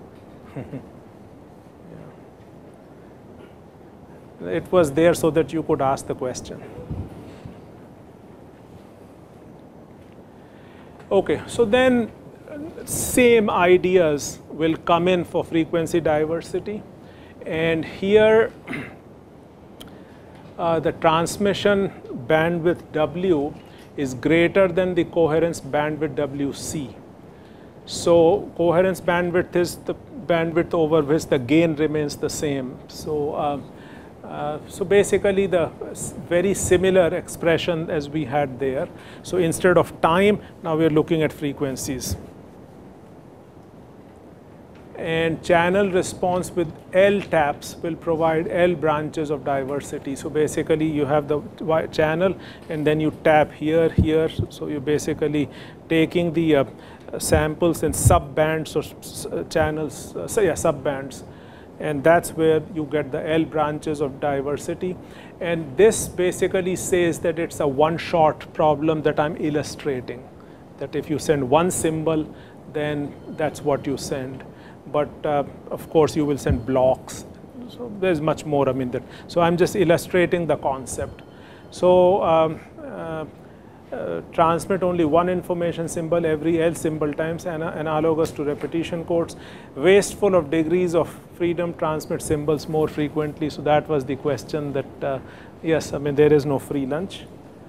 Yeah. It was there so that you could ask the question. Okay, so then same ideas will come in for frequency diversity. And here the transmission bandwidth W is greater than the coherence bandwidth WC. So coherence bandwidth is the bandwidth over which the gain remains the same. So, so basically the very similar expression as we had there. So instead of time, now we are looking at frequencies. And channel response with L taps will provide L branches of diversity. So basically you have the channel and then you tap here, here. So you're basically taking the samples in sub-bands or channels, sub-bands. And that's where you get the L branches of diversity. And this basically says that it's a one-shot problem that I'm illustrating. That if you send one symbol, then that's what you send. But of course you will send blocks. So there's much more, I mean, that. So I'm just illustrating the concept. So transmit only one information symbol every L symbol times, analogous to repetition codes. Wasteful of degrees of freedom, transmit symbols more frequently. So that was the question that, yes, I mean, there is no free lunch.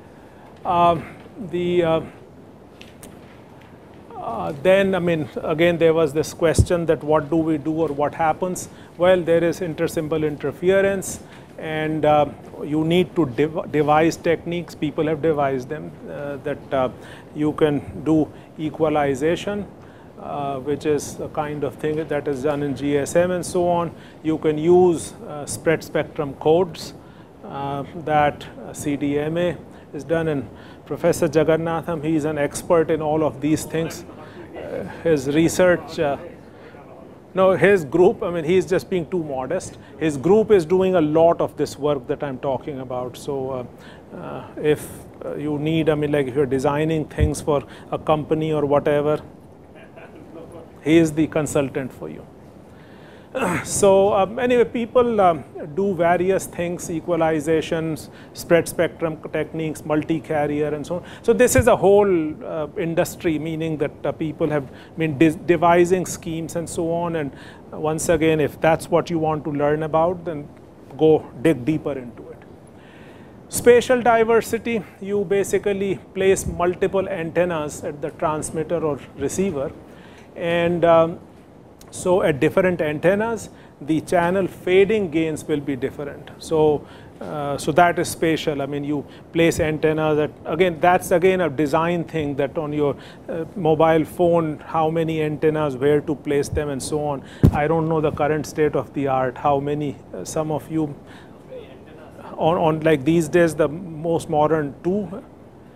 Then, I mean, again, there was this question that what do we do or what happens? Well, there is intersymbol interference, and you need to devise techniques. People have devised them that you can do equalization, which is a kind of thing that is done in GSM and so on. You can use spread spectrum codes that CDMA is done, and Professor Jagannatham, he is an expert in all of these things. His research, no, his group, I mean, he's just being too modest. His group is doing a lot of this work that I'm talking about. So if you need, I mean, like if you're designing things for a company or whatever, he is the consultant for you. So anyway, people do various things, equalizations, spread spectrum techniques, multi-carrier and so on. So this is a whole industry, meaning that people have been devising schemes and so on. And once again, if that's what you want to learn about, then go dig deeper into it. Spatial diversity, you basically place multiple antennas at the transmitter or receiver. And so at different antennas, the channel fading gains will be different. So, so that is spatial. I mean, you place antennas that, again, that's again a design thing that on your mobile phone, how many antennas, where to place them and so on. I don't know the current state of the art, how many, some of you, on like these days, the most modern 2.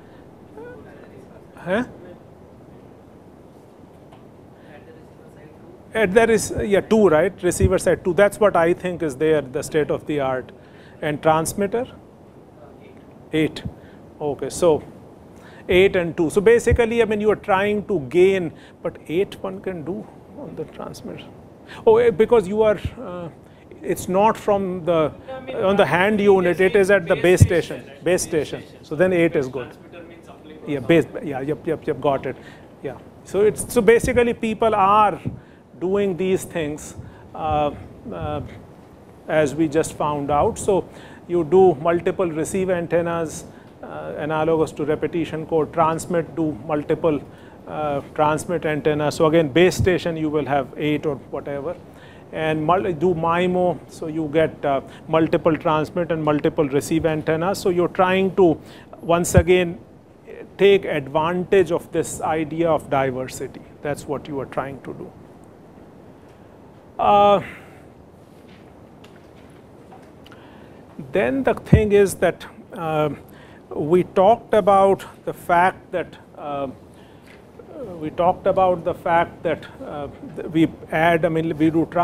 Huh? There is, yeah, 2, right? Receiver side 2. That's what I think is there, the state of the art. And transmitter? 8. Okay, so 8 and 2. So basically, I mean, you are trying to gain, but 8 one can do on the transmitter. Oh, because you are, it's not from the, on the hand unit, it is at the base station. Base station. So then 8 is good. Yeah, base, yeah, yep, got it. Yeah. So it's, so basically people are doing these things as we just found out. So you do multiple receive antennas, analogous to repetition code, transmit, do multiple transmit antennas. So again, base station you will have 8 or whatever. And do MIMO, so you get multiple transmit and multiple receive antennas. So you're trying to, once again, take advantage of this idea of diversity. That's what you are trying to do. Then the thing is that we talked about the fact that we add, I mean, we do,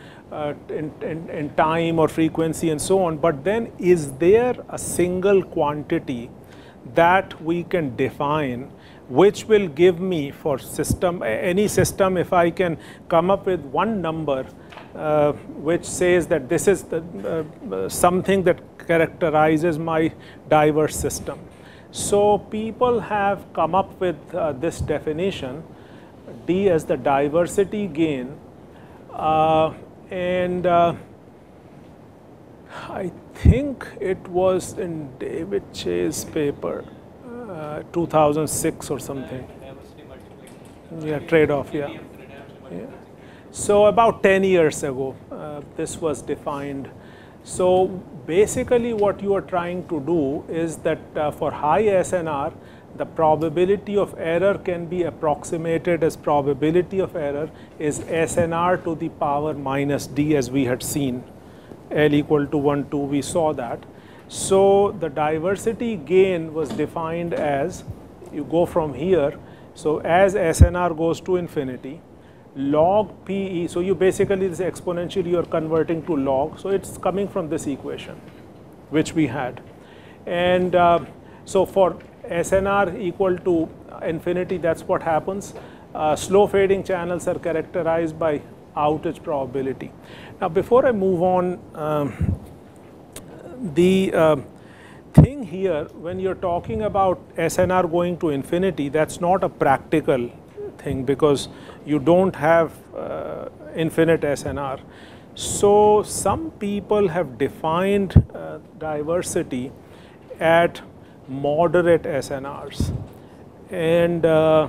in time or frequency and so on. But then, is there a single quantity that we can define which will give me for system, any system, if I can come up with one number which says that this is the, something that characterizes my diverse system. So people have come up with this definition, D as the diversity gain, and I think it was in David Che's paper, 2006 or something. Yeah, trade-off, yeah. So about 10 years ago, this was defined. So basically what you are trying to do is that for high SNR, the probability of error can be approximated as probability of error is SNR to the power minus D, as we had seen. L equal to 1, 2, we saw that. So the diversity gain was defined as, you go from here, so as SNR goes to infinity, log PE, so you basically, this exponential you are converting to log, so it's coming from this equation, which we had. And so for SNR equal to infinity, that's what happens. Slow fading channels are characterized by outage probability. Now before I move on, the thing here, when you're talking about SNR going to infinity, that's not a practical thing because you don't have infinite SNR. So some people have defined diversity at moderate SNRs. And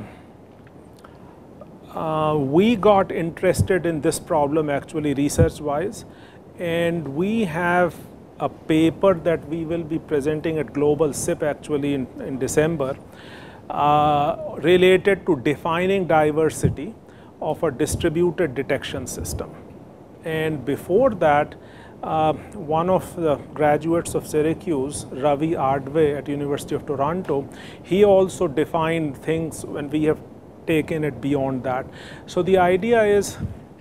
we got interested in this problem actually research-wise, and we have a paper that we will be presenting at Global SIP actually in December related to defining diversity of a distributed detection system. And before that, one of the graduates of Syracuse, Ravi Ardve at University of Toronto, he also defined things when we have taken it beyond that. So the idea is,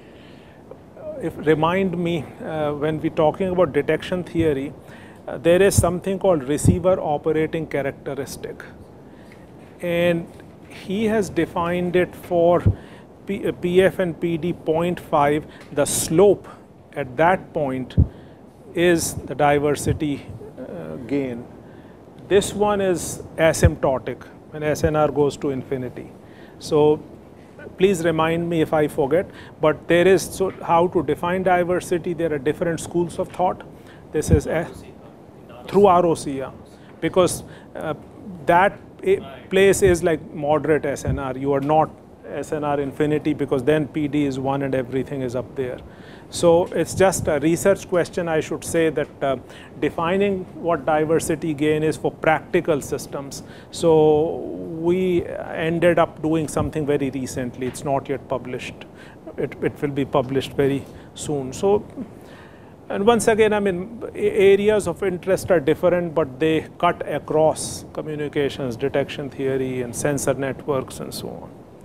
remind me, when we're talking about detection theory, there is something called receiver operating characteristic. And he has defined it for PF and PD 0.5, the slope at that point is the diversity gain. This one is asymptotic when SNR goes to infinity. So please remind me if I forget, but there is, so how to define diversity, there are different schools of thought. This is through ROC, yeah, because that place is like moderate SNR. You are not SNR infinity because then PD is 1 and everything is up there. So it's just a research question, I should say, that defining what diversity gain is for practical systems. So we ended up doing something very recently. It's not yet published. It will be published very soon. So, and once again, I mean, areas of interest are different, but they cut across communications, detection theory, and sensor networks, and so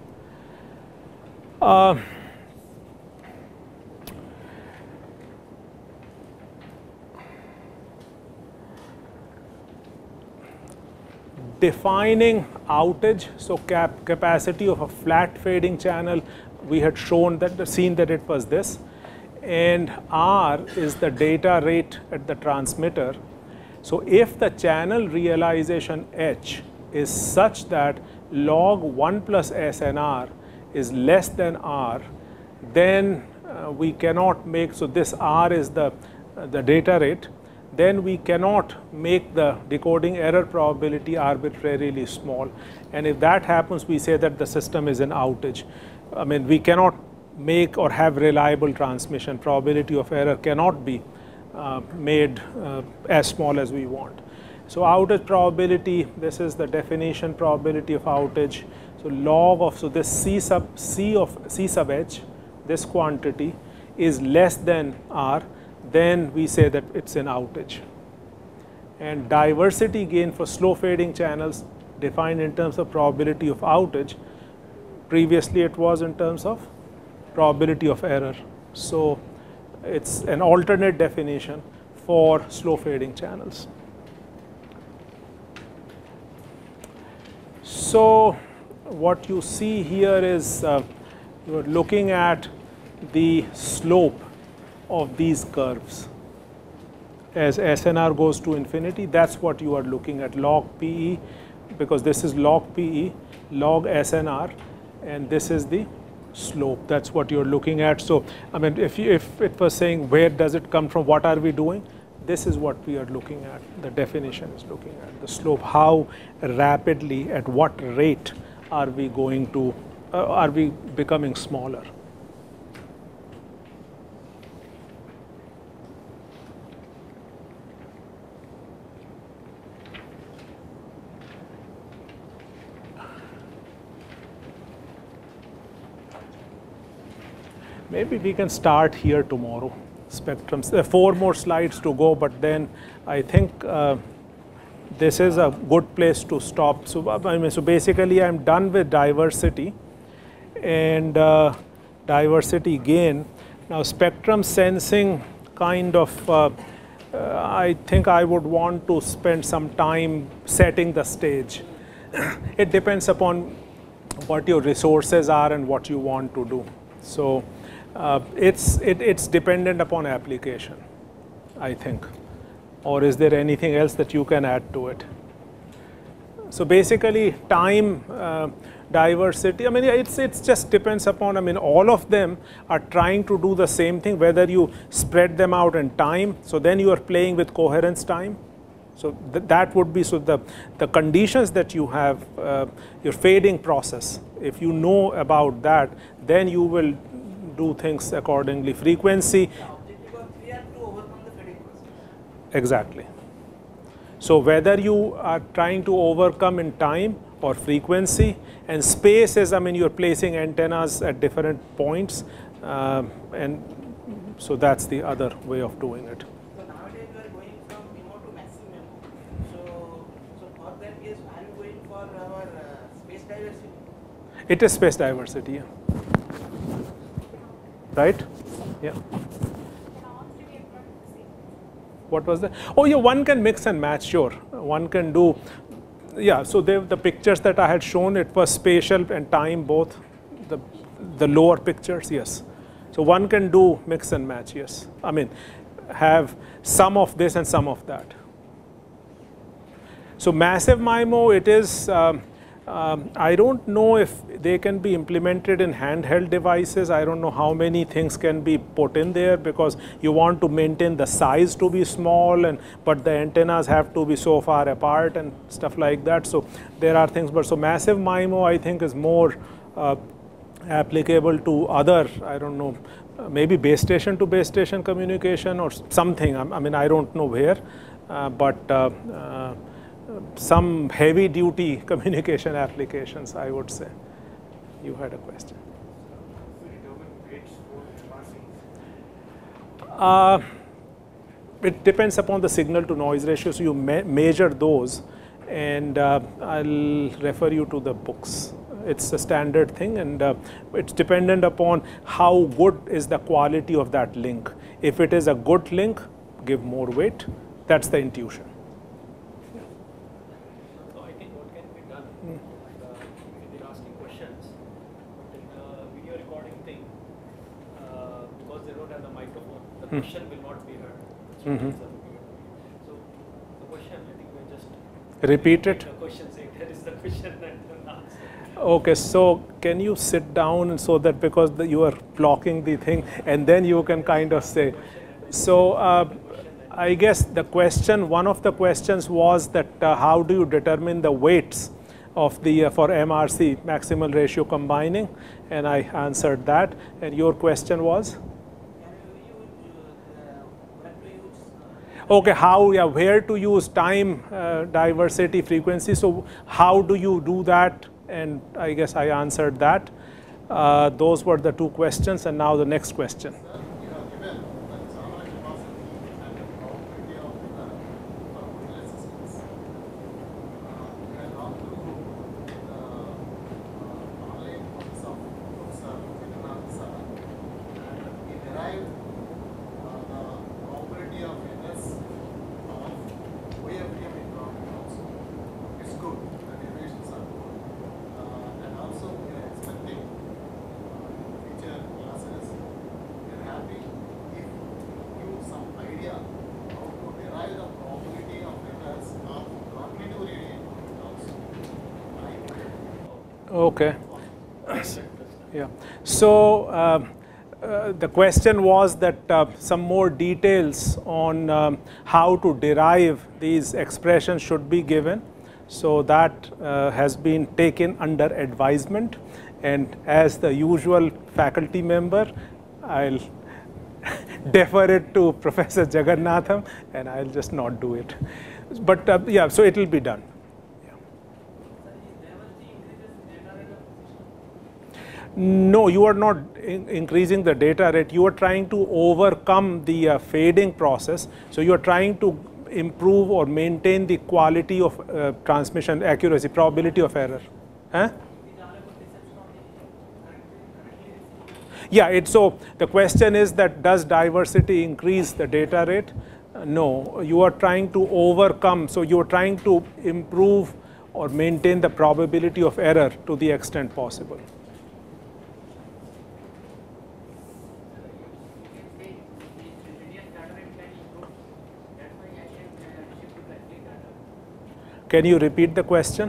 on. Defining outage, so capacity of a flat fading channel, we had shown that, seen that it was this, and R is the data rate at the transmitter. So if the channel realization H is such that log 1 plus SNR is less than R, then we cannot make, so this R is the data rate, then we cannot make the decoding error probability arbitrarily small. And if that happens, we say that the system is an outage. I mean, we cannot make or have reliable transmission. Probability of error cannot be made as small as we want. So outage probability, this is the definition probability of outage. So log of, so this C sub H, this quantity is less than R, then we say that it's an outage. And diversity gain for slow fading channels defined in terms of probability of outage. Previously it was in terms of probability of error. So it's an alternate definition for slow fading channels. So what you see here is you're looking at the slope of these curves. As SNR goes to infinity, that's what you are looking at, log PE, because this is log PE, log SNR, and this is the slope. That's what you're looking at. So, I mean, if it was saying where does it come from, what are we doing? This is what we are looking at. The definition is looking at the slope. How rapidly, at what rate are we going to, are we becoming smaller? Maybe we can start here tomorrow. Spectrums. There are 4 more slides to go, but then I think this is a good place to stop. So, so basically, I'm done with diversity and diversity gain. Now, spectrum sensing kind of, I think I would want to spend some time setting the stage. It depends upon what your resources are and what you want to do. So, it's dependent upon application, I think. Or is there anything else that you can add to it? So basically, time, diversity, I mean, it's just depends upon, I mean, all of them are trying to do the same thing, whether you spread them out in time, so then you are playing with coherence time. So that would be, so the conditions that you have, your fading process, if you know about that, then you will do things accordingly. Frequency. The objective of 3 are to overcome the fading process. Exactly. So whether you are trying to overcome in time or frequency, and space is, I mean, you're placing antennas at different points, and so that's the other way of doing it. So nowadays we are going from MIMO to maximum MIMO. So for that case, are you going for our space diversity? It is space diversity, yeah. Right? Yeah. What was that? Oh yeah, one can mix and match, sure. One can do, yeah, so the pictures that I had shown, it was spatial and time both, the lower pictures, yes. So one can do mix and match, yes. I mean, have some of this and some of that. So massive MIMO, it is, I don't know if they can be implemented in handheld devices. I don't know how many things can be put in there, because you want to maintain the size to be small, but the antennas have to be so far apart and stuff like that. So there are things, but so massive MIMO I think is more applicable to other, I don't know, maybe base station to base station communication or something. I mean, I don't know where, but some heavy duty communication applications, I would say. You had a question. It depends upon the signal to noise ratio, so you measure those, and I'll refer you to the books. It's a standard thing, and it's dependent upon how good is the quality of that link. If it is a good link, give more weight. That's the intuition. Question will not be heard. So the question, I think we just repeat it. The question saying that is the question and the answer. Okay, so can you sit down so that, because you are blocking the thing, and then you can kind of say. So I guess the question, one of the questions was that how do you determine the weights of the for MRC, maximal ratio combining, and I answered that. And your question was? Okay, how, yeah, where to use time, diversity, frequency. So how do you do that? And I guess I answered that. Those were the 2 questions, and now the next question. Okay. Yeah. So the question was that some more details on how to derive these expressions should be given. So that has been taken under advisement, and as the usual faculty member, I'll defer it to Professor Jagannatham, and I'll just not do it. But yeah, so it will be done. No, you are not increasing the data rate. You are trying to overcome the fading process. So you are trying to improve or maintain the quality of transmission accuracy, probability of error. Huh? Yeah, so the question is that does diversity increase the data rate? No, you are trying to overcome. So you are trying to improve or maintain the probability of error to the extent possible. Can you repeat the question?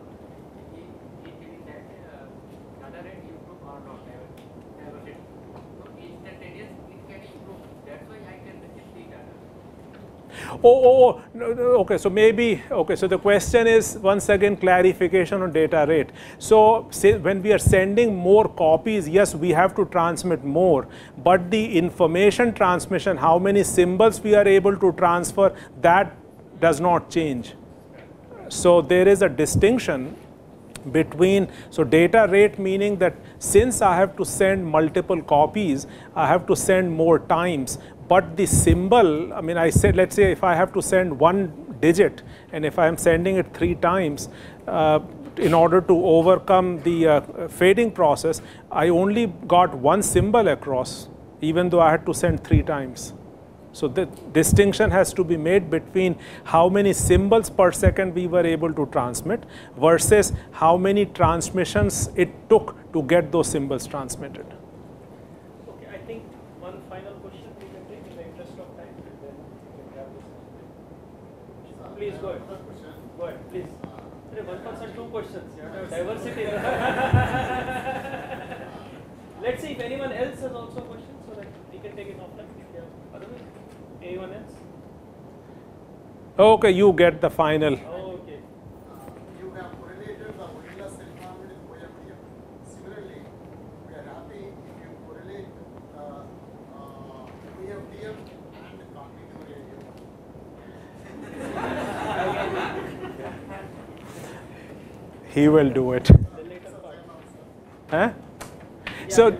Oh, no, okay, so maybe, okay, so the question is, once again, clarification on data rate. So say when we are sending more copies, yes, we have to transmit more, but the information transmission, how many symbols we are able to transfer, that does not change. So there is a distinction between, so data rate meaning that since I have to send multiple copies, I have to send more times, but the symbol, I mean, I said, let's say if I have to send one digit, and if I am sending it 3 times, in order to overcome the fading process, I only got one symbol across, even though I had to send 3 times. So the distinction has to be made between how many symbols per second we were able to transmit versus how many transmissions it took to get those symbols transmitted. Okay, I think one final question we can take in the interest of time, and then we can have this. Please go ahead. Go ahead, please. 1 person, 2 questions. You have to have diversity. Let's see if anyone else has also questions, so that we can take it offline. Otherwise, anyone else? Okay, you get the final. Okay. You have correlated the vanilla cell format in OFDM. Similarly, we are happy if you correlate OFDM and cognitive radio. He will do it. Huh? So.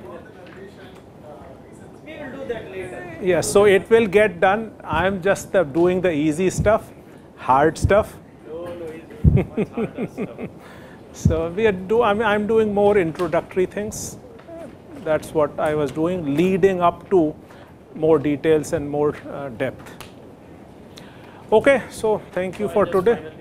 Yes, so it will get done. I'm just doing the easy stuff, hard stuff. No, much harder stuff. So I'm doing more introductory things. That's what I was doing, leading up to more details and more depth. Okay, so thank you for today.